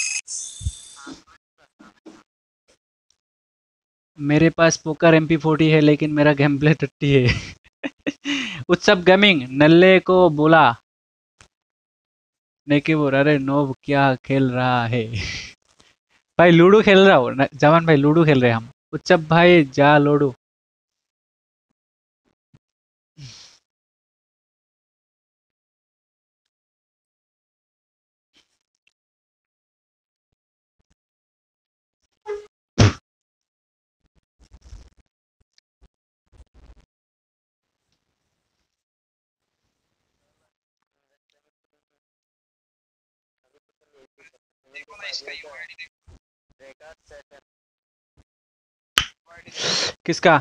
मेरे पास पोकर एम पी फोर्टी है, लेकिन मेरा गेम प्ले टट्टी है। उत्सव गेमिंग नल्ले को बोला। नेकी बोल, अरे नोब क्या खेल रहा है। भाई लूडो खेल रहा हो न- जवान भाई, लूडो खेल रहे हैं हम। उत्सव भाई जा लूडो। किसका?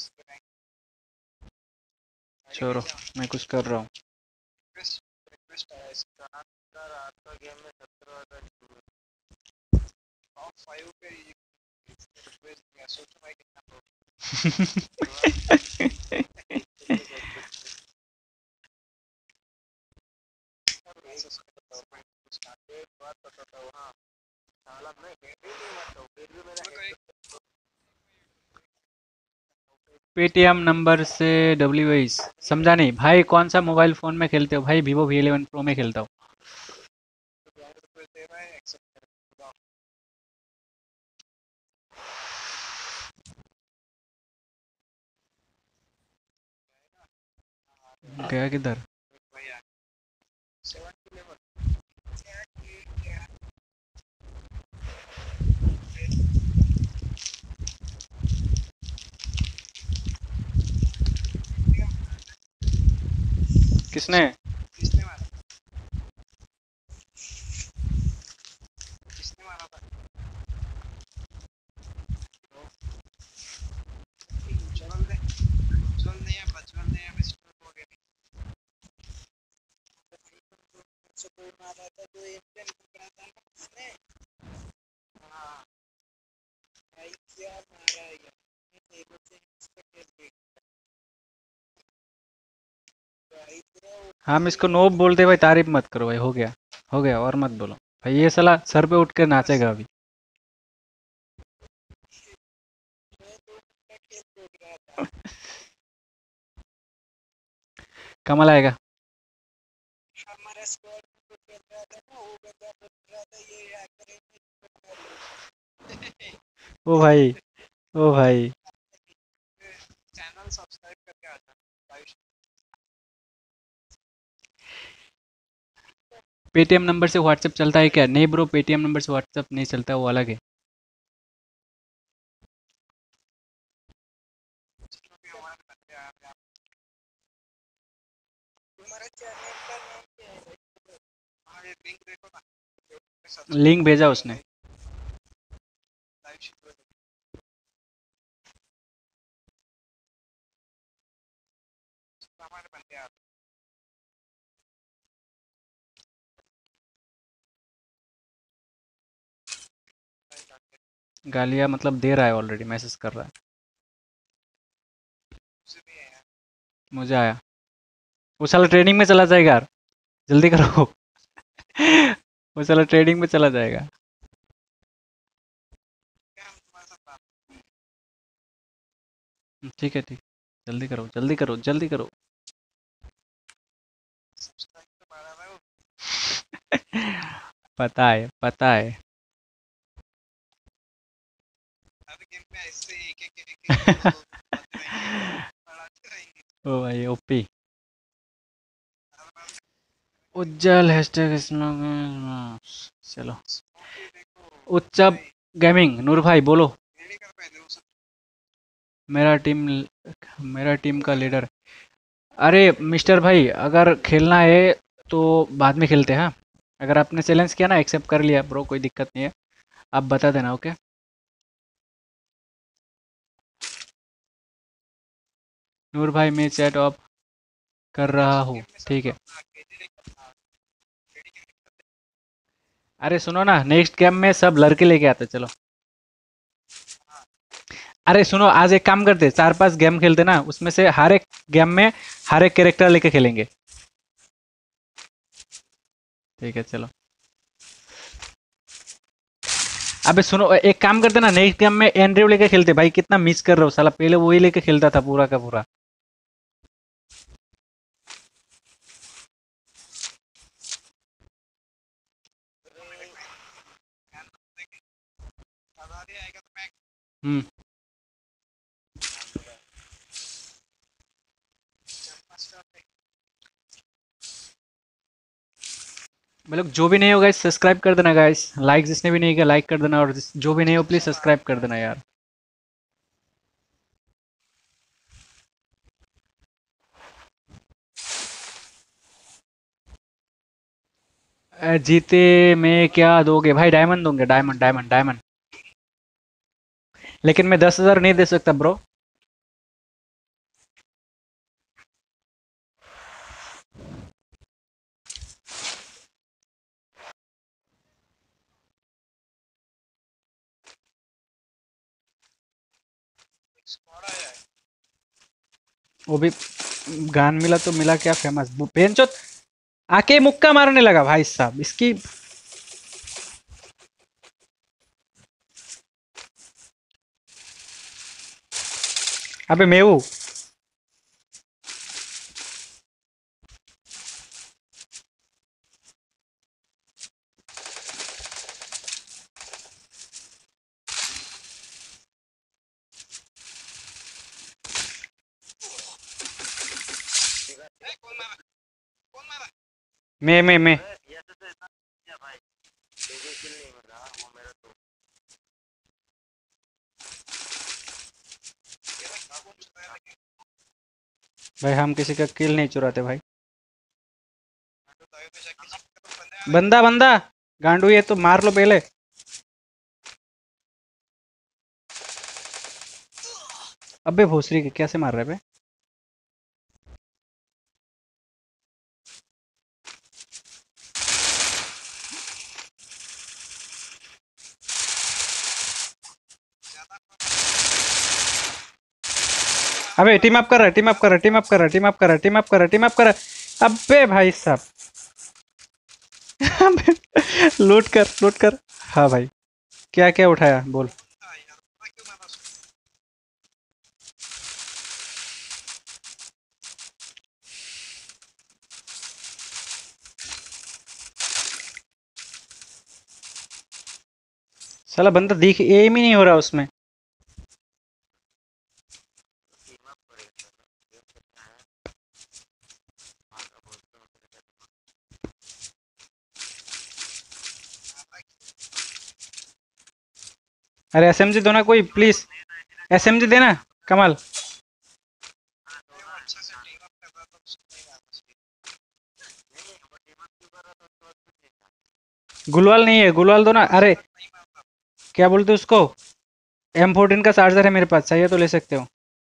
छोड़ो, मैं कुछ कर रहा हूँ। पेटीएम नंबर से डब्ल्यू एस समझा नहीं भाई, कौन सा मोबाइल फ़ोन में खेलते हो भाई? वीवो वी इलेवन प्रो में खेलता हूँ। गया किधर? किसने? हम इसको नोब बोलते भाई, तारीफ मत करो भाई, हो गया हो गया, और मत बोलो भाई, ये साला सर पे उठ के नाचेगा अभी। कमल आएगा। हमारा स्क्वाड को खेल रहा था ना, वो बंदा बोल रहा था ये हैकर है। ओ भाई, ओ भाई, चैनल सब्सक्राइब करके आता भाई। पेटीएम नंबर से व्हाट्सएप चलता है क्या? नहीं ब्रो, पेटीएम नंबर से व्हाट्सएप नहीं चलता, वो अलग है। चलो भी हमारे बंदे आ रहे हैं। तुम्हारे चैनल का नाम क्या है भाई? हाँ ये लिंक देखो ना, लिंक भेजा उसने। लाइव शुरू है। हमारे बंदे आ रहे हैं। गालिया मतलब दे रहा है, ऑलरेडी मैसेज कर रहा है। उसे भी है यार। मुझे आया। वो साला ट्रेनिंग में चला जाएगा यार, जल्दी करो। वो साला ट्रेनिंग में चला जाएगा। क्या हम तुम्हारे साथ बात ठीक है, ठीक, जल्दी करो जल्दी करो जल्दी करो। सब्सक्राइब तो मारा रहा हूँ। पता है पता है। हर गेम में ऐसे एक एक एक एक दो दो आते रहेंगे, बढ़ाते रहेंगे। ओ भाई ओपी। हर बार उज्जवल हैशटैग इसमें। चलो, स्मोकी देखो उच्चब भाई, गेमिंग, नूर भाई बोलो। रेडी कर पहले वो सब। मेरा टीम मेरा टीम का लीडर। अरे मिस्टर भाई, अगर खेलना है तो बाद में खेलते हैं, हाँ? अगर आपने चैलेंज किया ना, एक्सेप्ट कर लिया ब्रो, कोई दिक्कत नहीं है, आप बता देना, ओके? नूर भाई मैं चैट ऑफ कर रहा नेक्स्ट हूँ, गेम में सब ठीक तो है। अपना केजी लेकर रेडी करके। अरे सुनो ना, नेक्स्ट गेम में सब लड़के लेके आते, चलो। अरे सुनो, आज एक काम करते, चार पांच गेम खेलते ना, उसमें से हर एक गेम में हर एक कैरेक्टर लेके खेलेंगे। ठीक है चलो। अबे सुनो, एक काम करते ना, नेक्स्ट गेम में एंड्रयू लेके खेलते भाई, कितना मिस कर रहे हो साला, पहले वही लेके खेलता था पूरा का पूरा। आजादी आएगा तो मैं हम्म। मतलब जो भी नहीं हो गाइस, सब्सक्राइब कर देना गाइस, लाइक जिसने भी नहीं किया लाइक कर देना, और जिस- जो भी नहीं हो प्लीज सब्सक्राइब कर देना यार। अ, जीते में क्या दोगे भाई? डायमंड दोगे, डायमंड डायमंड डायमंड। लेकिन मैं दस हजार नहीं दे सकता ब्रो। स्क्वाड आया है। वो भी गान मिला तो मिला क्या फेमस, बेंचो आके मुक्का मारने लगा भाई साहब इसकी। अबे मेऊ, ए, कौन मारा कौन मारा? मैं मैं मैं ये तो ऐसा क्या भाई, लोगों किल नहीं मिल रहा वो मेरा तो। ये भाई कौन चुरा है लेकिन भाई, हम किसी का किल नहीं चुराते भाई। मैं तो दावे पे जाके चेक कर बंदे आ रहे हैं। बंदा बंदा गांडू, ये तो मार लो पहले। अबे भोसरी के कैसे मार रहे बे? अबे टीम अप कर रहा है, टीम अप कर रहा है, टीम अप कर रहा है, टीम अप कर रहा है, टीम अप कर रहा है, टीम अप कर रहा है। अबे भाई साहब। लूट कर लूट कर। हाँ भाई, क्या क्या उठाया बोल। साला बंदा दिख एम ही नहीं हो रहा उसमें। अरे एसएमजी दो ना कोई प्लीज। एसएमजी देना कमाल। गुलवाल नहीं है, गुलवाल दो ना। अरे क्या बोलते उसको, एम फोर्टीन का चार्जर है मेरे पास, चाहिए तो ले सकते हो।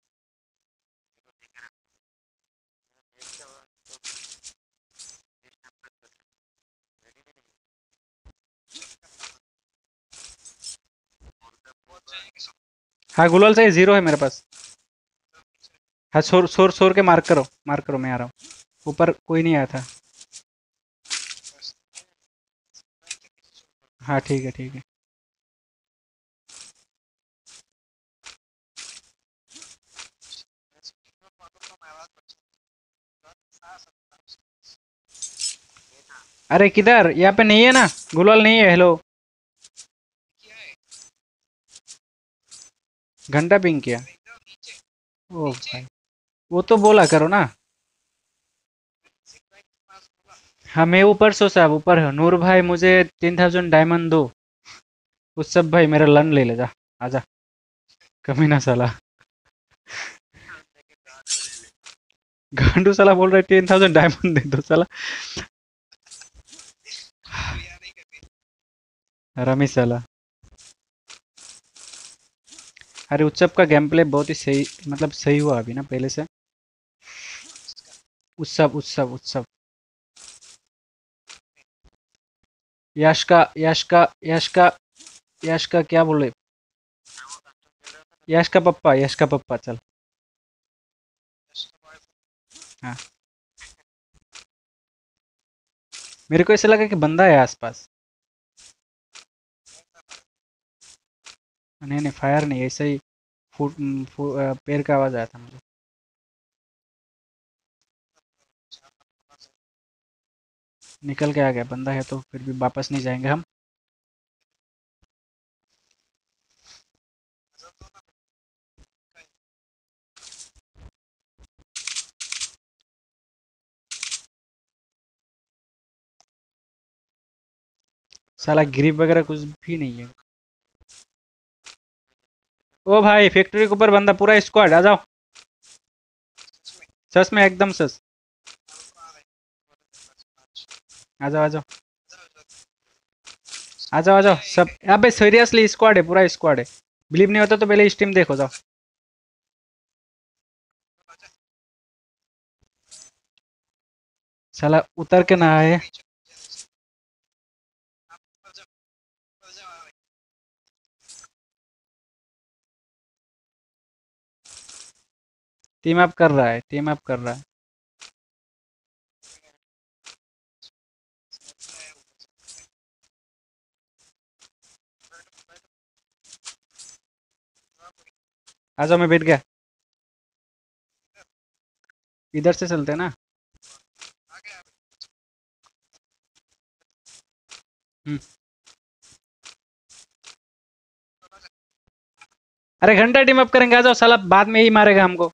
हाँ गुलवाल चाहिए, जीरो है मेरे पास। हाँ शोर शोर शोर के मार्क करो, मार्क करो, मैं आ रहा हूँ। ऊपर कोई नहीं आया था। हाँ ठीक है ठीक है। अरे किधर, यहाँ पे नहीं है ना, गुलवाल नहीं है। हेलो, घंटा पिंग किया। ओ भाई, वो तो बोला करो ना। हाँ मैं ऊपर सो साहब, ऊपर है। नूर भाई मुझे तीन थाउजेंड डायमंड दो। उस सब भाई मेरा लन ले ले जा। आजा कमीना साला। गांडू साला बोल रहा है टेन थाउजेंड डायमंड दे दो साला। रमी साला। अरे उत्सव का गेम प्ले बहुत ही सही, मतलब सही हुआ अभी ना पहले से। उत्सव उत्सव उत्सव। यश का यश का यश का यश का क्या बोले। यश का पप्पा, यश का पप्पा चल। हाँ मेरे को ऐसा लगा कि बंदा है आसपास। नहीं नहीं फायर नहीं, ऐसे ही फुट फु, अ, पैर का आवाज आया था मुझे। निकल के आ गया, बंदा है तो फिर भी वापस नहीं जाएंगे हम। साला ग्रिप वगैरह कुछ भी नहीं है। ओ भाई फैक्ट्री के ऊपर बंदा, पूरा स्क्वाड आ जाओ। सच में एकदम सच। आ जाओ आ जाओ आ जाओ आ जाओ सब। अबे सीरियसली स्क्वाड है, पूरा स्क्वाड है। बिलीव नहीं होता तो पहले स्टीम देखो, जाओ। साला उतर के ना आए। टीम अप कर रहा है, टीम अप कर रहा है। आ जाओ, मैं बैठ गया। इधर से चलते हैं ना। हम्म। अरे घंटा टीम अप करेंगे, आ जाओ। साला बाद में ही मारेगा हमको।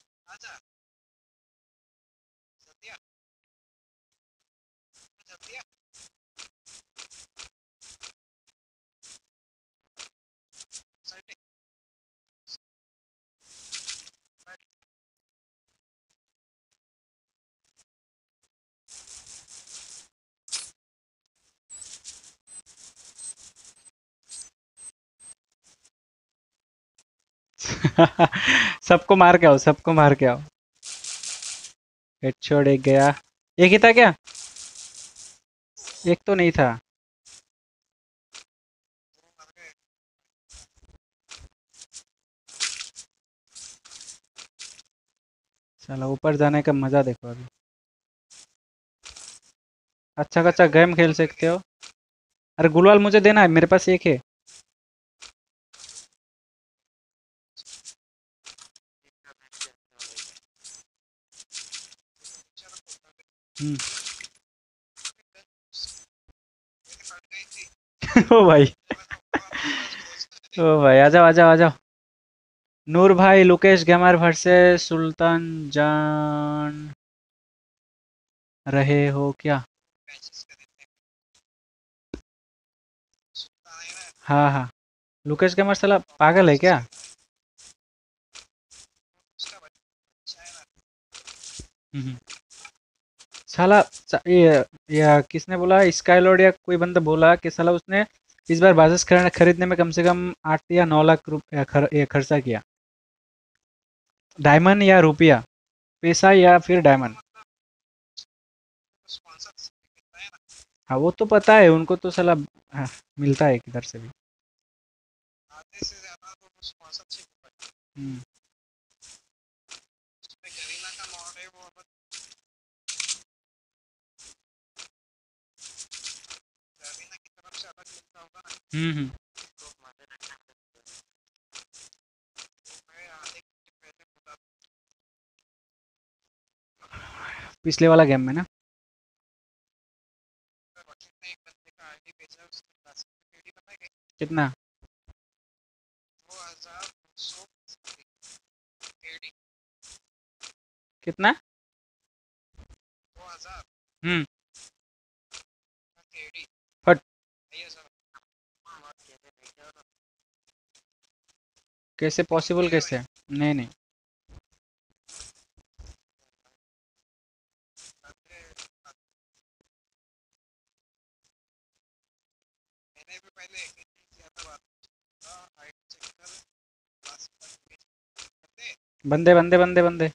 सबको मार के आओ, सबको मार के आओ। हेडशॉट एक गया। एक ही था क्या? एक तो नहीं था। चलो ऊपर जाने का मजा देखो अभी। अच्छा खासा गेम खेल सकते हो। अरे गुलवाल मुझे देना है, मेरे पास एक है। हम्म। ओ भाई, ओ भाई, आ जाओ आ जाओ आ जाओ। नूर भाई, लोकेश गेमर वर्सेस सुल्तान जान रहे हो क्या? हाँ हाँ। लोकेश गेमर साला पागल है क्या? हम्म। साला सा- ये या किसने बोला, स्काईलॉर्ड या कोई बंदा बोला कि साला उसने इस बार बाजिस खरीदने खरीदने में कम से कम आठ या नौ लाख रुपया खर, ये खर्चा किया। डायमंड या रुपया, पैसा या फिर डायमंड। हाँ वो तो पता है उनको तो साला, हाँ, मिलता है किधर से भी। हम्म। हम्म हम्म। पिछले वाला गेम में ना। कितना? कितना? हम्म। हट। कैसे पॉसिबल कैसे? नहीं नहीं। बंदे बंदे बंदे बंदे।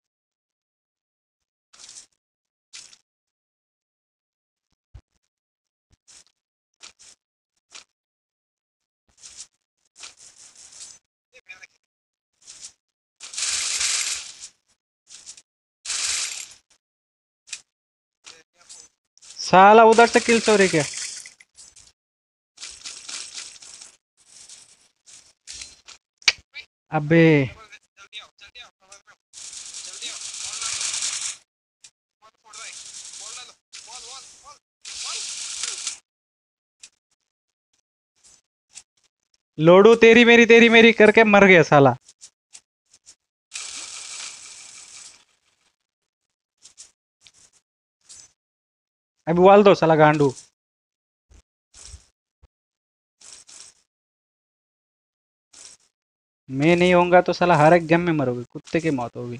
साला उधर से किल चोरी के। अबे लोडू, तेरी मेरी तेरी मेरी करके मर गया साला। अभी वाल दो साला गांडू। मैं नहीं होऊंगा तो साला हर एक गेम में मरोगे, कुत्ते की मौत होगी।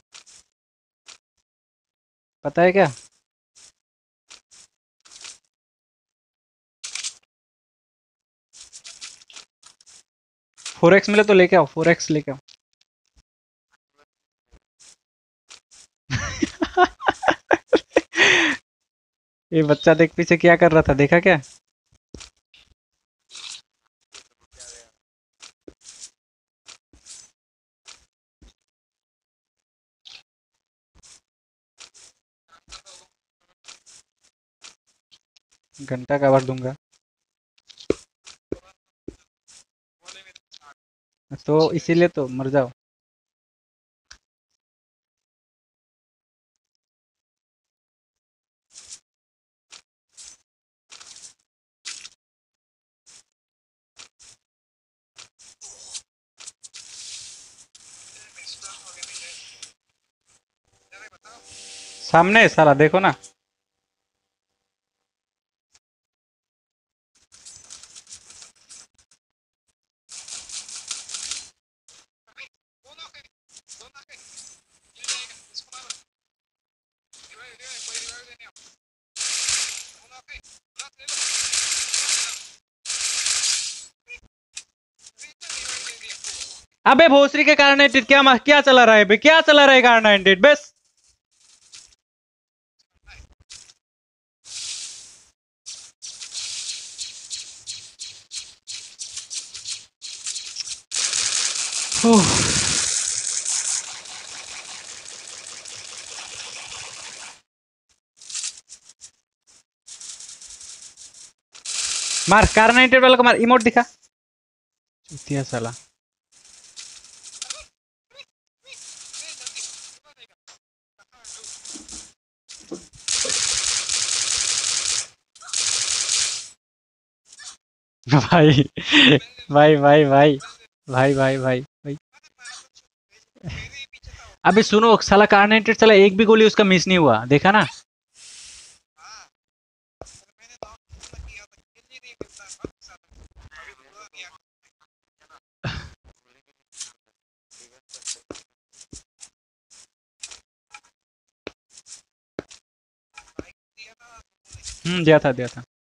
पता है क्या? फोर एक्स मिले तो लेके आओ, फोर एक्स लेके आओ। ये बच्चा देख पीछे क्या कर रहा था, देखा क्या? घंटा कवर दूंगा। तो इसीलिए तो मर जाओ। सामने है साला, देखो ना। अबे भोसरी के कारण एडिट, क्या क्या चला रहा है बे, क्या चला रहा है कारण एडिट बस। उफ। मार कार नाइनटेड वाला को मार, इमोट दिखा। चूतिया साला। भाई भाई भाई भाई भाई भाई भाई भाई अबे सुनो साला, कार नाइनटेड साला एक भी गोली उसका मिस नहीं हुआ, देखा ना। हम्म दिया था दिया था।